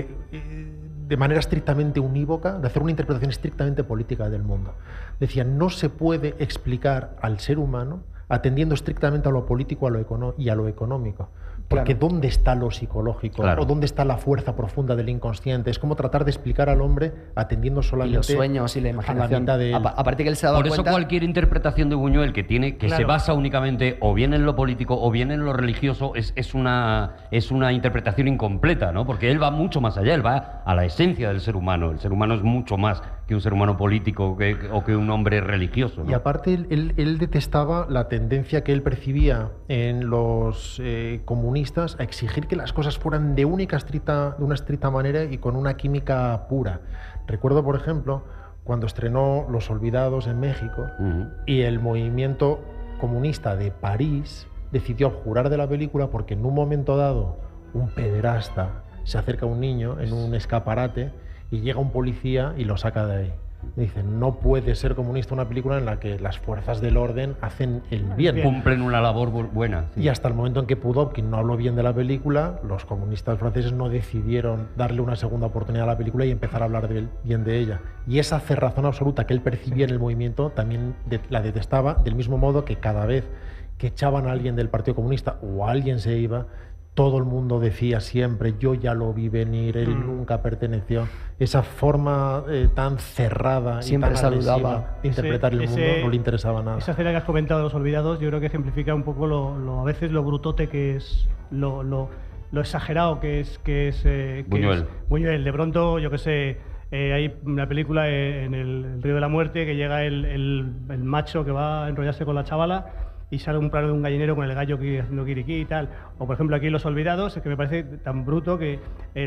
de manera estrictamente unívoca, de hacer una interpretación estrictamente política del mundo. Decía, no se puede explicar al ser humano atendiendo estrictamente a lo político y a lo económico. Porque Claro. ¿dónde está lo psicológico? Claro. ¿O dónde está la fuerza profunda del inconsciente? Es como tratar de explicar al hombre atendiendo Y solamente los sueños y la a la imaginación. mitad de él. Aparte que él se daba Por eso cuenta... cualquier interpretación de Buñuel que Claro. se basa únicamente o bien en lo político o bien en lo religioso es una interpretación incompleta, ¿no? Porque él va mucho más allá, él va a la esencia del ser humano. El ser humano es mucho más que un ser humano político o que un hombre religioso, ¿no? Y aparte él detestaba la tendencia que él percibía en los comunistas a exigir que las cosas fueran de una estricta manera y con una química pura. Recuerdo, por ejemplo, cuando estrenó Los Olvidados en México y el movimiento comunista de París decidió abjurar de la película porque en un momento dado un pederasta se acerca a un niño en un escaparate y llega un policía y lo saca de ahí. Y dice, no puede ser comunista una película en la que las fuerzas del orden hacen el bien. Cumplen una labor buena. Sí. Y hasta el momento en que Pudovkin no habló bien de la película, los comunistas franceses no decidieron darle una segunda oportunidad a la película y empezar a hablar bien de ella. Y esa cerrazón absoluta que él percibía en el movimiento también la detestaba, del mismo modo que cada vez que echaban a alguien del Partido Comunista o alguien se iba, todo el mundo decía siempre, yo ya lo vi venir, él nunca perteneció. Esa forma tan cerrada Siempre y tan agresiva saludaba. de interpretar el mundo no le interesaba nada. Esa escena que has comentado de Los Olvidados, yo creo que ejemplifica un poco a veces lo brutote que es, lo exagerado que es Buñuel. Buñuel. De pronto, yo qué sé, hay una película en el Río de la Muerte que llega el macho que va a enrollarse con la chavala y sale un plano de un gallinero con el gallo haciendo kiriquí y tal. O por ejemplo aquí en Los Olvidados, es que me parece tan bruto que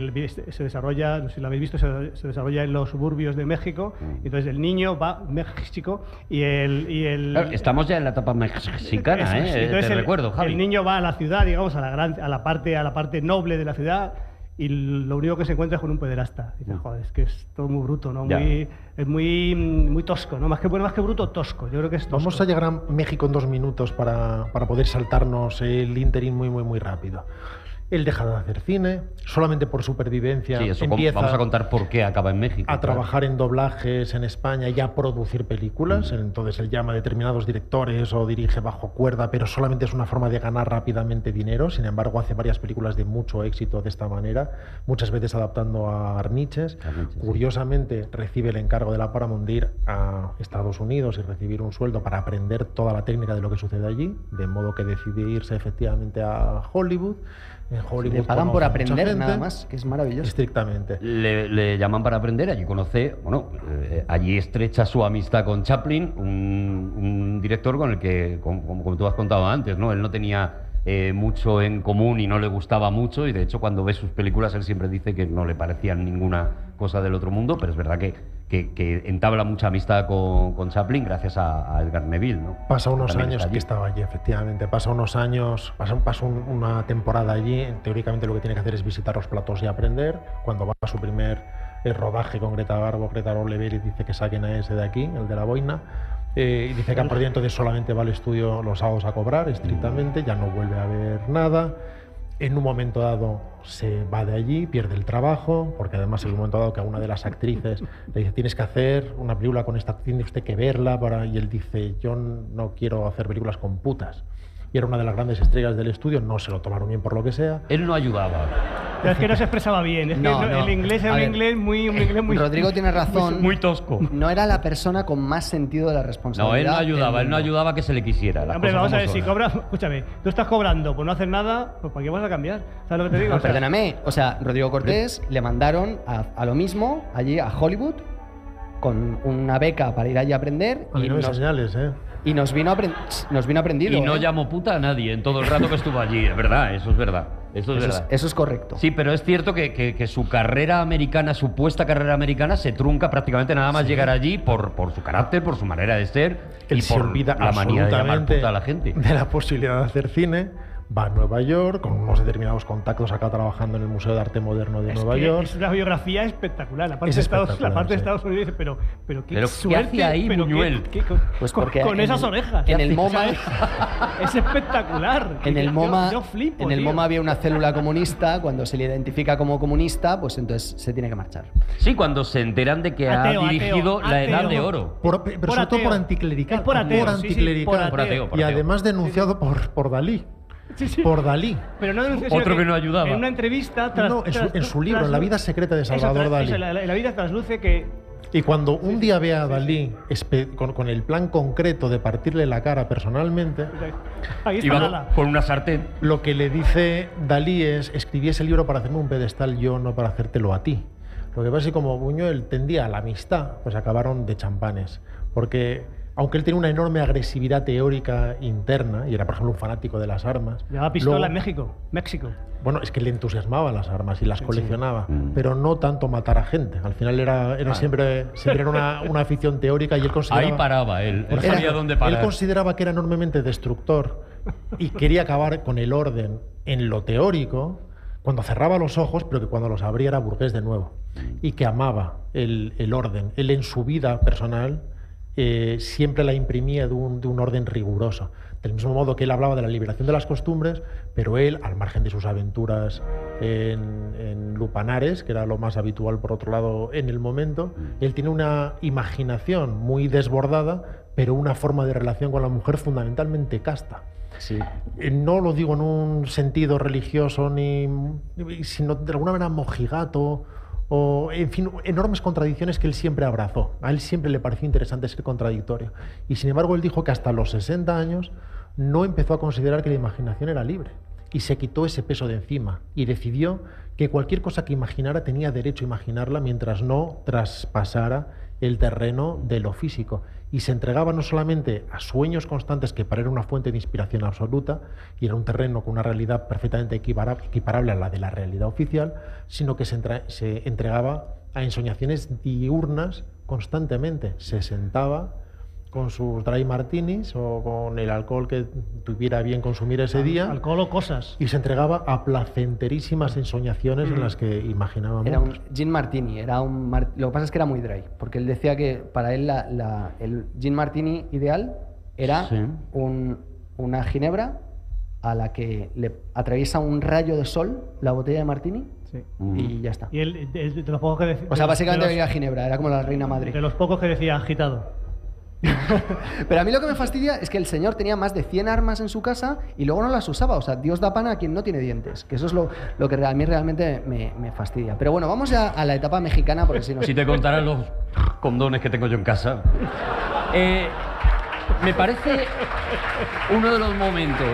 se desarrolla, no sé si lo habéis visto, se desarrolla en los suburbios de México. Entonces el niño va a México y Claro, estamos ya en la etapa mexicana, Eso, sí. Entonces te recuerdo, Javi. El niño va a la ciudad, digamos, a la parte noble de la ciudad, y lo único que se encuentra es con un pederasta. Y dices, joder, es que es todo muy bruto, ¿no? Ya. Es muy tosco, ¿no? Más que bruto, tosco. Yo creo que es tosco. Vamos a llegar a México en 2 minutos para poder saltarnos el ínterin muy rápido. Él deja de hacer cine, solamente por supervivencia Sí, eso empieza vamos a contar por qué acaba en México. a claro. trabajar en doblajes en España y a producir películas. Entonces él llama a determinados directores o dirige bajo cuerda, pero solamente es una forma de ganar rápidamente dinero. Sin embargo, hace varias películas de mucho éxito de esta manera, muchas veces adaptando a Arniches. Arniches, sí. Curiosamente, recibe el encargo de la Paramount de ir a Estados Unidos y recibir un sueldo para aprender toda la técnica de lo que sucede allí, de modo que decide irse efectivamente a Hollywood. En Hollywood Le pagan por conoce mucha aprender gente, nada más, que es maravilloso. estrictamente. Le llaman para aprender, allí conoce, allí estrecha su amistad con Chaplin, un director con el que, como tú has contado antes, ¿no? Él no tenía mucho en común y no le gustaba mucho, y de hecho cuando ves sus películas él siempre dice que no le parecían ninguna cosa del otro mundo, pero es verdad que entabla mucha amistad con Chaplin gracias a Edgar Neville, ¿no? Pasa unos años que estaba allí, efectivamente. Pasa unos años, pasa una temporada allí. Teóricamente lo que tiene que hacer es visitar los platós y aprender. Cuando va a su primer rodaje con Greta Garbo, Greta Garbo-Level, y dice que saquen a ese de aquí, el de la boina. Y dice que a partir de entonces solamente va al estudio los sábados a cobrar, estrictamente, ya no vuelve a ver nada. En un momento dado se va de allí, pierde el trabajo, porque además en un momento dado que a una de las actrices le dice: tienes que hacer una película con esta, tiene usted que verla, y él dice: yo no quiero hacer películas con putas. Y era una de las grandes estrellas del estudio, no se lo tomaron bien por lo que sea. Él no ayudaba. Pero es que no se expresaba bien, es que el inglés era un inglés muy... Rodrigo tiene razón. Muy tosco. No era la persona con más sentido de la responsabilidad. No, él no ayudaba a que se le quisiera. Hombre, vamos a ver, si cobras... Escúchame, tú estás cobrando por no hacer nada, pues ¿para qué vas a cambiar? ¿Sabes lo que te digo? No, perdóname, o sea, Rodrigo Cortés le mandaron a lo mismo, allí a Hollywood, con una beca para ir allí a aprender. A mí no me señales, Y nos vino aprendido. Y no llamó puta a nadie en todo el rato que estuvo allí, es verdad, eso es verdad. Eso es correcto. Sí, pero es cierto que su carrera americana, supuesta carrera americana, se trunca prácticamente nada más llegar allí por su carácter, por su manera de ser y por la manía de llamar puta a la gente. De la posibilidad de hacer cine. Va a Nueva York con unos determinados contactos acá trabajando en el Museo de Arte Moderno de Nueva York. Es una biografía espectacular. La parte de Estados Unidos dice, pero qué suerte, ¿qué hace ahí Buñuel? Pues porque con esas orejas. En el MoMA es espectacular. En el MoMA, yo flipo, en el tío. MoMA había una célula comunista. Cuando se le identifica como comunista, pues entonces se tiene que marchar. Sí, cuando se enteran de que ha dirigido La Edad de Oro. Pero sobre todo por anticlerical. Por ateo. Por ateo. Y además denunciado por Dalí. Sí. Por Dalí. Pero no otro que no ayudaba. En una entrevista... en su libro, En la vida secreta de Salvador Dalí. La vida trasluce que... Y cuando un día ve a Dalí con el plan concreto de partirle la cara personalmente, ahí está con una sartén. Lo que le dice Dalí es: escribí ese libro para hacerme un pedestal yo, no para hacértelo a ti. Lo que pasa es que como Buñuel tendía a la amistad, pues acabaron de champanes. Porque aunque él tenía una enorme agresividad teórica interna, y era, por ejemplo, un fanático de las armas... Llevaba pistola en México. Bueno, es que le entusiasmaban las armas y las coleccionaba, pero no tanto matar a gente. Al final siempre era una afición teórica, y él consideraba... Ahí paraba él sabía dónde parar. Él consideraba que era enormemente destructor y quería acabar con el orden en lo teórico, cuando cerraba los ojos, pero que cuando los abría era burgués de nuevo, y que amaba el orden. Él en su vida personal... siempre la imprimía de un orden riguroso. Del mismo modo que él hablaba de la liberación de las costumbres, pero él, al margen de sus aventuras en Lupanares, que era lo más habitual por otro lado en el momento, él tiene una imaginación muy desbordada, pero una forma de relación con la mujer fundamentalmente casta. Sí. No lo digo en un sentido religioso, sino de alguna manera mojigato, o, en fin, enormes contradicciones que él siempre abrazó. A él siempre le pareció interesante ser contradictorio. Y sin embargo, él dijo que hasta los 60 años no empezó a considerar que la imaginación era libre. Y se quitó ese peso de encima. Y decidió que cualquier cosa que imaginara tenía derecho a imaginarla mientras no traspasara el terreno de lo físico. Y se entregaba no solamente a sueños constantes, que para él era una fuente de inspiración absoluta, y era un terreno con una realidad perfectamente equiparable a la de la realidad oficial, sino que se entregaba a ensoñaciones diurnas constantemente. Se sentaba con sus dry martinis o con el alcohol que tuviera bien consumir ese día. Alcohol o cosas. Y se entregaba a placenterísimas ensoñaciones en las que imaginaba Era un gin martini. Lo que pasa es que era muy dry, porque él decía que para él el gin martini ideal era una ginebra a la que le atraviesa un rayo de sol la botella de martini. Sí. Y ya está. Y él, de los pocos que decía... O sea, básicamente bebía ginebra, era como la reina madre. De los pocos que decía agitado. Pero a mí lo que me fastidia es que el señor tenía más de 100 armas en su casa y luego no las usaba. O sea, Dios da pan a quien no tiene dientes. Que eso es lo que a mí realmente me fastidia. Pero bueno, vamos ya a la etapa mexicana, porque si no... Si te contaran los condones que tengo yo en casa. Me parece uno de los momentos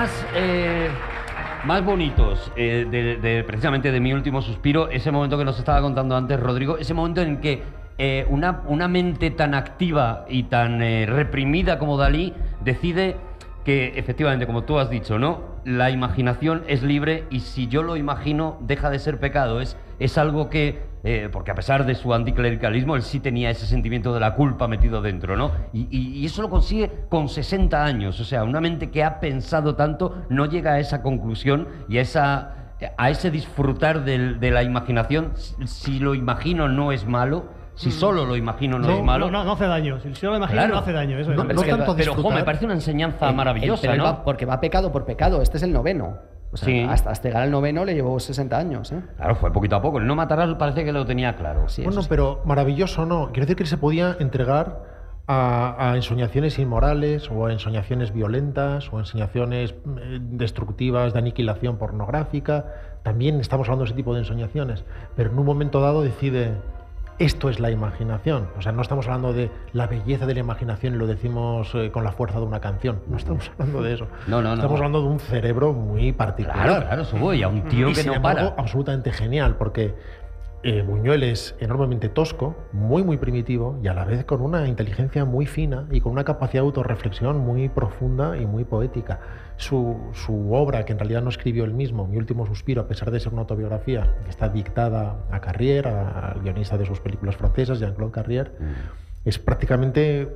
más bonitos precisamente de Mi último suspiro, ese momento que nos estaba contando antes Rodrigo, ese momento en que una mente tan activa y tan reprimida como Dalí decide que efectivamente, como tú has dicho, ¿no? La imaginación es libre y si yo lo imagino, deja de ser pecado. Es algo que, porque a pesar de su anticlericalismo, él sí tenía ese sentimiento de la culpa metido dentro, ¿no? Y eso lo consigue con 60 años. O sea, una mente que ha pensado tanto no llega a esa conclusión y a ese disfrutar de la imaginación. Si lo imagino no es malo. Si solo lo imagino no es malo. No hace daño. Si solo lo imagino Claro. no hace daño. Eso es. Pero, ojo, me parece una enseñanza maravillosa, pero él ¿no? porque va pecado por pecado. Este es el 9º. O sea, Sí. hasta llegar al 9º le llevó 60 años. Claro, fue poquito a poco. El no matarás parece que lo tenía claro. Sí, Bueno, eso sí. pero maravilloso no. Quiero decir que se podía entregar a ensoñaciones inmorales o a ensoñaciones violentas o a ensoñaciones destructivas de aniquilación pornográfica. También estamos hablando de ese tipo de ensoñaciones. Pero en un momento dado decide... Esto es la imaginación. O sea, no estamos hablando de la belleza de la imaginación y lo decimos con la fuerza de una canción. No estamos hablando de eso. No. Estamos hablando de un cerebro muy particular. Claro, eso voy. A un tío Y que sin no embargo, para. absolutamente genial, porque Buñuel es enormemente tosco, muy primitivo y a la vez con una inteligencia muy fina y con una capacidad de autorreflexión muy profunda y muy poética. Su obra, que en realidad no escribió él mismo, Mi último suspiro, a pesar de ser una autobiografía, que está dictada a Carrier, al guionista de sus películas francesas, Jean-Claude Carrier, es prácticamente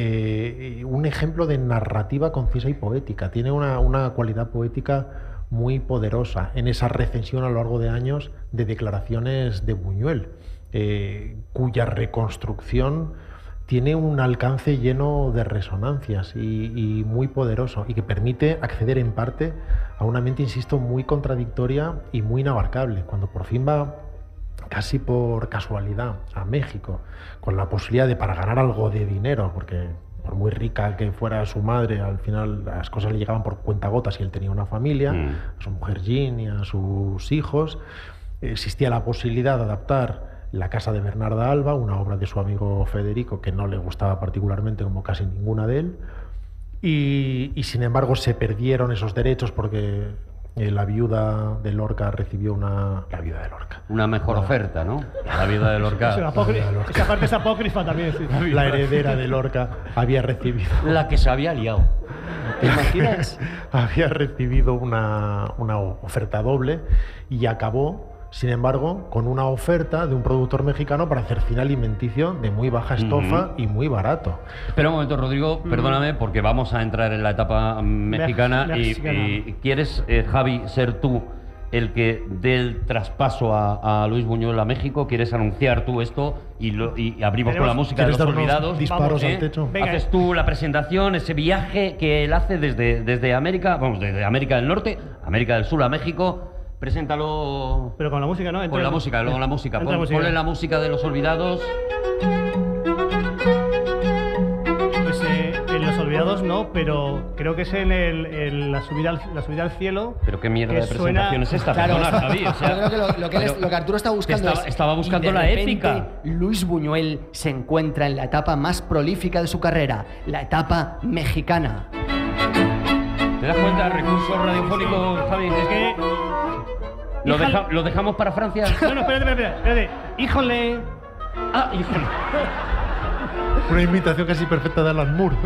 un ejemplo de narrativa concisa y poética. Tiene una cualidad poética muy poderosa en esa recensión a lo largo de años de declaraciones de Buñuel, cuya reconstrucción tiene un alcance lleno de resonancias y muy poderoso y que permite acceder en parte a una mente, insisto, muy contradictoria y muy inabarcable. Cuando por fin va casi por casualidad a México con la posibilidad de, para ganar algo de dinero, porque por muy rica que fuera su madre, al final las cosas le llegaban por cuentagotas y él tenía una familia, a su mujer Jean y a sus hijos. Existía la posibilidad de adaptar La casa de Bernarda Alba, una obra de su amigo Federico que no le gustaba particularmente, como casi ninguna de él. Y sin embargo se perdieron esos derechos porque la viuda de Lorca recibió la viuda de Lorca. Una mejor oferta, ¿no? La vida de Lorca. Esa parte es apócrifa también. Sí. La heredera de Lorca había recibido... La que se había liado. ¿Te imaginas? Había recibido una oferta doble y acabó, sin embargo, con una oferta de un productor mexicano para hacer cine alimenticio de muy baja estofa y muy barato. Espera un momento, Rodrigo, perdóname, porque vamos a entrar en la etapa mexicana. Y ¿quieres, Javi, ser tú el que dé el traspaso a Luis Buñuel a México? ¿Quieres anunciar tú esto y abrimos con la música de Los ¿Quieres dar unos Olvidados? disparos al techo? Venga. Haces tú la presentación, ese viaje que él hace desde América, desde América del Norte, América del Sur a México. Preséntalo. Pero con la música, ¿no? Con la música, luego la música. Entra la música. Ponle la música de Los Olvidados. Pues en Los Olvidados no, pero creo que es en la subida al cielo. Pero qué mierda que de presentación es esta, Claro, perdona, Javi. O sea, yo creo que lo que Arturo está buscando estaba buscando y de la repente, épica. Luis Buñuel se encuentra en la etapa más prolífica de su carrera, la etapa mexicana. ¿Te das cuenta? Recursos radiofónicos, Javi. Es que. ¿Lo dejamos para Francia? No, espérate. Híjole. Ah, híjole. Una imitación casi perfecta de Alan Moore.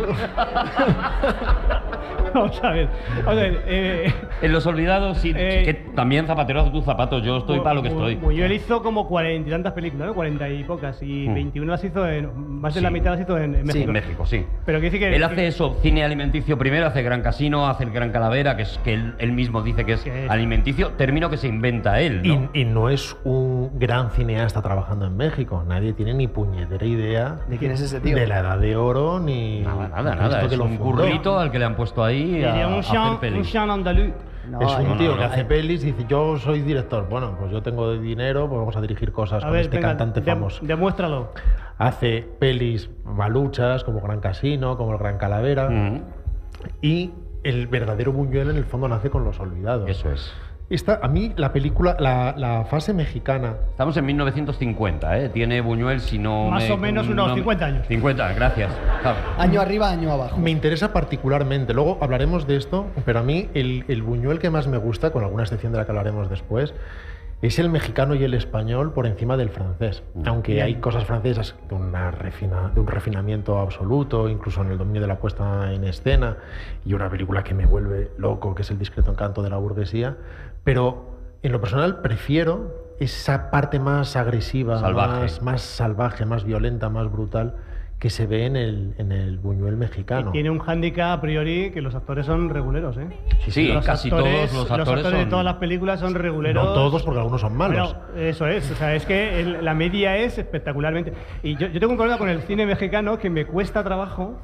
Vamos a ver. En Los Olvidados, sí, que también zapatero a tus zapatos. Yo estoy para lo que estoy. Buñuel hizo como 40 y tantas películas, ¿no? 40 y pocas. Y 21 las hizo más de la mitad las hizo en México. Sí, en México, sí. Pero que dice que. Él hace eso, cine alimenticio primero, hace Gran Casino, hace el Gran Calavera, que es que él mismo dice que es alimenticio, término que se inventa él, ¿no? Y no es un gran cineasta trabajando en México. Nadie tiene ni puñetera idea ¿De quién es ese tío? de la Edad de Oro ni Nada. esto Es un currito al que le han puesto ahí a un hacer pelis. chant andaluz. No, es un tío que no. hace pelis y dice, yo soy director. Bueno, pues yo tengo dinero, pues vamos a dirigir cosas A con ver, este venga, cantante famoso. Demuéstralo. Hace pelis maluchas como Gran Casino, como el Gran Calavera. Y el verdadero Buñuel en el fondo nace con Los Olvidados. Eso es. A mí la película, la fase mexicana... Estamos en 1950, ¿eh? Tiene Buñuel, si no Más o menos unos 50 años. 50, gracias. Javi. Año arriba, año abajo. Me interesa particularmente, luego hablaremos de esto, pero a mí el Buñuel que más me gusta, con alguna excepción de la que hablaremos después, es el mexicano y el español por encima del francés. Aunque hay cosas francesas de un refinamiento absoluto, incluso en el dominio de la puesta en escena, y una película que me vuelve loco, que es El discreto encanto de la burguesía, pero en lo personal prefiero esa parte más agresiva, más salvaje, más violenta, más brutal, que se ve en el Buñuel mexicano. Y tiene un hándicap a priori que los actores son reguleros, ¿eh? Sí, casi todos los actores de todas las películas son reguleros. No todos, porque algunos son malos. Bueno, eso es, o sea, es que la media es espectacularmente. Y yo tengo un problema con el cine mexicano que me cuesta trabajo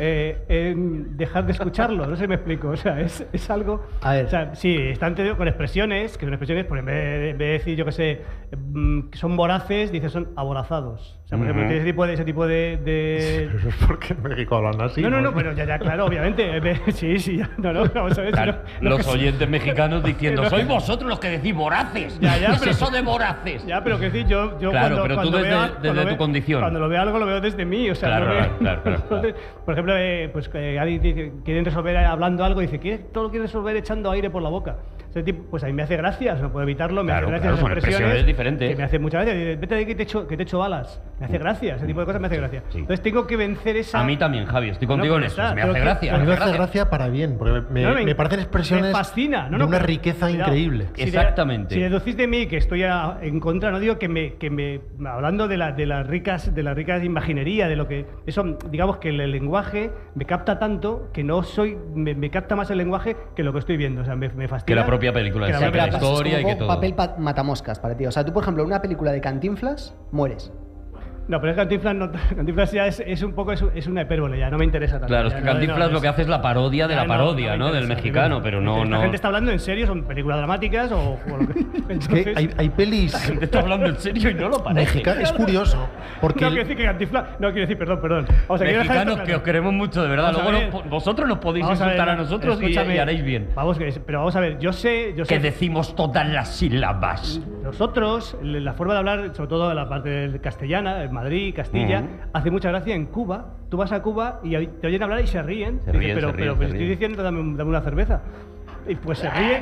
dejar de escucharlo, no sé si me explico, o sea, es algo... A ver. O sea, sí, están con expresiones, que son expresiones, por en vez de decir, yo qué sé, que son voraces, dices son aborazados. O sea, por ejemplo, ese tipo de... Pero eso es porque en México hablan así. No, pero ya, claro, obviamente. Sí, no, vamos a ver. Claro, los oyentes mexicanos diciendo, sois vosotros los que decís voraces. Ya, ¿Qué es pero, eso de voraces? Ya, pero que decir, yo claro, pero tú desde tu condición. Cuando lo veo algo, lo veo desde mí. O sea, claro. Por ejemplo, alguien dice, quieren resolver hablando algo y dice, todo lo quiere resolver echando aire por la boca. Ese tipo, pues a mí me hace gracia, no puedo evitarlo, me hace gracia esas son expresiones diferentes. Que me hace mucha gracia. Dice, vete de ahí que te echo balas. Me hace gracia, ese tipo de cosas me hace gracia. Sí. Entonces tengo que vencer esa... A mí también, Javi, estoy contigo en eso. Me hace gracia. A mí me hace gracia para bien, porque me parecen expresiones me fascina. de una riqueza increíble. Exactamente. Si deducís de mí que estoy en contra, no digo que me hablando de las ricas imaginería, de lo que eso, digamos que el lenguaje me capta tanto que no soy me capta más el lenguaje que lo que estoy viendo, o sea, me fascina. Que la propia película, la historia y que todo. Papel matamoscas para ti. O sea, tú, por ejemplo, en una película de Cantinflas mueres. No, pero es Cantinflas ya es un poco es una hipérbole, ya no me interesa tanto. Claro, es que Cantinflas lo que hace es la parodia de la parodia, ¿no? Del mexicano, pero no. La gente está hablando en serio, son películas dramáticas o lo que. Entonces, es que hay pelis. La gente está hablando en serio y no lo parece. Es curioso. Porque no quiero decir que Cantinflas. No quiero decir, perdón. O sea, mexicanos que os queremos mucho, de verdad. Luego vosotros nos podéis insultar a nosotros y haréis bien. Pero vamos a ver, yo sé. Que decimos todas las sílabas. Nosotros, la forma de hablar, sobre todo la parte castellana, en Madrid, Castilla, hace mucha gracia en Cuba. Tú vas a Cuba y te oyen hablar y se ríen. Pero estoy diciendo, dame una cerveza. Y pues se ríen.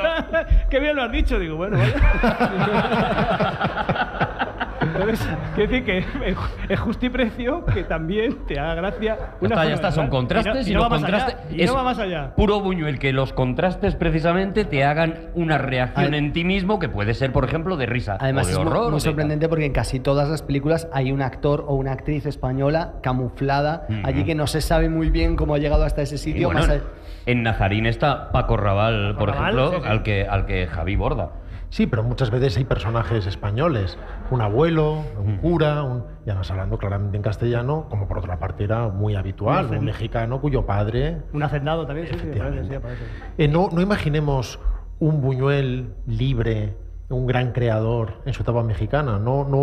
Qué bien lo has dicho. Digo, bueno, vale. Entonces, quiero decir que es justo y precio que también te haga gracia. Ya está, son contrastes y los contrastes. Y no va más allá. Puro Buñuel, que los contrastes precisamente te hagan una reacción en ti mismo que puede ser, por ejemplo, de risa. Además, o de horror. Es muy sorprendente porque en casi todas las películas hay un actor o una actriz española camuflada allí que no se sabe muy bien cómo ha llegado hasta ese sitio. Bueno, en Nazarín está Paco Raval, por ejemplo, sí. al que Javi borda. Sí, pero muchas veces hay personajes españoles, un abuelo, un cura, y además hablando claramente en castellano, como por otra parte era muy habitual, un mexicano cuyo padre... Un hacendado también, sí, no imaginemos un Buñuel libre, un gran creador en su etapa mexicana.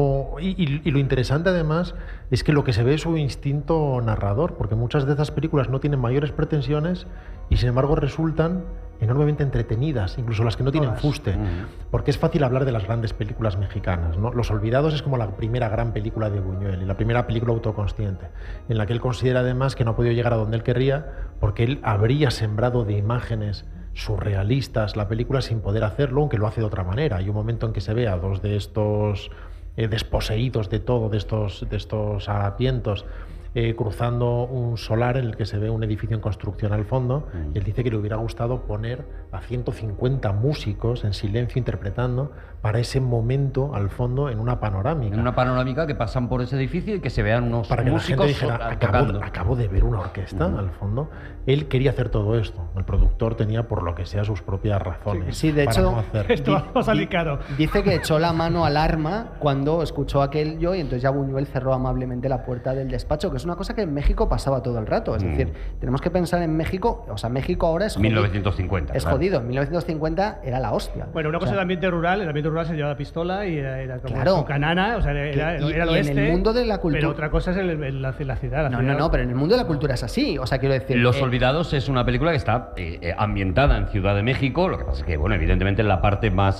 Y lo interesante además es que lo que se ve es su instinto narrador, porque muchas de estas películas no tienen mayores pretensiones y sin embargo resultan enormemente entretenidas, incluso las que no tienen fuste, porque es fácil hablar de las grandes películas mexicanas, ¿no? Los Olvidados es como la primera gran película de Buñuel y la primera película autoconsciente, en la que él considera además que no ha podido llegar a donde él querría porque él habría sembrado de imágenes surrealistas la película sin poder hacerlo, aunque lo hace de otra manera. Hay un momento en que se ve a dos de estos desposeídos de todo, de estos harapientos, cruzando un solar en el que se ve un edificio en construcción al fondo, y él dice que le hubiera gustado poner a 150 músicos en silencio interpretando para ese momento al fondo en una panorámica. En una panorámica que pasan por ese edificio y que se vean unos para que músicos la gente dijera, acabo de ver una orquesta al fondo. Él quería hacer todo esto. El productor tenía, por lo que sea, sus propias razones. Sí, de hecho, no hacer. Esto va a salir caro. Dice que echó la mano al arma cuando escuchó aquello y entonces ya Buñuel cerró amablemente la puerta del despacho, que es una cosa que en México pasaba todo el rato. Es decir, tenemos que pensar en México, o sea, México ahora es jodido. 1950. Es jodido. En 1950 era la hostia. Bueno, una cosa es el ambiente rural se llevaba pistola y era como claro, canana, o sea, era el oeste. En el mundo de la cultura. Pero otra cosa es la ciudad. No, pero en el mundo de la cultura es así. O sea, quiero decir. Los Olvidados es una película que está ambientada en Ciudad de México. Lo que pasa es que, bueno, evidentemente en la parte más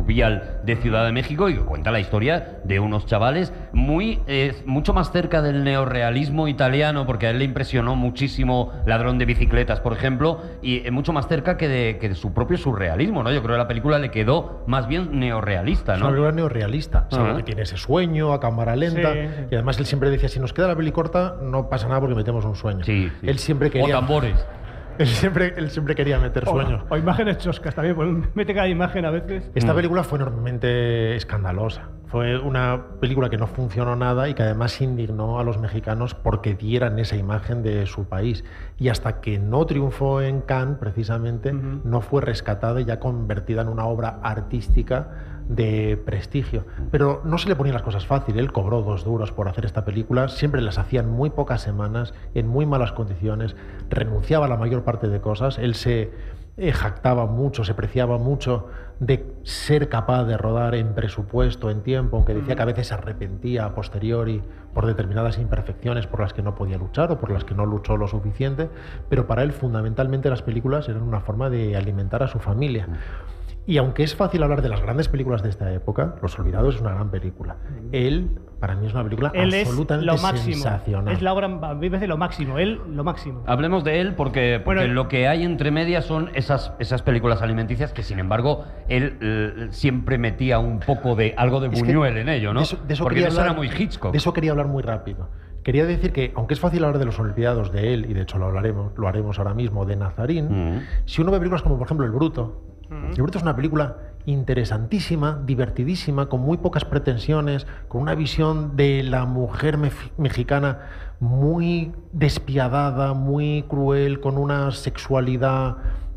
suburbial de Ciudad de México y que cuenta la historia de unos chavales mucho más cerca del neorrealismo italiano, porque a él le impresionó muchísimo Ladrón de bicicletas, por ejemplo, y mucho más cerca que de su propio surrealismo, ¿no? Yo creo que la película le quedó más bien neorrealista, Es ¿no? una película neorrealista, sabe que tiene ese sueño a cámara lenta, y además él siempre decía, si nos queda la peli corta, no pasa nada porque metemos un sueño. Sí. Él siempre quería... O tambores. Él siempre quería meter sueños. O imágenes choscas también, mete cada imagen a veces. Esta película fue enormemente escandalosa. Fue una película que no funcionó nada y que además indignó a los mexicanos porque dieran esa imagen de su país. Y hasta que no triunfó en Cannes, precisamente, no fue rescatada y ya convertida en una obra artística de prestigio. Pero no se le ponían las cosas fácil. Él cobró 2 duros por hacer esta película. Siempre las hacían muy pocas semanas, en muy malas condiciones. Renunciaba a la mayor parte de cosas. Él se jactaba mucho, se preciaba mucho de ser capaz de rodar en presupuesto, en tiempo, aunque decía que a veces se arrepentía a posteriori por determinadas imperfecciones por las que no podía luchar o por las que no luchó lo suficiente, pero para él fundamentalmente las películas eran una forma de alimentar a su familia. Y aunque es fácil hablar de las grandes películas de esta época, Los Olvidados es una gran película. Él, para mí, es una película absolutamente sensacional. Es la obra, a mí me parece lo máximo, lo máximo. Hablemos de él porque lo que hay entre medias son esas películas alimenticias que, sin embargo, él siempre metía un poco de algo de Buñuel en ello, ¿no? Porque eso era muy Hitchcock. De eso quería hablar muy rápido. Quería decir que, aunque es fácil hablar de Los Olvidados de él, y de hecho lo haremos ahora mismo, de Nazarín, si uno ve películas como, por ejemplo, El Bruto, El Bruto es una película interesantísima, divertidísima, con muy pocas pretensiones, con una visión de la mujer mexicana muy despiadada, muy cruel, con una sexualidad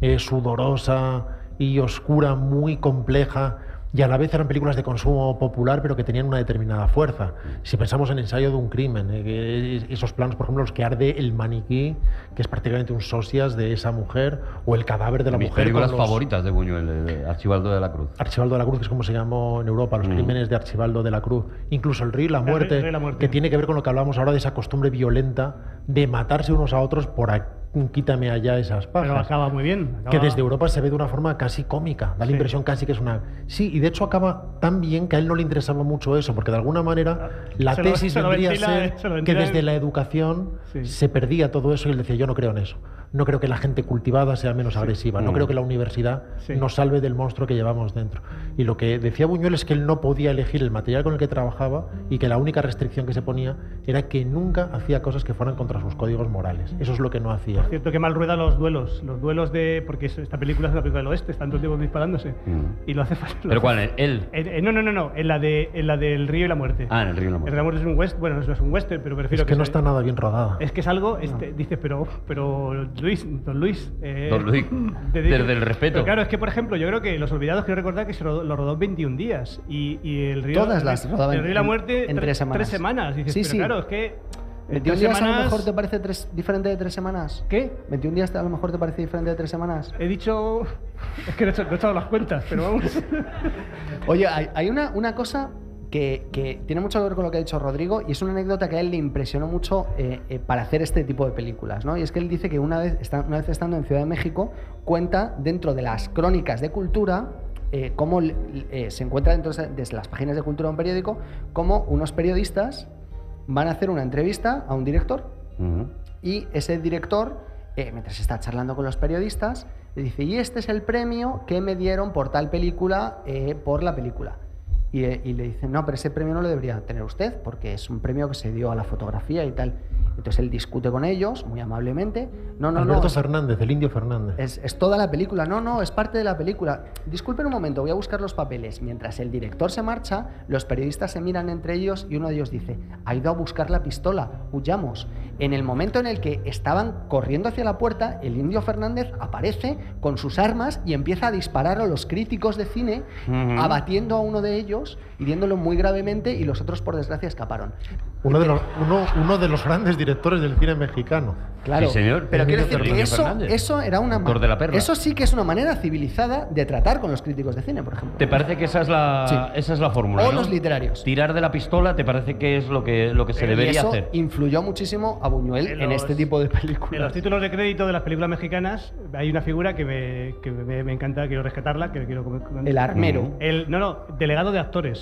sudorosa y oscura, muy compleja. Y a la vez eran películas de consumo popular, pero que tenían una determinada fuerza. Si pensamos en Ensayo de un crimen, esos planos, por ejemplo, los que arde el maniquí, que es prácticamente un socias de esa mujer, o el cadáver de la Mis mujer. películas favoritas de Buñuel, Archibaldo de la Cruz. Archibaldo de la Cruz, que es como se llamó en Europa, los crímenes de Archibaldo de la Cruz. Incluso El Río y la Muerte, que tiene que ver con lo que hablábamos ahora de esa costumbre violenta de matarse unos a otros por quítame allá esas pajas. Pero acaba muy bien. Que desde Europa se ve de una forma casi cómica. Da la impresión casi que es una... Sí, y de hecho acaba tan bien que a él no le interesaba mucho eso, porque de alguna manera la tesis vendría a ser que desde la educación se perdía todo eso y él decía, yo no creo en eso. No creo que la gente cultivada sea menos agresiva. No creo que la universidad nos salve del monstruo que llevamos dentro. Y lo que decía Buñuel es que él no podía elegir el material con el que trabajaba y que la única restricción que se ponía era que nunca hacía cosas que fueran contra sus códigos morales. Eso es lo que no hacía. Es cierto que mal rueda los duelos de... Porque esta película es una película del oeste, están todo el tiempo disparándose. Y lo hace fácil. ¿Pero cuál? ¿Él? No, en la del Río y la Muerte. Ah, en El Río y la Muerte. El Río y la Muerte es un western, bueno, no es un western, pero prefiero es que no está nada bien rodada. Es que es algo, dices, pero Don Luis... desde el respeto. Pero claro, es que, por ejemplo, yo creo que Los Olvidados, quiero recordar que lo rodó en 21 días. Y el Río... Todas las rodaban El Río y la Muerte en 3 semanas. 3 semanas. Dices, pero claro, es que... 21 días a lo mejor te parece diferente de 3 semanas. ¿Qué? 21 días a lo mejor te parece diferente de 3 semanas. He dicho... Es que no he echado las cuentas, pero vamos. Oye, hay una cosa que tiene mucho que ver con lo que ha dicho Rodrigo y es una anécdota que a él le impresionó mucho para hacer este tipo de películas, ¿no? Y es que él dice que una vez estando en Ciudad de México, cuenta dentro de las crónicas de cultura cómo se encuentra dentro de las páginas de cultura de un periódico, cómo unos periodistas van a hacer una entrevista a un director y ese director, mientras está charlando con los periodistas, le dice, y este es el premio que me dieron por tal película, por la película. Y le dicen, no, pero ese premio no lo debería tener usted, porque es un premio que se dio a la fotografía y tal. Entonces él discute con ellos, muy amablemente. Alberto Fernández, el Indio Fernández. Es toda la película. No, es parte de la película. Disculpen un momento, voy a buscar los papeles. Mientras el director se marcha, los periodistas se miran entre ellos y uno de ellos dice, ha ido a buscar la pistola, huyamos. En el momento en el que estaban corriendo hacia la puerta, el Indio Fernández aparece con sus armas y empieza a disparar a los críticos de cine, abatiendo a uno de ellos, hiriéndolo muy gravemente, y los otros, por desgracia, escaparon. Uno de los grandes directores del cine mexicano. Claro, sí, señor. Pero quiero decir que eso era una... De la Perla. Eso sí que es una manera civilizada de tratar con los críticos de cine, por ejemplo. ¿Te parece que esa es la fórmula? O ¿no? los literarios. Tirar de la pistola, ¿te parece que es lo que se debería eso hacer? Influyó muchísimo a Buñuel en este tipo de películas. En los títulos de crédito de las películas mexicanas hay una figura que me encanta, quiero rescatarla, que quiero comentar. El armero. Delegado de actores.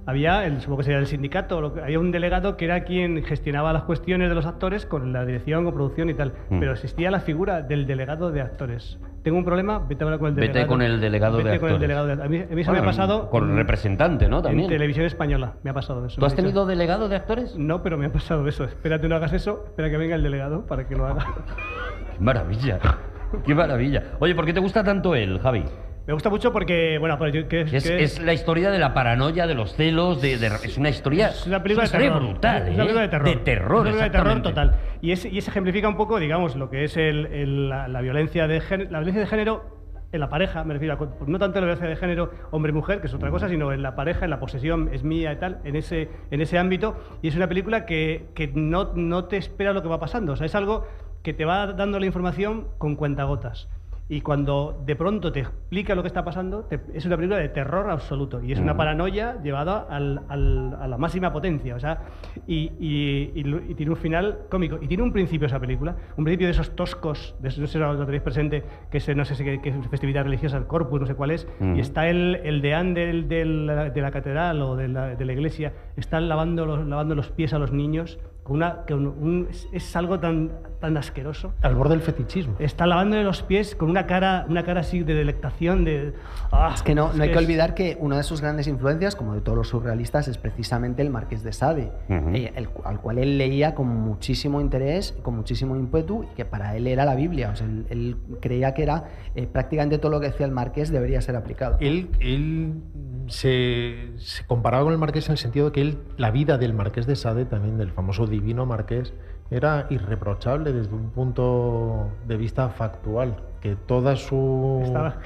supongo que sería el sindicato, había un delegado que era quien gestionaba las cuestiones de los actores con la dirección, con producción y tal, pero existía la figura del delegado de actores. Tengo un problema, vete a hablar con el delegado. Vete con el delegado de actores. A mí eso me ha pasado... Con representante, ¿no? También. En televisión española me ha pasado eso. ¿Tú has tenido delegado de actores? No, pero me ha pasado eso. Espérate, no hagas eso, espera que venga el delegado para que lo haga. ¡Qué maravilla! ¡Qué maravilla! Oye, ¿por qué te gusta tanto él, Javi? Me gusta mucho porque, bueno, es la historia de la paranoia, de los celos, es una historia... Es una película de terror. Brutal, es una película de terror. De terror, es una película de terror total. Y se ejemplifica un poco, digamos, lo que es la violencia de género en la pareja, me refiero a, no tanto la violencia de género hombre-mujer, que es otra cosa, sino en la pareja, en la posesión es mía y tal, en ese ámbito. Y es una película que no te espera lo que va pasando. O sea, es algo que te va dando la información con cuentagotas. Y cuando de pronto te explica lo que está pasando, es una película de terror absoluto. Y es una paranoia llevada a la máxima potencia. O sea, y tiene un final cómico. Y tiene un principio esa película. Un principio de esos toscos, no sé si lo tenéis presente, que no sé si qué es festividad religiosa, el Corpus, no sé cuál es. Y está el deán de la catedral o de la iglesia, están lavando los pies a los niños. Es algo tan asqueroso. Al borde del fetichismo. Está lavándole los pies con una cara así de delectación. Es que no hay que olvidar que una de sus grandes influencias, como de todos los surrealistas, es precisamente el Marqués de Sade, al cual él leía con muchísimo interés, con muchísimo ímpetu, y que para él era la Biblia. O sea, él creía que era prácticamente todo lo que decía el Marqués debería ser aplicado. Él se comparaba con el Marqués en el sentido de que la vida del Marqués de Sade, también del famoso divino Marqués, era irreprochable desde un punto de vista factual, que toda su...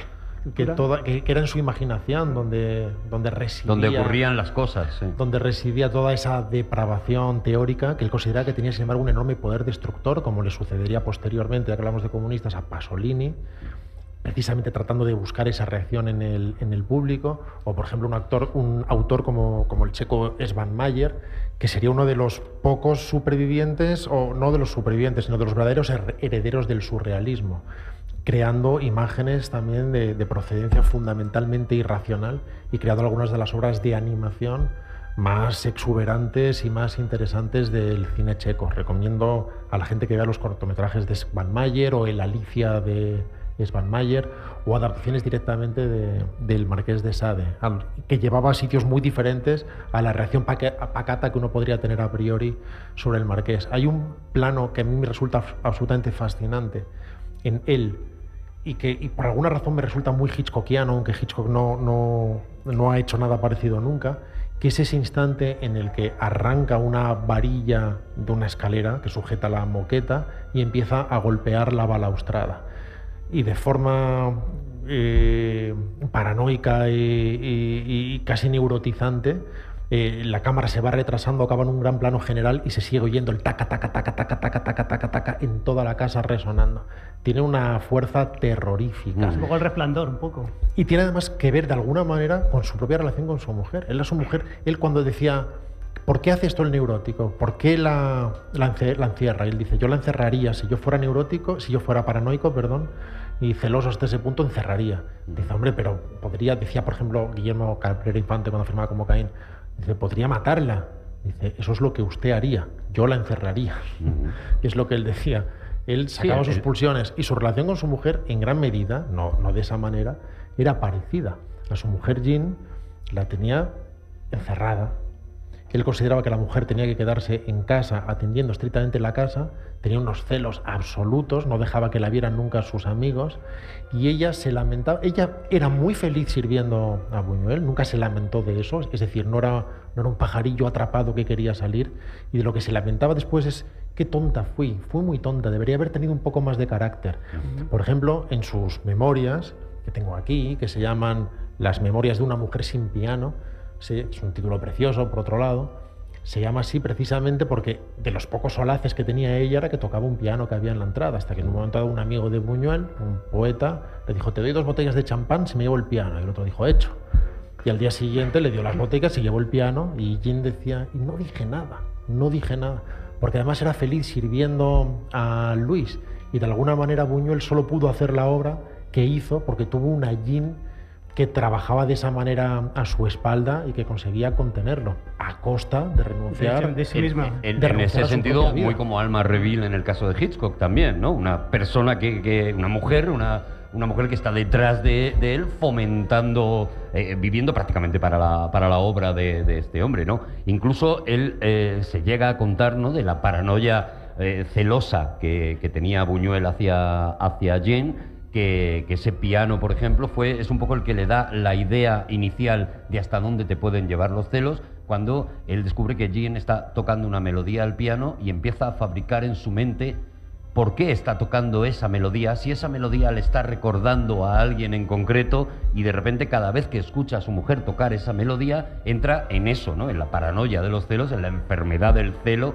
que era en su imaginación donde residía... Donde ocurrían las cosas, sí. Donde residía toda esa depravación teórica que él consideraba que tenía, sin embargo, un enorme poder destructor, como le sucedería posteriormente, ya que hablamos de comunistas, a Pasolini, precisamente tratando de buscar esa reacción en el público, o por ejemplo un autor como el checo Svan Mayer, que sería uno de los pocos supervivientes, o no de los supervivientes, sino de los verdaderos herederos del surrealismo, creando imágenes también de procedencia fundamentalmente irracional y creando algunas de las obras de animación más exuberantes y más interesantes del cine checo. Recomiendo a la gente que vea los cortometrajes de Svan Mayer o el Alicia de Svan Mayer, o adaptaciones directamente del Marqués de Sade, que llevaba a sitios muy diferentes a la reacción pacata que uno podría tener a priori sobre el Marqués. Hay un plano que a mí me resulta absolutamente fascinante en él, y por alguna razón me resulta muy hitchcockiano, aunque Hitchcock no ha hecho nada parecido nunca, que es ese instante en el que arranca una varilla de una escalera que sujeta la moqueta y empieza a golpear la balaustrada. Y de forma paranoica y casi neurotizante, la cámara se va retrasando, acaba en un gran plano general y se sigue oyendo el taca, taca, taca, taca, taca, taca, taca, taca, en toda la casa resonando. Tiene una fuerza terrorífica. Es un poco El Resplandor, un poco. Y tiene además que ver de alguna manera con su propia relación con su mujer. Él cuando decía... ¿Por qué hace esto el neurótico? ¿Por qué la encierra? Y él dice, yo la encerraría si yo fuera paranoico, y celoso hasta ese punto, encerraría. Dice, hombre, pero decía por ejemplo Guillermo Cabrera Infante cuando firmaba como Caín, dice, podría matarla. Dice, eso es lo que usted haría, yo la encerraría. Y es lo que él decía. Él sacaba sus pulsiones, y su relación con su mujer, en gran medida, no de esa manera, era parecida. A su mujer Jean la tenía encerrada. Él consideraba que la mujer tenía que quedarse en casa atendiendo estrictamente la casa, tenía unos celos absolutos, no dejaba que la vieran nunca sus amigos, y ella se lamentaba. Ella era muy feliz sirviendo a Buñuel, nunca se lamentó de eso, es decir, no era un pajarillo atrapado que quería salir, y de lo que se lamentaba después es qué tonta fui muy tonta, debería haber tenido un poco más de carácter. Por ejemplo, en sus memorias, que tengo aquí, que se llaman Las memorias de una mujer sin piano, sí, es un título precioso, por otro lado, se llama así precisamente porque de los pocos solaces que tenía ella era que tocaba un piano que había en la entrada, hasta que en un momento dado un amigo de Buñuel, un poeta, le dijo, te doy 2 botellas de champán si me llevo el piano, y el otro dijo, hecho. Y al día siguiente le dio las botellas, se llevó el piano, y Jean decía, y no dije nada, porque además era feliz sirviendo a Luis, y de alguna manera Buñuel solo pudo hacer la obra que hizo porque tuvo una Jean que trabajaba de esa manera a su espalda y que conseguía contenerlo, a costa de renunciar de sí misma. En ese sentido, muy como Alma Reville en el caso de Hitchcock también, ¿no? Una persona una mujer, una mujer que está detrás de él fomentando, viviendo prácticamente para la obra de este hombre, ¿no? Incluso él se llega a contar, ¿no?, de la paranoia celosa que tenía Buñuel hacia Jane, que ese piano, por ejemplo, es un poco el que le da la idea inicial de hasta dónde te pueden llevar los celos, cuando él descubre que Jane está tocando una melodía al piano y empieza a fabricar en su mente por qué está tocando esa melodía, si esa melodía le está recordando a alguien en concreto, y de repente cada vez que escucha a su mujer tocar esa melodía entra en eso, ¿no?, en la paranoia de los celos, en la enfermedad del celo,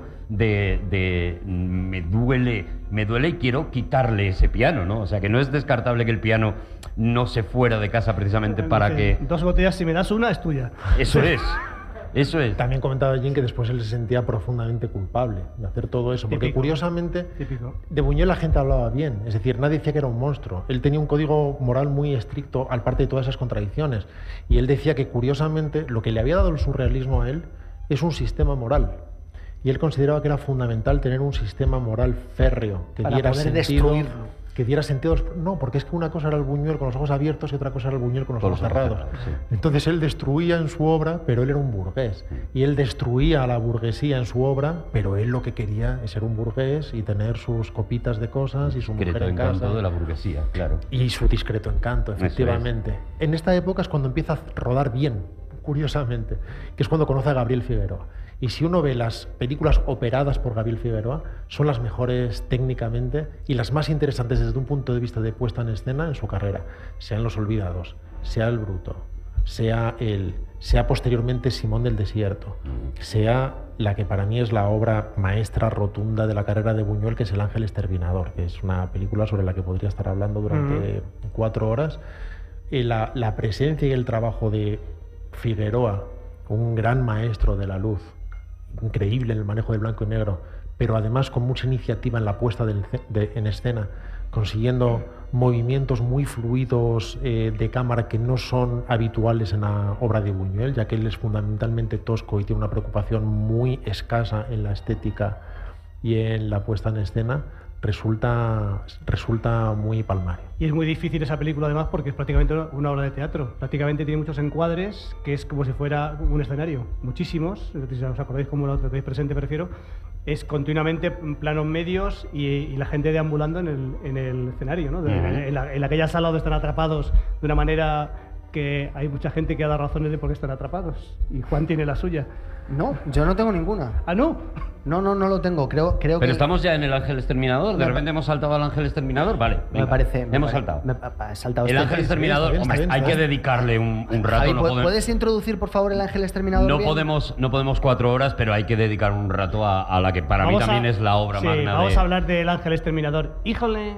de me duele y quiero quitarle ese piano, ¿no? O sea, que no es descartable que el piano no se fuera de casa precisamente para que... 2 botellas, si me das una, es tuya. Eso es. Eso es. También comentaba Jim que después él se sentía profundamente culpable de hacer todo eso, porque curiosamente de Buñuel la gente hablaba bien, es decir, nadie decía que era un monstruo. Él tenía un código moral muy estricto al parte de todas esas contradicciones, y él decía que curiosamente lo que le había dado el surrealismo a él es un sistema moral. Y él consideraba que era fundamental tener un sistema moral férreo, que diera sentido. No, porque es que una cosa era el Buñuel con los ojos abiertos y otra cosa era el Buñuel con los ojos cerrados. Sí. Entonces él destruía en su obra, pero él era un burgués. Y él destruía a la burguesía en su obra, pero él lo que quería es ser un burgués y tener sus copitas de cosas y su mujer en casa. Encanto de la burguesía, claro. Y su discreto encanto, efectivamente. En esta época es cuando empieza a rodar bien, curiosamente, que es cuando conoce a Gabriel Figueroa. Y si uno ve las películas operadas por Gabriel Figueroa, son las mejores técnicamente y las más interesantes desde un punto de vista de puesta en escena en su carrera. Sean Los Olvidados, sea El Bruto, sea posteriormente Simón del Desierto, sea la que para mí es la obra maestra rotunda de la carrera de Buñuel, que es El Ángel Exterminador, que es una película sobre la que podría estar hablando durante 4 horas. La presencia y el trabajo de Figueroa, un gran maestro de la luz, increíble en el manejo del blanco y negro, pero además con mucha iniciativa en la puesta en escena, consiguiendo movimientos muy fluidos de cámara que no son habituales en la obra de Buñuel, ya que él es fundamentalmente tosco y tiene una preocupación muy escasa en la estética y en la puesta en escena. Resulta muy palmario. Y es muy difícil esa película además porque es prácticamente una obra de teatro. Prácticamente tiene muchos encuadres, que es como si fuera un escenario. Muchísimos, si os acordáis como la tenéis presente, prefiero. Es continuamente planos medios y la gente deambulando en el escenario, ¿no? En aquella sala donde están atrapados de una manera que hay mucha gente que ha dado razones de por qué están atrapados. Y Juan tiene la suya. No, yo no tengo ninguna. ¿Ah, no? No lo tengo. Creo Pero que... estamos ya en El Ángel Exterminador. De repente hemos saltado al Ángel Exterminador. Vale, venga. Me parece... Hemos saltado. El Ángel Exterminador, hombre, hay que dedicarle un rato. Javi, ¿puedes introducir, por favor, El Ángel Exterminador? No podemos 4 horas, pero hay que dedicar un rato a la que para mí también es la obra magna. Vamos a hablar del Ángel Exterminador. ¡Híjole!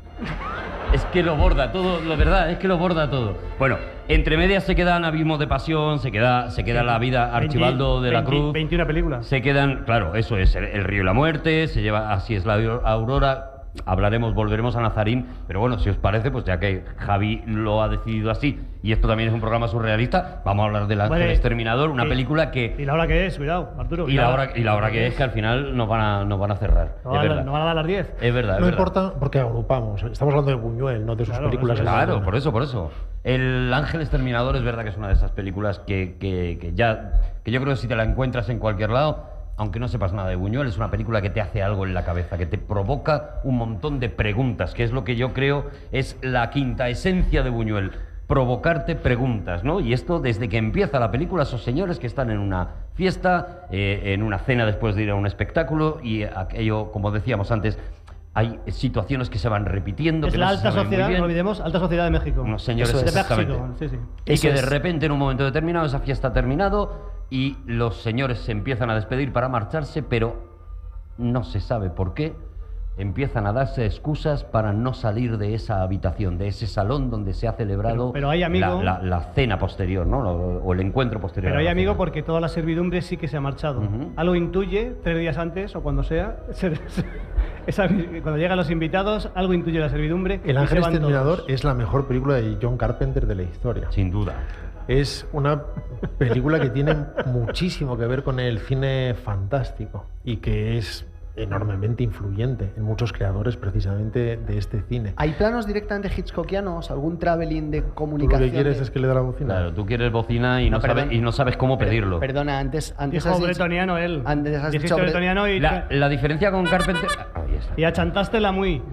Es que lo borda todo, la verdad, es que lo borda todo. Bueno, entre medias se quedan Abismo de Pasión, se queda La vida Archibaldo de la Cruz. 21 películas. Se quedan, claro, eso es, El río y la muerte, se lleva Así es la aurora. Volveremos a Nazarín, pero bueno, si os parece, pues ya que Javi lo ha decidido así, y esto también es un programa surrealista, vamos a hablar del Ángel Exterminador, una película que... ¿Y la hora que es? Cuidado, Arturo. Y la hora que es, que al final nos van a cerrar. No van a dar las 10. Es verdad, No importa, porque agrupamos. Estamos hablando de Buñuel, no de sus películas. Claro, por eso. El Ángel Exterminador es verdad que es una de esas películas que yo creo que si te la encuentras en cualquier lado, aunque no sepas nada de Buñuel, es una película que te hace algo en la cabeza, que te provoca un montón de preguntas, que es lo que yo creo es la quinta esencia de Buñuel, provocarte preguntas, ¿no? Y esto desde que empieza la película, esos señores que están en una fiesta, en una cena después de ir a un espectáculo, y aquello, como decíamos antes, hay situaciones que se van repitiendo. Es que la no alta sociedad, no olvidemos, alta sociedad de México. Unos señores de exactamente. México, sí. Y que de repente en un momento determinado esa fiesta ha terminado y los señores se empiezan a despedir para marcharse, pero no se sabe por qué. Empiezan a darse excusas para no salir de esa habitación, de ese salón donde se ha celebrado pero hay, amigo, la cena posterior, ¿no? O el encuentro posterior. Pero hay, amigo, porque toda la servidumbre sí que se ha marchado. Algo intuye 3 días antes o cuando sea. cuando llegan los invitados, algo intuye la servidumbre. El y Ángel se van Exterminador todos. es la mejor película de John Carpenter de la historia. Sin duda. Es una película que tiene muchísimo que ver con el cine fantástico y que es enormemente influyente en muchos creadores precisamente de este cine. ¿Hay planos directamente hitchcockianos? ¿Algún traveling de Tú lo comunicación? que quieres es que le dé la bocina. Claro, tú quieres bocina y No, perdón. no sabes cómo pedirlo. Perdona, antes Dijo has dicho... bretoniano él. Antes has Dijiste dicho bretoniano y, La diferencia con Carpenter... Ahí está. y achantástela muy.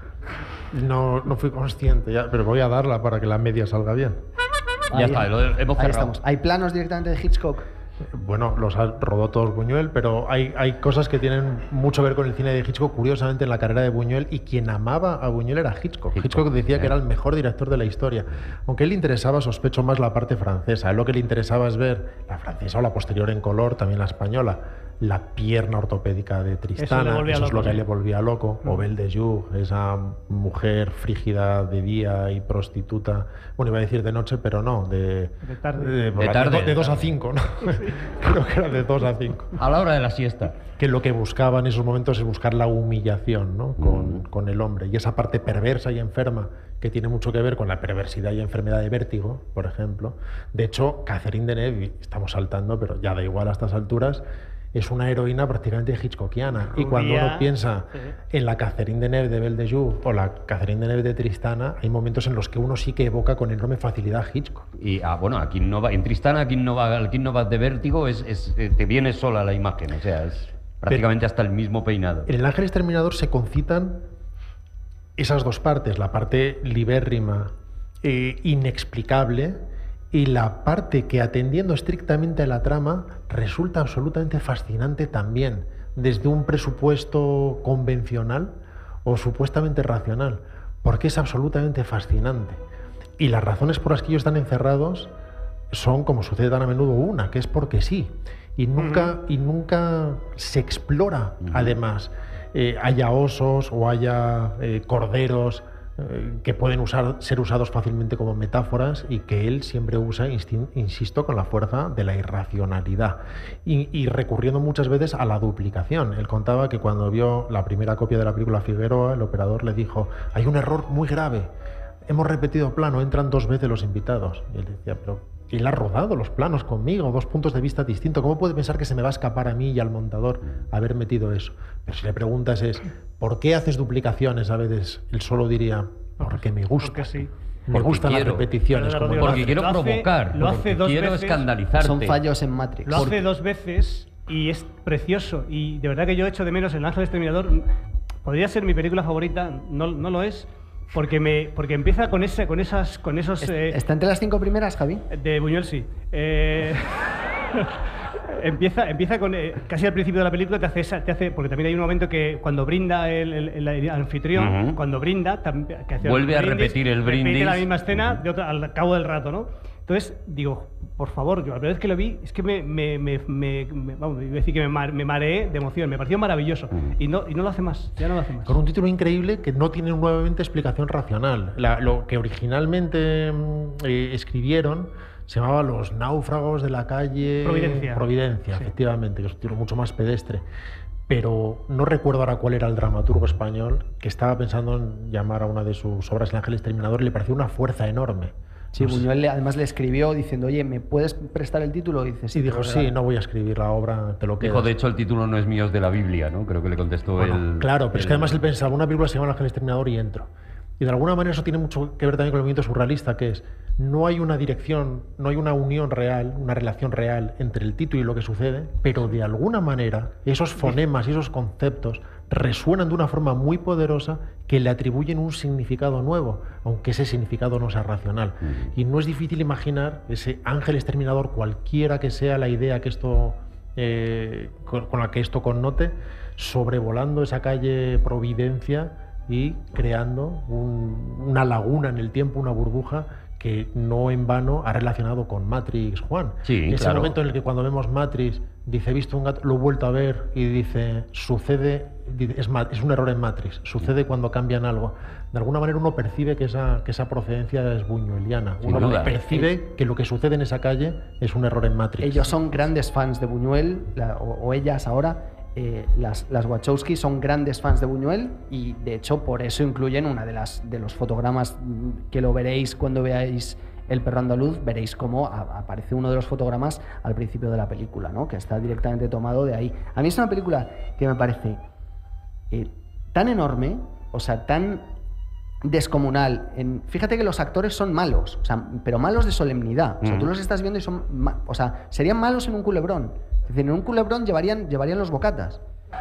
No fui consciente, ya, pero voy a darla para que la media salga bien. Ya está, lo hemos Ahí cerrado. estamos. ¿Hay planos directamente de Hitchcock? Bueno, los rodó todos Buñuel, pero hay cosas que tienen mucho que ver con el cine de Hitchcock, curiosamente en la carrera de Buñuel, y quien amaba a Buñuel era Hitchcock. Hitchcock decía que era el mejor director de la historia. Aunque a él le interesaba, sospecho, más la parte francesa. A él lo que le interesaba es ver la francesa o la posterior en color, también la española, la pierna ortopédica de Tristana, eso es lo que a él le volvía loco, o Belle de Jour, esa mujer frígida de día y prostituta, bueno, iba a decir de noche, pero no, de tarde. de 2 a 5, ¿no? Creo que era de 2 a 5. A la hora de la siesta. Que lo que buscaba en esos momentos es buscar la humillación, ¿no? Con el hombre. Y esa parte perversa y enferma que tiene mucho que ver con la perversidad y enfermedad de vértigo, por ejemplo. De hecho, Catherine Deneuve, estamos saltando, pero ya da igual a estas alturas, es una heroína prácticamente hitchcockiana. Y cuando uno piensa en la Catherine Deneuve de Belle de Jour o la Catherine Deneuve de Tristana, hay momentos en los que uno sí que evoca con enorme facilidad Hitchcock. Y bueno, aquí no va, en Tristana, aquí no va de vértigo, te viene sola la imagen, o sea, es prácticamente hasta el mismo peinado. En El Ángel Exterminador se concitan esas dos partes, la parte libérrima, inexplicable, y la parte que, atendiendo estrictamente a la trama, resulta absolutamente fascinante también, desde un presupuesto convencional o supuestamente racional, porque es absolutamente fascinante. Y las razones por las que ellos están encerrados son, como sucede tan a menudo, una, que es porque sí. Y nunca se explora, además, haya osos o haya corderos que pueden ser usados fácilmente como metáforas, y que él siempre usa, insisto, con la fuerza de la irracionalidad y recurriendo muchas veces a la duplicación. Él contaba que cuando vio la primera copia de la película Figueroa, el operador le dijo: hay un error muy grave, hemos repetido plano, entran 2 veces los invitados. Y él decía: pero él ha rodado los planos conmigo, 2 puntos de vista distintos, ¿cómo puede pensar que se me va a escapar a mí y al montador haber metido eso? Pero si le preguntas ¿por qué haces duplicaciones a veces? Él solo diría: porque me gusta. Porque sí. Me gustan las repeticiones. Pero, Porque quiero provocar, lo hace 2 quiero veces. escandalizarte. Son fallos en Matrix. Lo hace 2 veces y es precioso. Y de verdad que yo echo de menos El Ángel Exterminador. Podría ser mi película favorita, no lo es, porque empieza con esos ¿Está entre las 5 primeras, Javi? de Buñuel, sí. Empieza con casi al principio de la película te hace porque también hay un momento que cuando brinda el anfitrión, cuando brinda que hace vuelve a brindis, repetir el brindis, repite la misma escena al cabo del rato, ¿no? Entonces digo, por favor, yo la primera vez que lo vi es que vamos, iba a decir que me mareé de emoción, me pareció maravilloso y no lo hace más, ya no lo hace más. Con un título increíble que no tiene nuevamente explicación racional. Lo que originalmente escribieron se llamaba Los náufragos de la calle Providencia, sí. Efectivamente, que es un título mucho más pedestre. Pero no recuerdo ahora cuál era el dramaturgo español que estaba pensando en llamar a una de sus obras El Ángel Exterminador, y le pareció una fuerza enorme. Sí, Buñuel además le escribió diciendo: oye, ¿me puedes prestar el título? Y dice: sí. Y dijo: sí, no voy a escribir la obra, te lo quedas. Dijo, de hecho, el título no es mío, es de la Biblia, ¿no? Creo que le contestó él. Claro, pero es que además él pensaba: una película se llama El Ángel Exterminador y entro. Y de alguna manera eso tiene mucho que ver también con el movimiento surrealista, que es: no hay una dirección, no hay una unión real, una relación real entre el título y lo que sucede, pero de alguna manera esos fonemas y esos conceptos resuenan de una forma muy poderosa que le atribuyen un significado nuevo, aunque ese significado no sea racional. Y no es difícil imaginar ese ángel exterminador, cualquiera que sea la idea que esto, con la que esto connote, sobrevolando esa calle Providencia y creando una laguna en el tiempo, una burbuja que no en vano ha relacionado con Matrix, Juan. Sí, ese claro. momento en el que cuando vemos Matrix dice: he visto un gato, lo he vuelto a ver, y dice: sucede, es un error en Matrix, sucede cuando cambian algo. De alguna manera uno percibe que esa procedencia es buñueliana. Sin Uno duda. percibe que lo que sucede en esa calle es un error en Matrix. Ellos son grandes fans de Buñuel, o ellas ahora. las Wachowski son grandes fans de Buñuel y de hecho por eso incluyen una de los fotogramas que lo veréis cuando veáis El perro andaluz, veréis cómo aparece uno de los fotogramas al principio de la película, ¿no? Que está directamente tomado de ahí. A mí es una película que me parece tan enorme, o sea, tan descomunal. Fíjate que los actores son malos, o sea, pero malos de solemnidad. O sea, tú los estás viendo y son, o sea, serían malos en un culebrón. Es decir, en un culebrón llevarían los bocatas.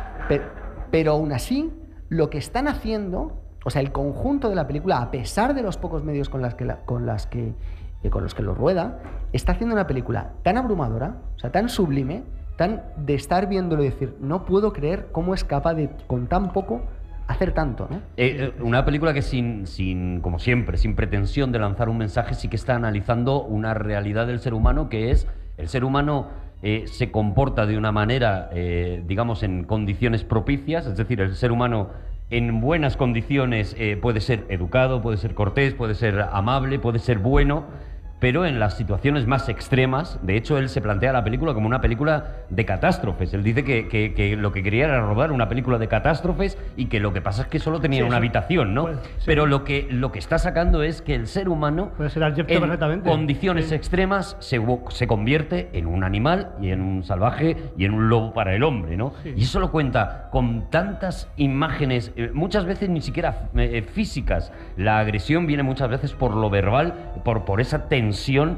Pero aún así, lo que están haciendo, o sea, el conjunto de la película, a pesar de los pocos medios con los que lo rueda, está haciendo una película tan abrumadora, o sea, tan sublime, tan de estar viéndolo y decir, no puedo creer cómo es capaz de, con tan poco, hacer tanto, ¿no? Una película que como siempre, sin pretensión de lanzar un mensaje, sí que está analizando una realidad del ser humano, que es el ser humano se comporta de una manera, digamos, en condiciones propicias, es decir, el ser humano en buenas condiciones puede ser educado, puede ser cortés, puede ser amable, puede ser bueno, pero en las situaciones más extremas, de hecho, él se plantea la película como una película de catástrofes. Él dice que lo que quería era rodar una película de catástrofes y que lo que pasa es que solo tenía una habitación, ¿no? Pero lo que está sacando es que el ser humano, puede ser en condiciones extremas, se convierte en un animal y en un salvaje y en un lobo para el hombre, ¿no? Sí. Y eso lo cuenta con tantas imágenes, muchas veces ni siquiera físicas. La agresión viene muchas veces por lo verbal, por esa tensión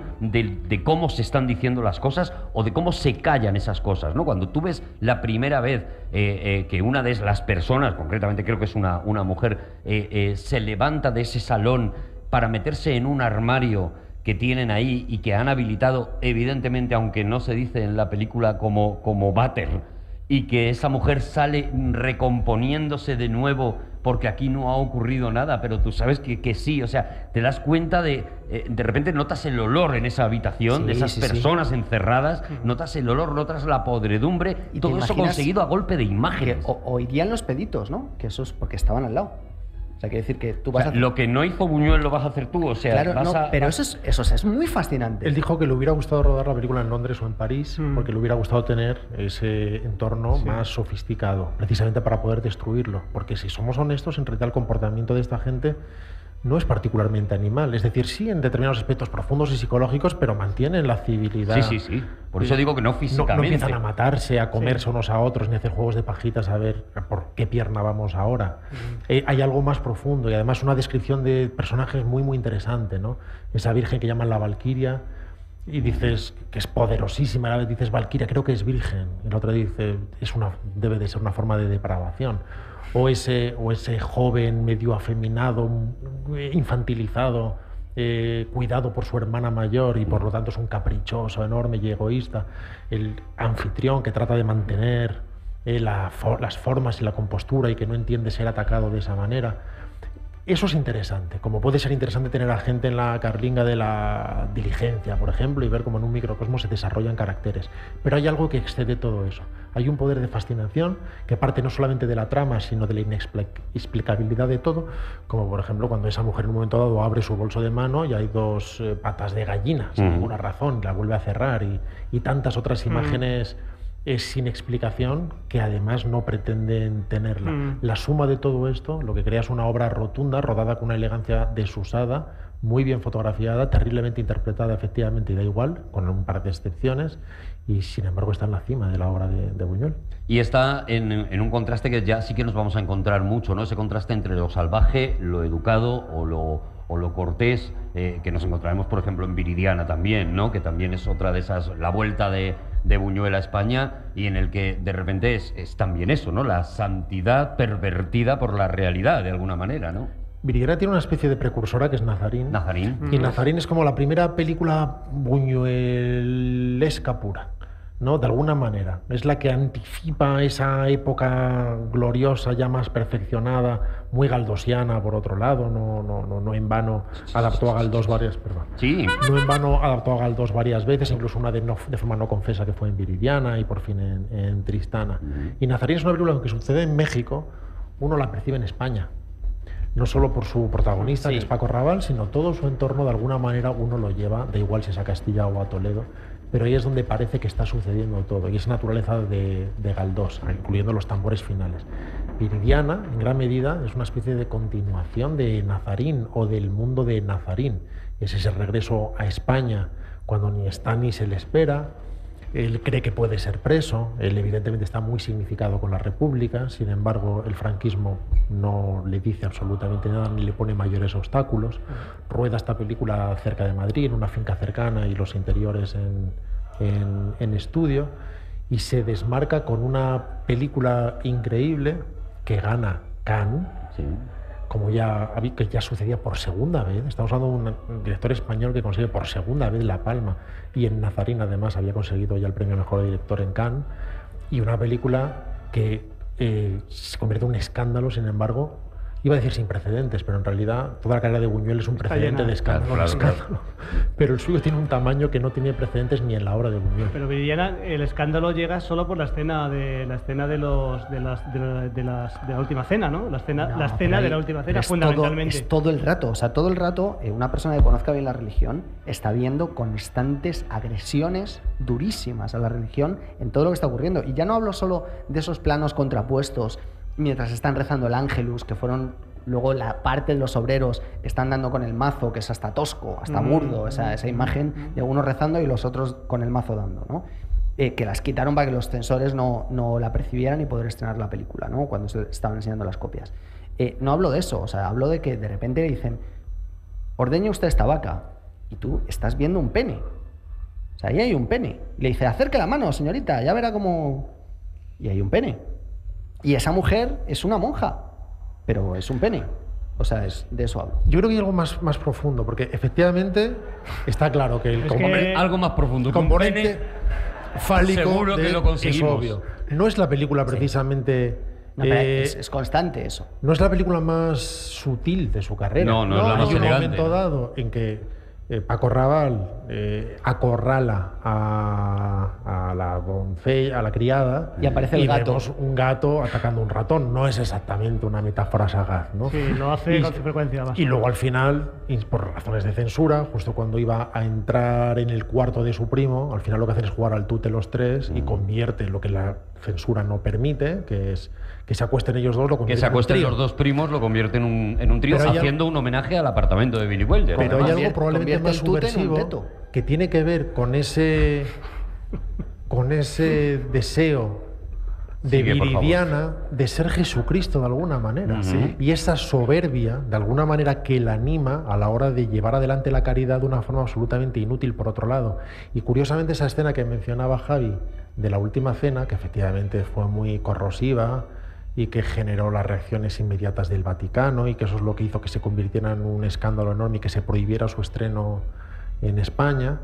de cómo se están diciendo las cosas o de cómo se callan esas cosas, ¿no? Cuando tú ves la primera vez que una de las personas, concretamente creo que es una mujer, se levanta de ese salón para meterse en un armario que tienen ahí y que han habilitado, evidentemente, aunque no se dice en la película, como váter, y que esa mujer sale recomponiéndose de nuevo porque aquí no ha ocurrido nada, pero tú sabes que sí, o sea, te das cuenta de repente notas el olor en esa habitación, de esas personas encerradas, notas el olor, notas la podredumbre, y todo eso conseguido a golpe de imágenes. Oirían los peditos, ¿no? Que eso es porque estaban al lado. O sea, quiere decir que tú vas a hacer... Lo que no hizo Buñuel lo vas a hacer tú, o sea... Claro, pero eso es muy fascinante. Él dijo que le hubiera gustado rodar la película en Londres o en París porque le hubiera gustado tener ese entorno más sofisticado, precisamente para poder destruirlo. Porque si somos honestos, en realidad el comportamiento de esta gente no es particularmente animal. Es decir, sí en determinados aspectos profundos y psicológicos, pero mantienen la civilidad. Sí. Por eso digo que no físicamente. No empiezan a matarse, a comerse unos a otros, ni a hacer juegos de pajitas a ver por qué pierna vamos ahora. Hay algo más profundo y además una descripción de personajes muy, muy interesante, ¿no? Esa virgen que llaman la Valquiria y dices que es poderosísima, a la vez dices Valquiria, creo que es virgen, y la otra dice debe de ser una forma de depravación. O ese joven medio afeminado, infantilizado, cuidado por su hermana mayor y por lo tanto es un caprichoso enorme y egoísta. El anfitrión que trata de mantener las formas y la compostura y que no entiende ser atacado de esa manera. Eso es interesante, como puede ser interesante tener a gente en la carlinga de la diligencia, por ejemplo, y ver cómo en un microcosmos se desarrollan caracteres. Pero hay algo que excede todo eso. Hay un poder de fascinación que parte no solamente de la trama, sino de la inexplicabilidad de todo, como por ejemplo cuando esa mujer en un momento dado abre su bolso de mano y hay dos patas de gallina, sin ninguna razón, la vuelve a cerrar, y tantas otras imágenes sin explicación que además no pretenden tenerla. La suma de todo esto lo que crea es una obra rotunda, rodada con una elegancia desusada, muy bien fotografiada, terriblemente interpretada efectivamente, y da igual, con un par de excepciones, y sin embargo está en la cima de la obra de Buñuel. Y está en un contraste que ya sí que nos vamos a encontrar mucho, ¿no? Ese contraste entre lo salvaje, lo educado o lo cortés, que nos encontraremos, por ejemplo, en Viridiana también, ¿no? Que también es otra de esas, la vuelta de Buñuel a España, y en el que de repente es también eso, ¿no? La santidad pervertida por la realidad, de alguna manera, ¿no? Viridiana tiene una especie de precursora que es Nazarín. Y Nazarín es como la primera película buñuelesca pura, ¿no? De alguna manera. Es la que anticipa esa época gloriosa, ya más perfeccionada, muy galdosiana, por otro lado. No en vano adaptó a Galdós varias... Perdón. Sí. No en vano adaptó a Galdós varias veces, incluso una de forma no confesa, que fue en Viridiana y por fin en Tristana. Y Nazarín es una película que sucede en México, uno la percibe en España. No solo por su protagonista, que es Paco Rabanne, sino todo su entorno, de alguna manera uno lo lleva, da igual si es a Castilla o a Toledo, pero ahí es donde parece que está sucediendo todo, y es naturaleza de Galdós, incluyendo los tambores finales. Viridiana, en gran medida, es una especie de continuación de Nazarín o del mundo de Nazarín. Es ese regreso a España cuando ni está ni se le espera. Él cree que puede ser preso, él evidentemente está muy significado con la República, sin embargo el franquismo no le dice absolutamente nada ni le pone mayores obstáculos. Rueda esta película cerca de Madrid, en una finca cercana, y los interiores en estudio, y se desmarca con una película increíble que gana Cannes, Sí. que ya sucedía por segunda vez. Estamos hablando de un director español que consigue por segunda vez La Palma, y en Nazarín además había conseguido ya el premio a Mejor Director en Cannes, y una película que se convierte en un escándalo, sin embargo, iba a decir sin precedentes, pero en realidad toda la carrera de Buñuel es un precedente de escándalo, Claro. pero el suyo tiene un tamaño que no tiene precedentes ni en la obra de Buñuel. Pero Viridiana, el escándalo llega solo por la escena de la última cena, ¿no? La escena de la última cena, fundamentalmente. Es todo el rato, o sea, todo el rato una persona que conozca bien la religión está viendo constantes agresiones durísimas a la religión en todo lo que está ocurriendo. Y ya no hablo solo de esos planos contrapuestos mientras están rezando el Ángelus, que fueron luego la parte de los obreros que están dando con el mazo, que es hasta tosco, hasta burdo, esa imagen de unos rezando y los otros con el mazo dando, ¿no? Que las quitaron para que los censores no la percibieran y poder estrenar la película, ¿no? Cuando se estaban enseñando las copias. No hablo de eso, o sea, hablo de que de repente le dicen, ordeñe usted esta vaca, y tú estás viendo un pene. O sea, ahí hay un pene. Y le dice, acerque la mano, señorita, ya verá cómo... Y hay un pene. Y esa mujer es una monja, pero es un pene. O sea, de eso hablo. Yo creo que hay algo más profundo, porque efectivamente está claro que el Algo más profundo. componente fálico seguro que lo conseguimos. es obvio. No es la película precisamente... No, pero es constante eso. No es la película más sutil de su carrera. No es la más hay un elegante. momento dado en que Paco Raval acorrala a la doncella, a la criada, y aparece el gato. Vemos un gato atacando un ratón. No es exactamente una metáfora sagaz, ¿no? Sí, lo hace con frecuencia más. Y luego al final, por razones de censura, justo cuando iba a entrar en el cuarto de su primo, al final lo que hacen es jugar al tute los tres y convierte lo que la censura no permite, que es que se acuesten ellos dos, lo Que se acuesten los dos primos lo convierte en un trío, haciendo un homenaje al apartamento de Billy Wilder. Pero hay algo Convierte probablemente más el tute en un subversivo teto. que tiene que ver con ese deseo de Sigue, por Viridiana de ser Jesucristo de alguna manera. Ujú. Y esa soberbia, de alguna manera, que la anima a la hora de llevar adelante la caridad de una forma absolutamente inútil, por otro lado. Y curiosamente esa escena que mencionaba Javi de la última cena, que efectivamente fue muy corrosiva y que generó las reacciones inmediatas del Vaticano, y que eso es lo que hizo que se convirtiera en un escándalo enorme y que se prohibiera su estreno en España,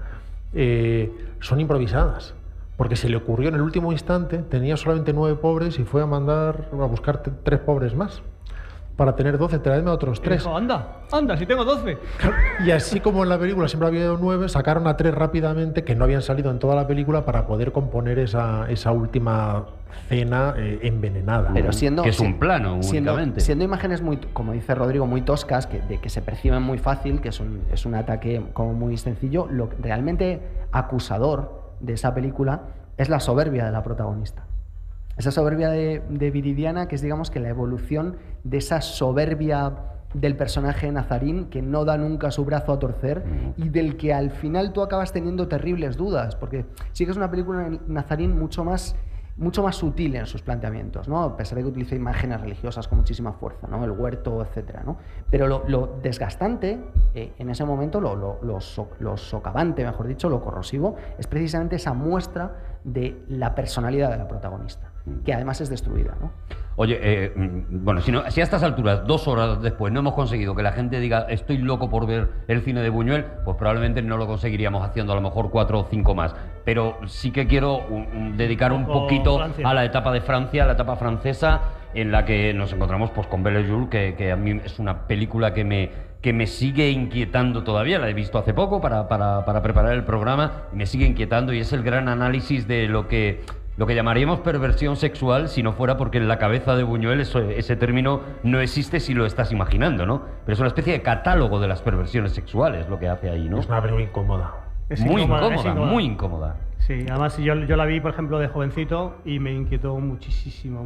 son improvisadas. Porque se le ocurrió en el último instante, tenía solamente 9 pobres y fue a buscar 3 pobres más. Para tener 12, traedme a otros 3. Dijo, anda, si tengo 12. Y así como en la película siempre había 9, sacaron a 3 rápidamente que no habían salido en toda la película para poder componer esa última cena envenenada. Pero siendo, que es un plano siendo, únicamente. siendo imágenes muy, como dice Rodrigo, muy toscas, que se perciben muy fácil, que es un ataque como muy sencillo, lo realmente acusador de esa película es la soberbia de la protagonista. Esa soberbia de Viridiana, que es, digamos, que la evolución de esa soberbia del personaje de Nazarín, que no da nunca su brazo a torcer y del que al final tú acabas teniendo terribles dudas, porque sí que es una película de Nazarín mucho más sutil en sus planteamientos, ¿no? A pesar de que utiliza imágenes religiosas con muchísima fuerza, ¿no? El huerto, etcétera, ¿no? Pero lo desgastante en ese momento, lo socavante, mejor dicho, lo corrosivo, es precisamente esa muestra de la personalidad de la protagonista, que además es destruida, ¿no? Oye, bueno, si a estas alturas, 2 horas después, no hemos conseguido que la gente diga estoy loco por ver el cine de Buñuel, pues probablemente no lo conseguiríamos haciendo a lo mejor 4 o 5 más. Pero sí que quiero dedicar un poquito Francia. a la etapa de Francia, a la etapa francesa, en la que nos encontramos pues, con Belle et Jour, que a mí es una película que me sigue inquietando todavía. La he visto hace poco para preparar el programa y me sigue inquietando, y es el gran análisis de lo que llamaríamos perversión sexual, si no fuera porque en la cabeza de Buñuel ese término no existe si lo estás imaginando, ¿no? Pero es una especie de catálogo de las perversiones sexuales lo que hace ahí, ¿no? Es una película incómoda. Muy incómoda. Sí, además yo la vi, por ejemplo, de jovencito y me inquietó muchísimo.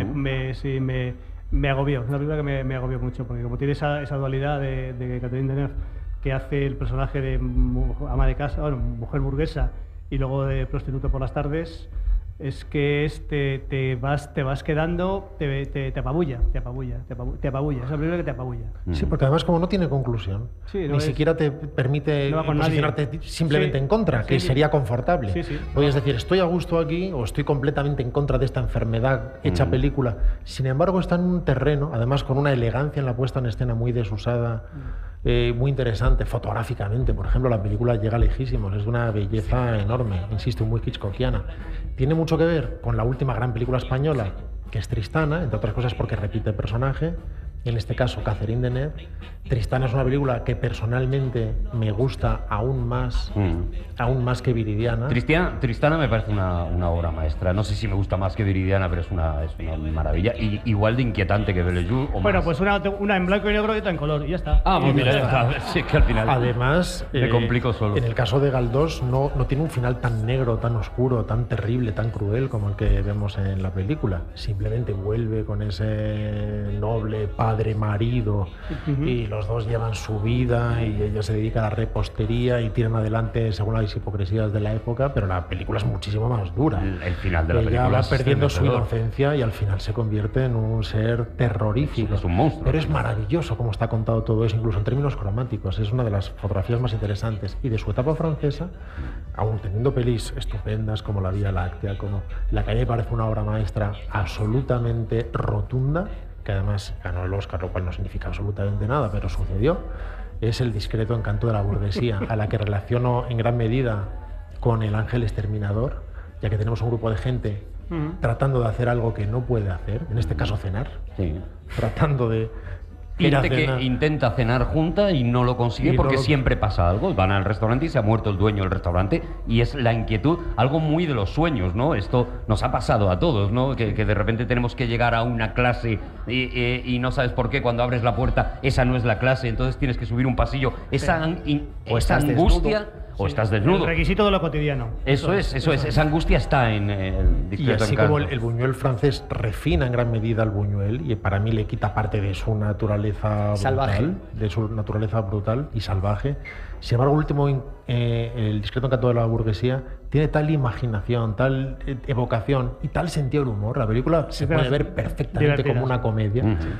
Me agobió. Es una película que me agobió mucho, porque como tiene esa dualidad de Catherine Deneuve, que hace el personaje de ama de casa, bueno, mujer burguesa, y luego de prostituta por las tardes, es que te vas quedando, te apabulla. Es una película que te apulla. Sí, porque además como no tiene conclusión, ni siquiera te permite posicionarte simplemente en contra, que sería confortable. Puedes decir, estoy a gusto aquí o estoy completamente en contra de esta enfermedad hecha película. Sin embargo, está en un terreno, además con una elegancia en la puesta en escena muy desusada, muy interesante, fotográficamente. Por ejemplo, la película llega lejísimos, es de una belleza enorme, insisto, muy hitchcockiana. Tiene mucho que ver con la última gran película española, que es Tristana, entre otras cosas porque repite el personaje, en este caso Catherine Deneuve. Tristana es una película que personalmente me gusta aún más que Viridiana. Tristana me parece una obra maestra. No sé si me gusta más que Viridiana, pero es una maravilla. Y igual de inquietante que Bellevue o bueno, más. Pues una en blanco y negro y otra en color, y ya está. Pues mira, ya está. Sí, que al final además, me complico solo. En el caso de Galdós no tiene un final tan negro, tan oscuro, tan terrible, tan cruel como el que vemos en la película. Simplemente vuelve con ese noble padre marido y los dos llevan su vida y ella se dedica a la repostería y tiran adelante según las hipocresías de la época, pero la película es muchísimo más dura. El final de la película va perdiendo su inocencia y al final se convierte en un ser terrorífico. Es un monstruo. Pero es maravilloso cómo está contado todo eso, incluso en términos cromáticos. Es una de las fotografías más interesantes. Y de su etapa francesa, aún teniendo pelis estupendas como La Vía Láctea, como La calle parece una obra maestra absolutamente rotunda, que además ganó el Oscar, lo cual no significa absolutamente nada, pero sucedió, es El discreto encanto de la burguesía, a la que relaciono en gran medida con El ángel exterminador, ya que tenemos un grupo de gente tratando de hacer algo que no puede hacer, en este caso cenar, tratando de gente que intenta cenar junta y no lo consigue porque siempre pasa algo. Van al restaurante y se ha muerto el dueño del restaurante y es la inquietud, algo muy de los sueños, ¿no? Esto nos ha pasado a todos, ¿no? Que de repente tenemos que llegar a una clase y no sabes por qué cuando abres la puerta esa no es la clase, entonces tienes que subir un pasillo. Esa angustia... O estás desnudo. El requisito de lo cotidiano. Eso es. Esa angustia está en el discreto encanto. Y así encanto. como el Buñuel francés refina en gran medida al Buñuel y para mí le quita parte de su naturaleza brutal y salvaje. Sin embargo, el último, el discreto encanto de la burguesía, tiene tal imaginación, tal evocación y tal sentido del humor. La película se puede ver perfectamente como una comedia.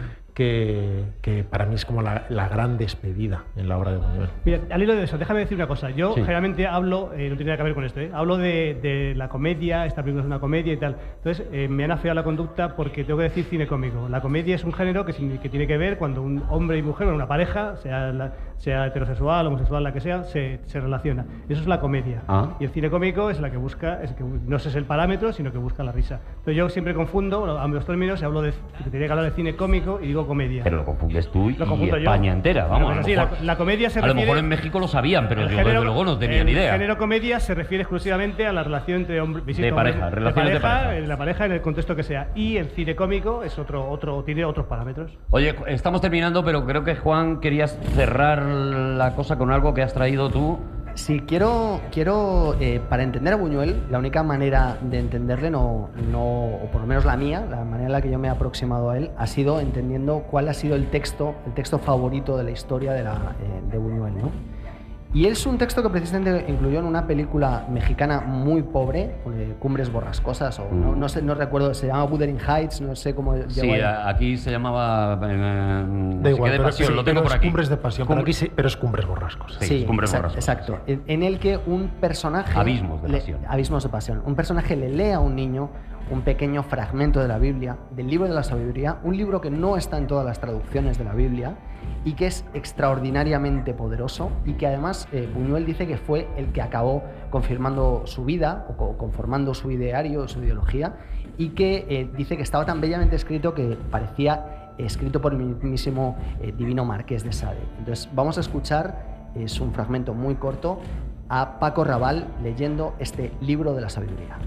Que para mí es como la gran despedida en la obra de Buñuel. Mira, al hilo de eso, déjame decir una cosa. Yo generalmente hablo, no tiene nada que ver con esto, hablo de la comedia, esta película es una comedia y tal. Entonces, me han afeado la conducta porque tengo que decir cine cómico. La comedia es un género que tiene que ver cuando un hombre y mujer, una pareja, sea heterosexual, homosexual, la que sea, se relaciona. Eso es la comedia. Y el cine cómico es la que busca, no es el parámetro, sino que busca la risa. Entonces yo siempre confundo ambos términos y hablo que tenía que hablar de cine cómico y digo comedia. Pero lo confundes tú y España entera, vamos. La comedia se refiere... A lo mejor en México lo sabían, pero yo desde luego no tenía ni idea. El género comedia se refiere exclusivamente a la relación entre hombres... De pareja, relaciones de pareja. La pareja en el contexto que sea. Y el cine cómico es tiene otros parámetros. Oye, estamos terminando, pero creo que Juan querías cerrar la cosa con algo que has traído tú. Sí, quiero para entender a Buñuel, la única manera de entenderle, o por lo menos la mía, la manera en la que yo me he aproximado a él, ha sido entendiendo cuál ha sido el texto favorito de la historia de Buñuel, ¿no? Y es un texto que precisamente incluyó en una película mexicana muy pobre, Cumbres Borrascosas, o no recuerdo, se llama Wuthering Heights, no sé cómo llegó. Sí, aquí se llamaba da igual, de pasión, lo tengo por aquí. Cumbres de pasión, pero aquí pero es Cumbres Borrascosas. Sí, Cumbres Borrascosas. Exacto. En el que un personaje... Abismos de pasión. Un personaje le lee a un niño un pequeño fragmento de la Biblia, del libro de la sabiduría, un libro que no está en todas las traducciones de la Biblia y que es extraordinariamente poderoso y que además Buñuel dice que fue el que acabó confirmando su vida o conformando su ideario, su ideología, y que dice que estaba tan bellamente escrito que parecía escrito por el mismísimo Divino Marqués de Sade. Entonces vamos a escuchar, es un fragmento muy corto, a Paco Raval leyendo este libro de la sabiduría.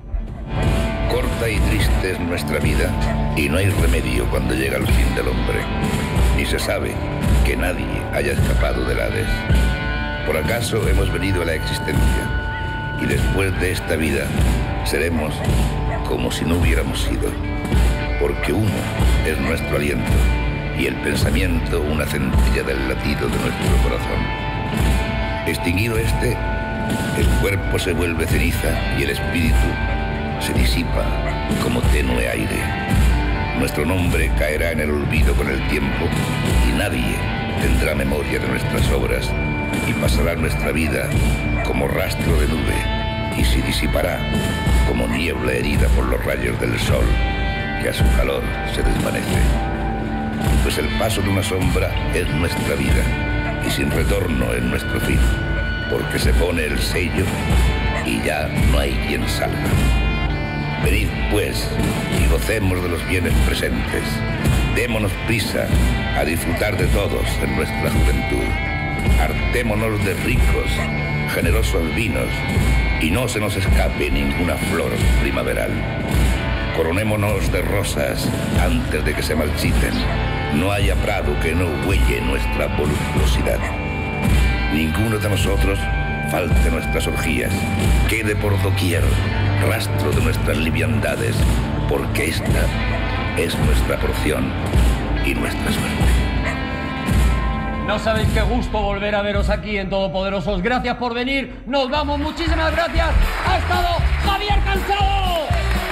Corta y triste es nuestra vida y no hay remedio cuando llega el fin del hombre. Ni se sabe que nadie haya escapado del Hades. por acaso hemos venido a la existencia y después de esta vida seremos como si no hubiéramos sido, porque uno es nuestro aliento y el pensamiento una centella del latido de nuestro corazón. Extinguido este, el cuerpo se vuelve ceniza y el espíritu se disipa como tenue aire. Nuestro nombre caerá en el olvido con el tiempo y nadie tendrá memoria de nuestras obras y pasará nuestra vida como rastro de nube y se disipará como niebla herida por los rayos del sol que a su calor se desvanece. Pues el paso de una sombra es nuestra vida y sin retorno es nuestro fin, porque se pone el sello y ya no hay quien salga. Venid, pues, y gocemos de los bienes presentes. Démonos prisa a disfrutar de todos en nuestra juventud. Hartémonos de ricos, generosos vinos y no se nos escape ninguna flor primaveral. Coronémonos de rosas antes de que se marchiten. No haya prado que no huelle nuestra voluptuosidad. Ninguno de nosotros falte nuestras orgías. Quede por doquier rastro de nuestras liviandades, porque esta es nuestra porción y nuestra suerte. No sabéis qué gusto volver a veros aquí en Todopoderosos. Gracias por venir. Nos vamos. Muchísimas gracias. Ha estado Javier Cansado.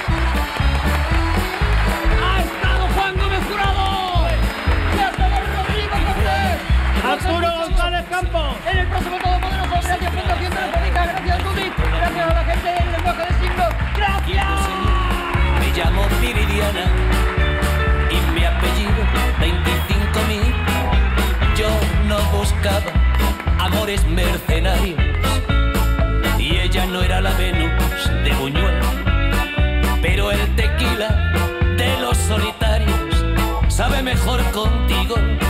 Ha estado Juan Gómez Jurado. Y ha estado Rodrigo Cortés. Arturo González Campos. En el próximo Todopoderoso. Gracias Fundación Telefónica. Gracias Judith. Gracias a la gente del lenguaje de signos. Gracias. Me llamo Viridiana y mi apellido 25.000. Yo no buscaba amores mercenarios y ella no era la Venus de Buñuel, pero el tequila de los solitarios sabe mejor contigo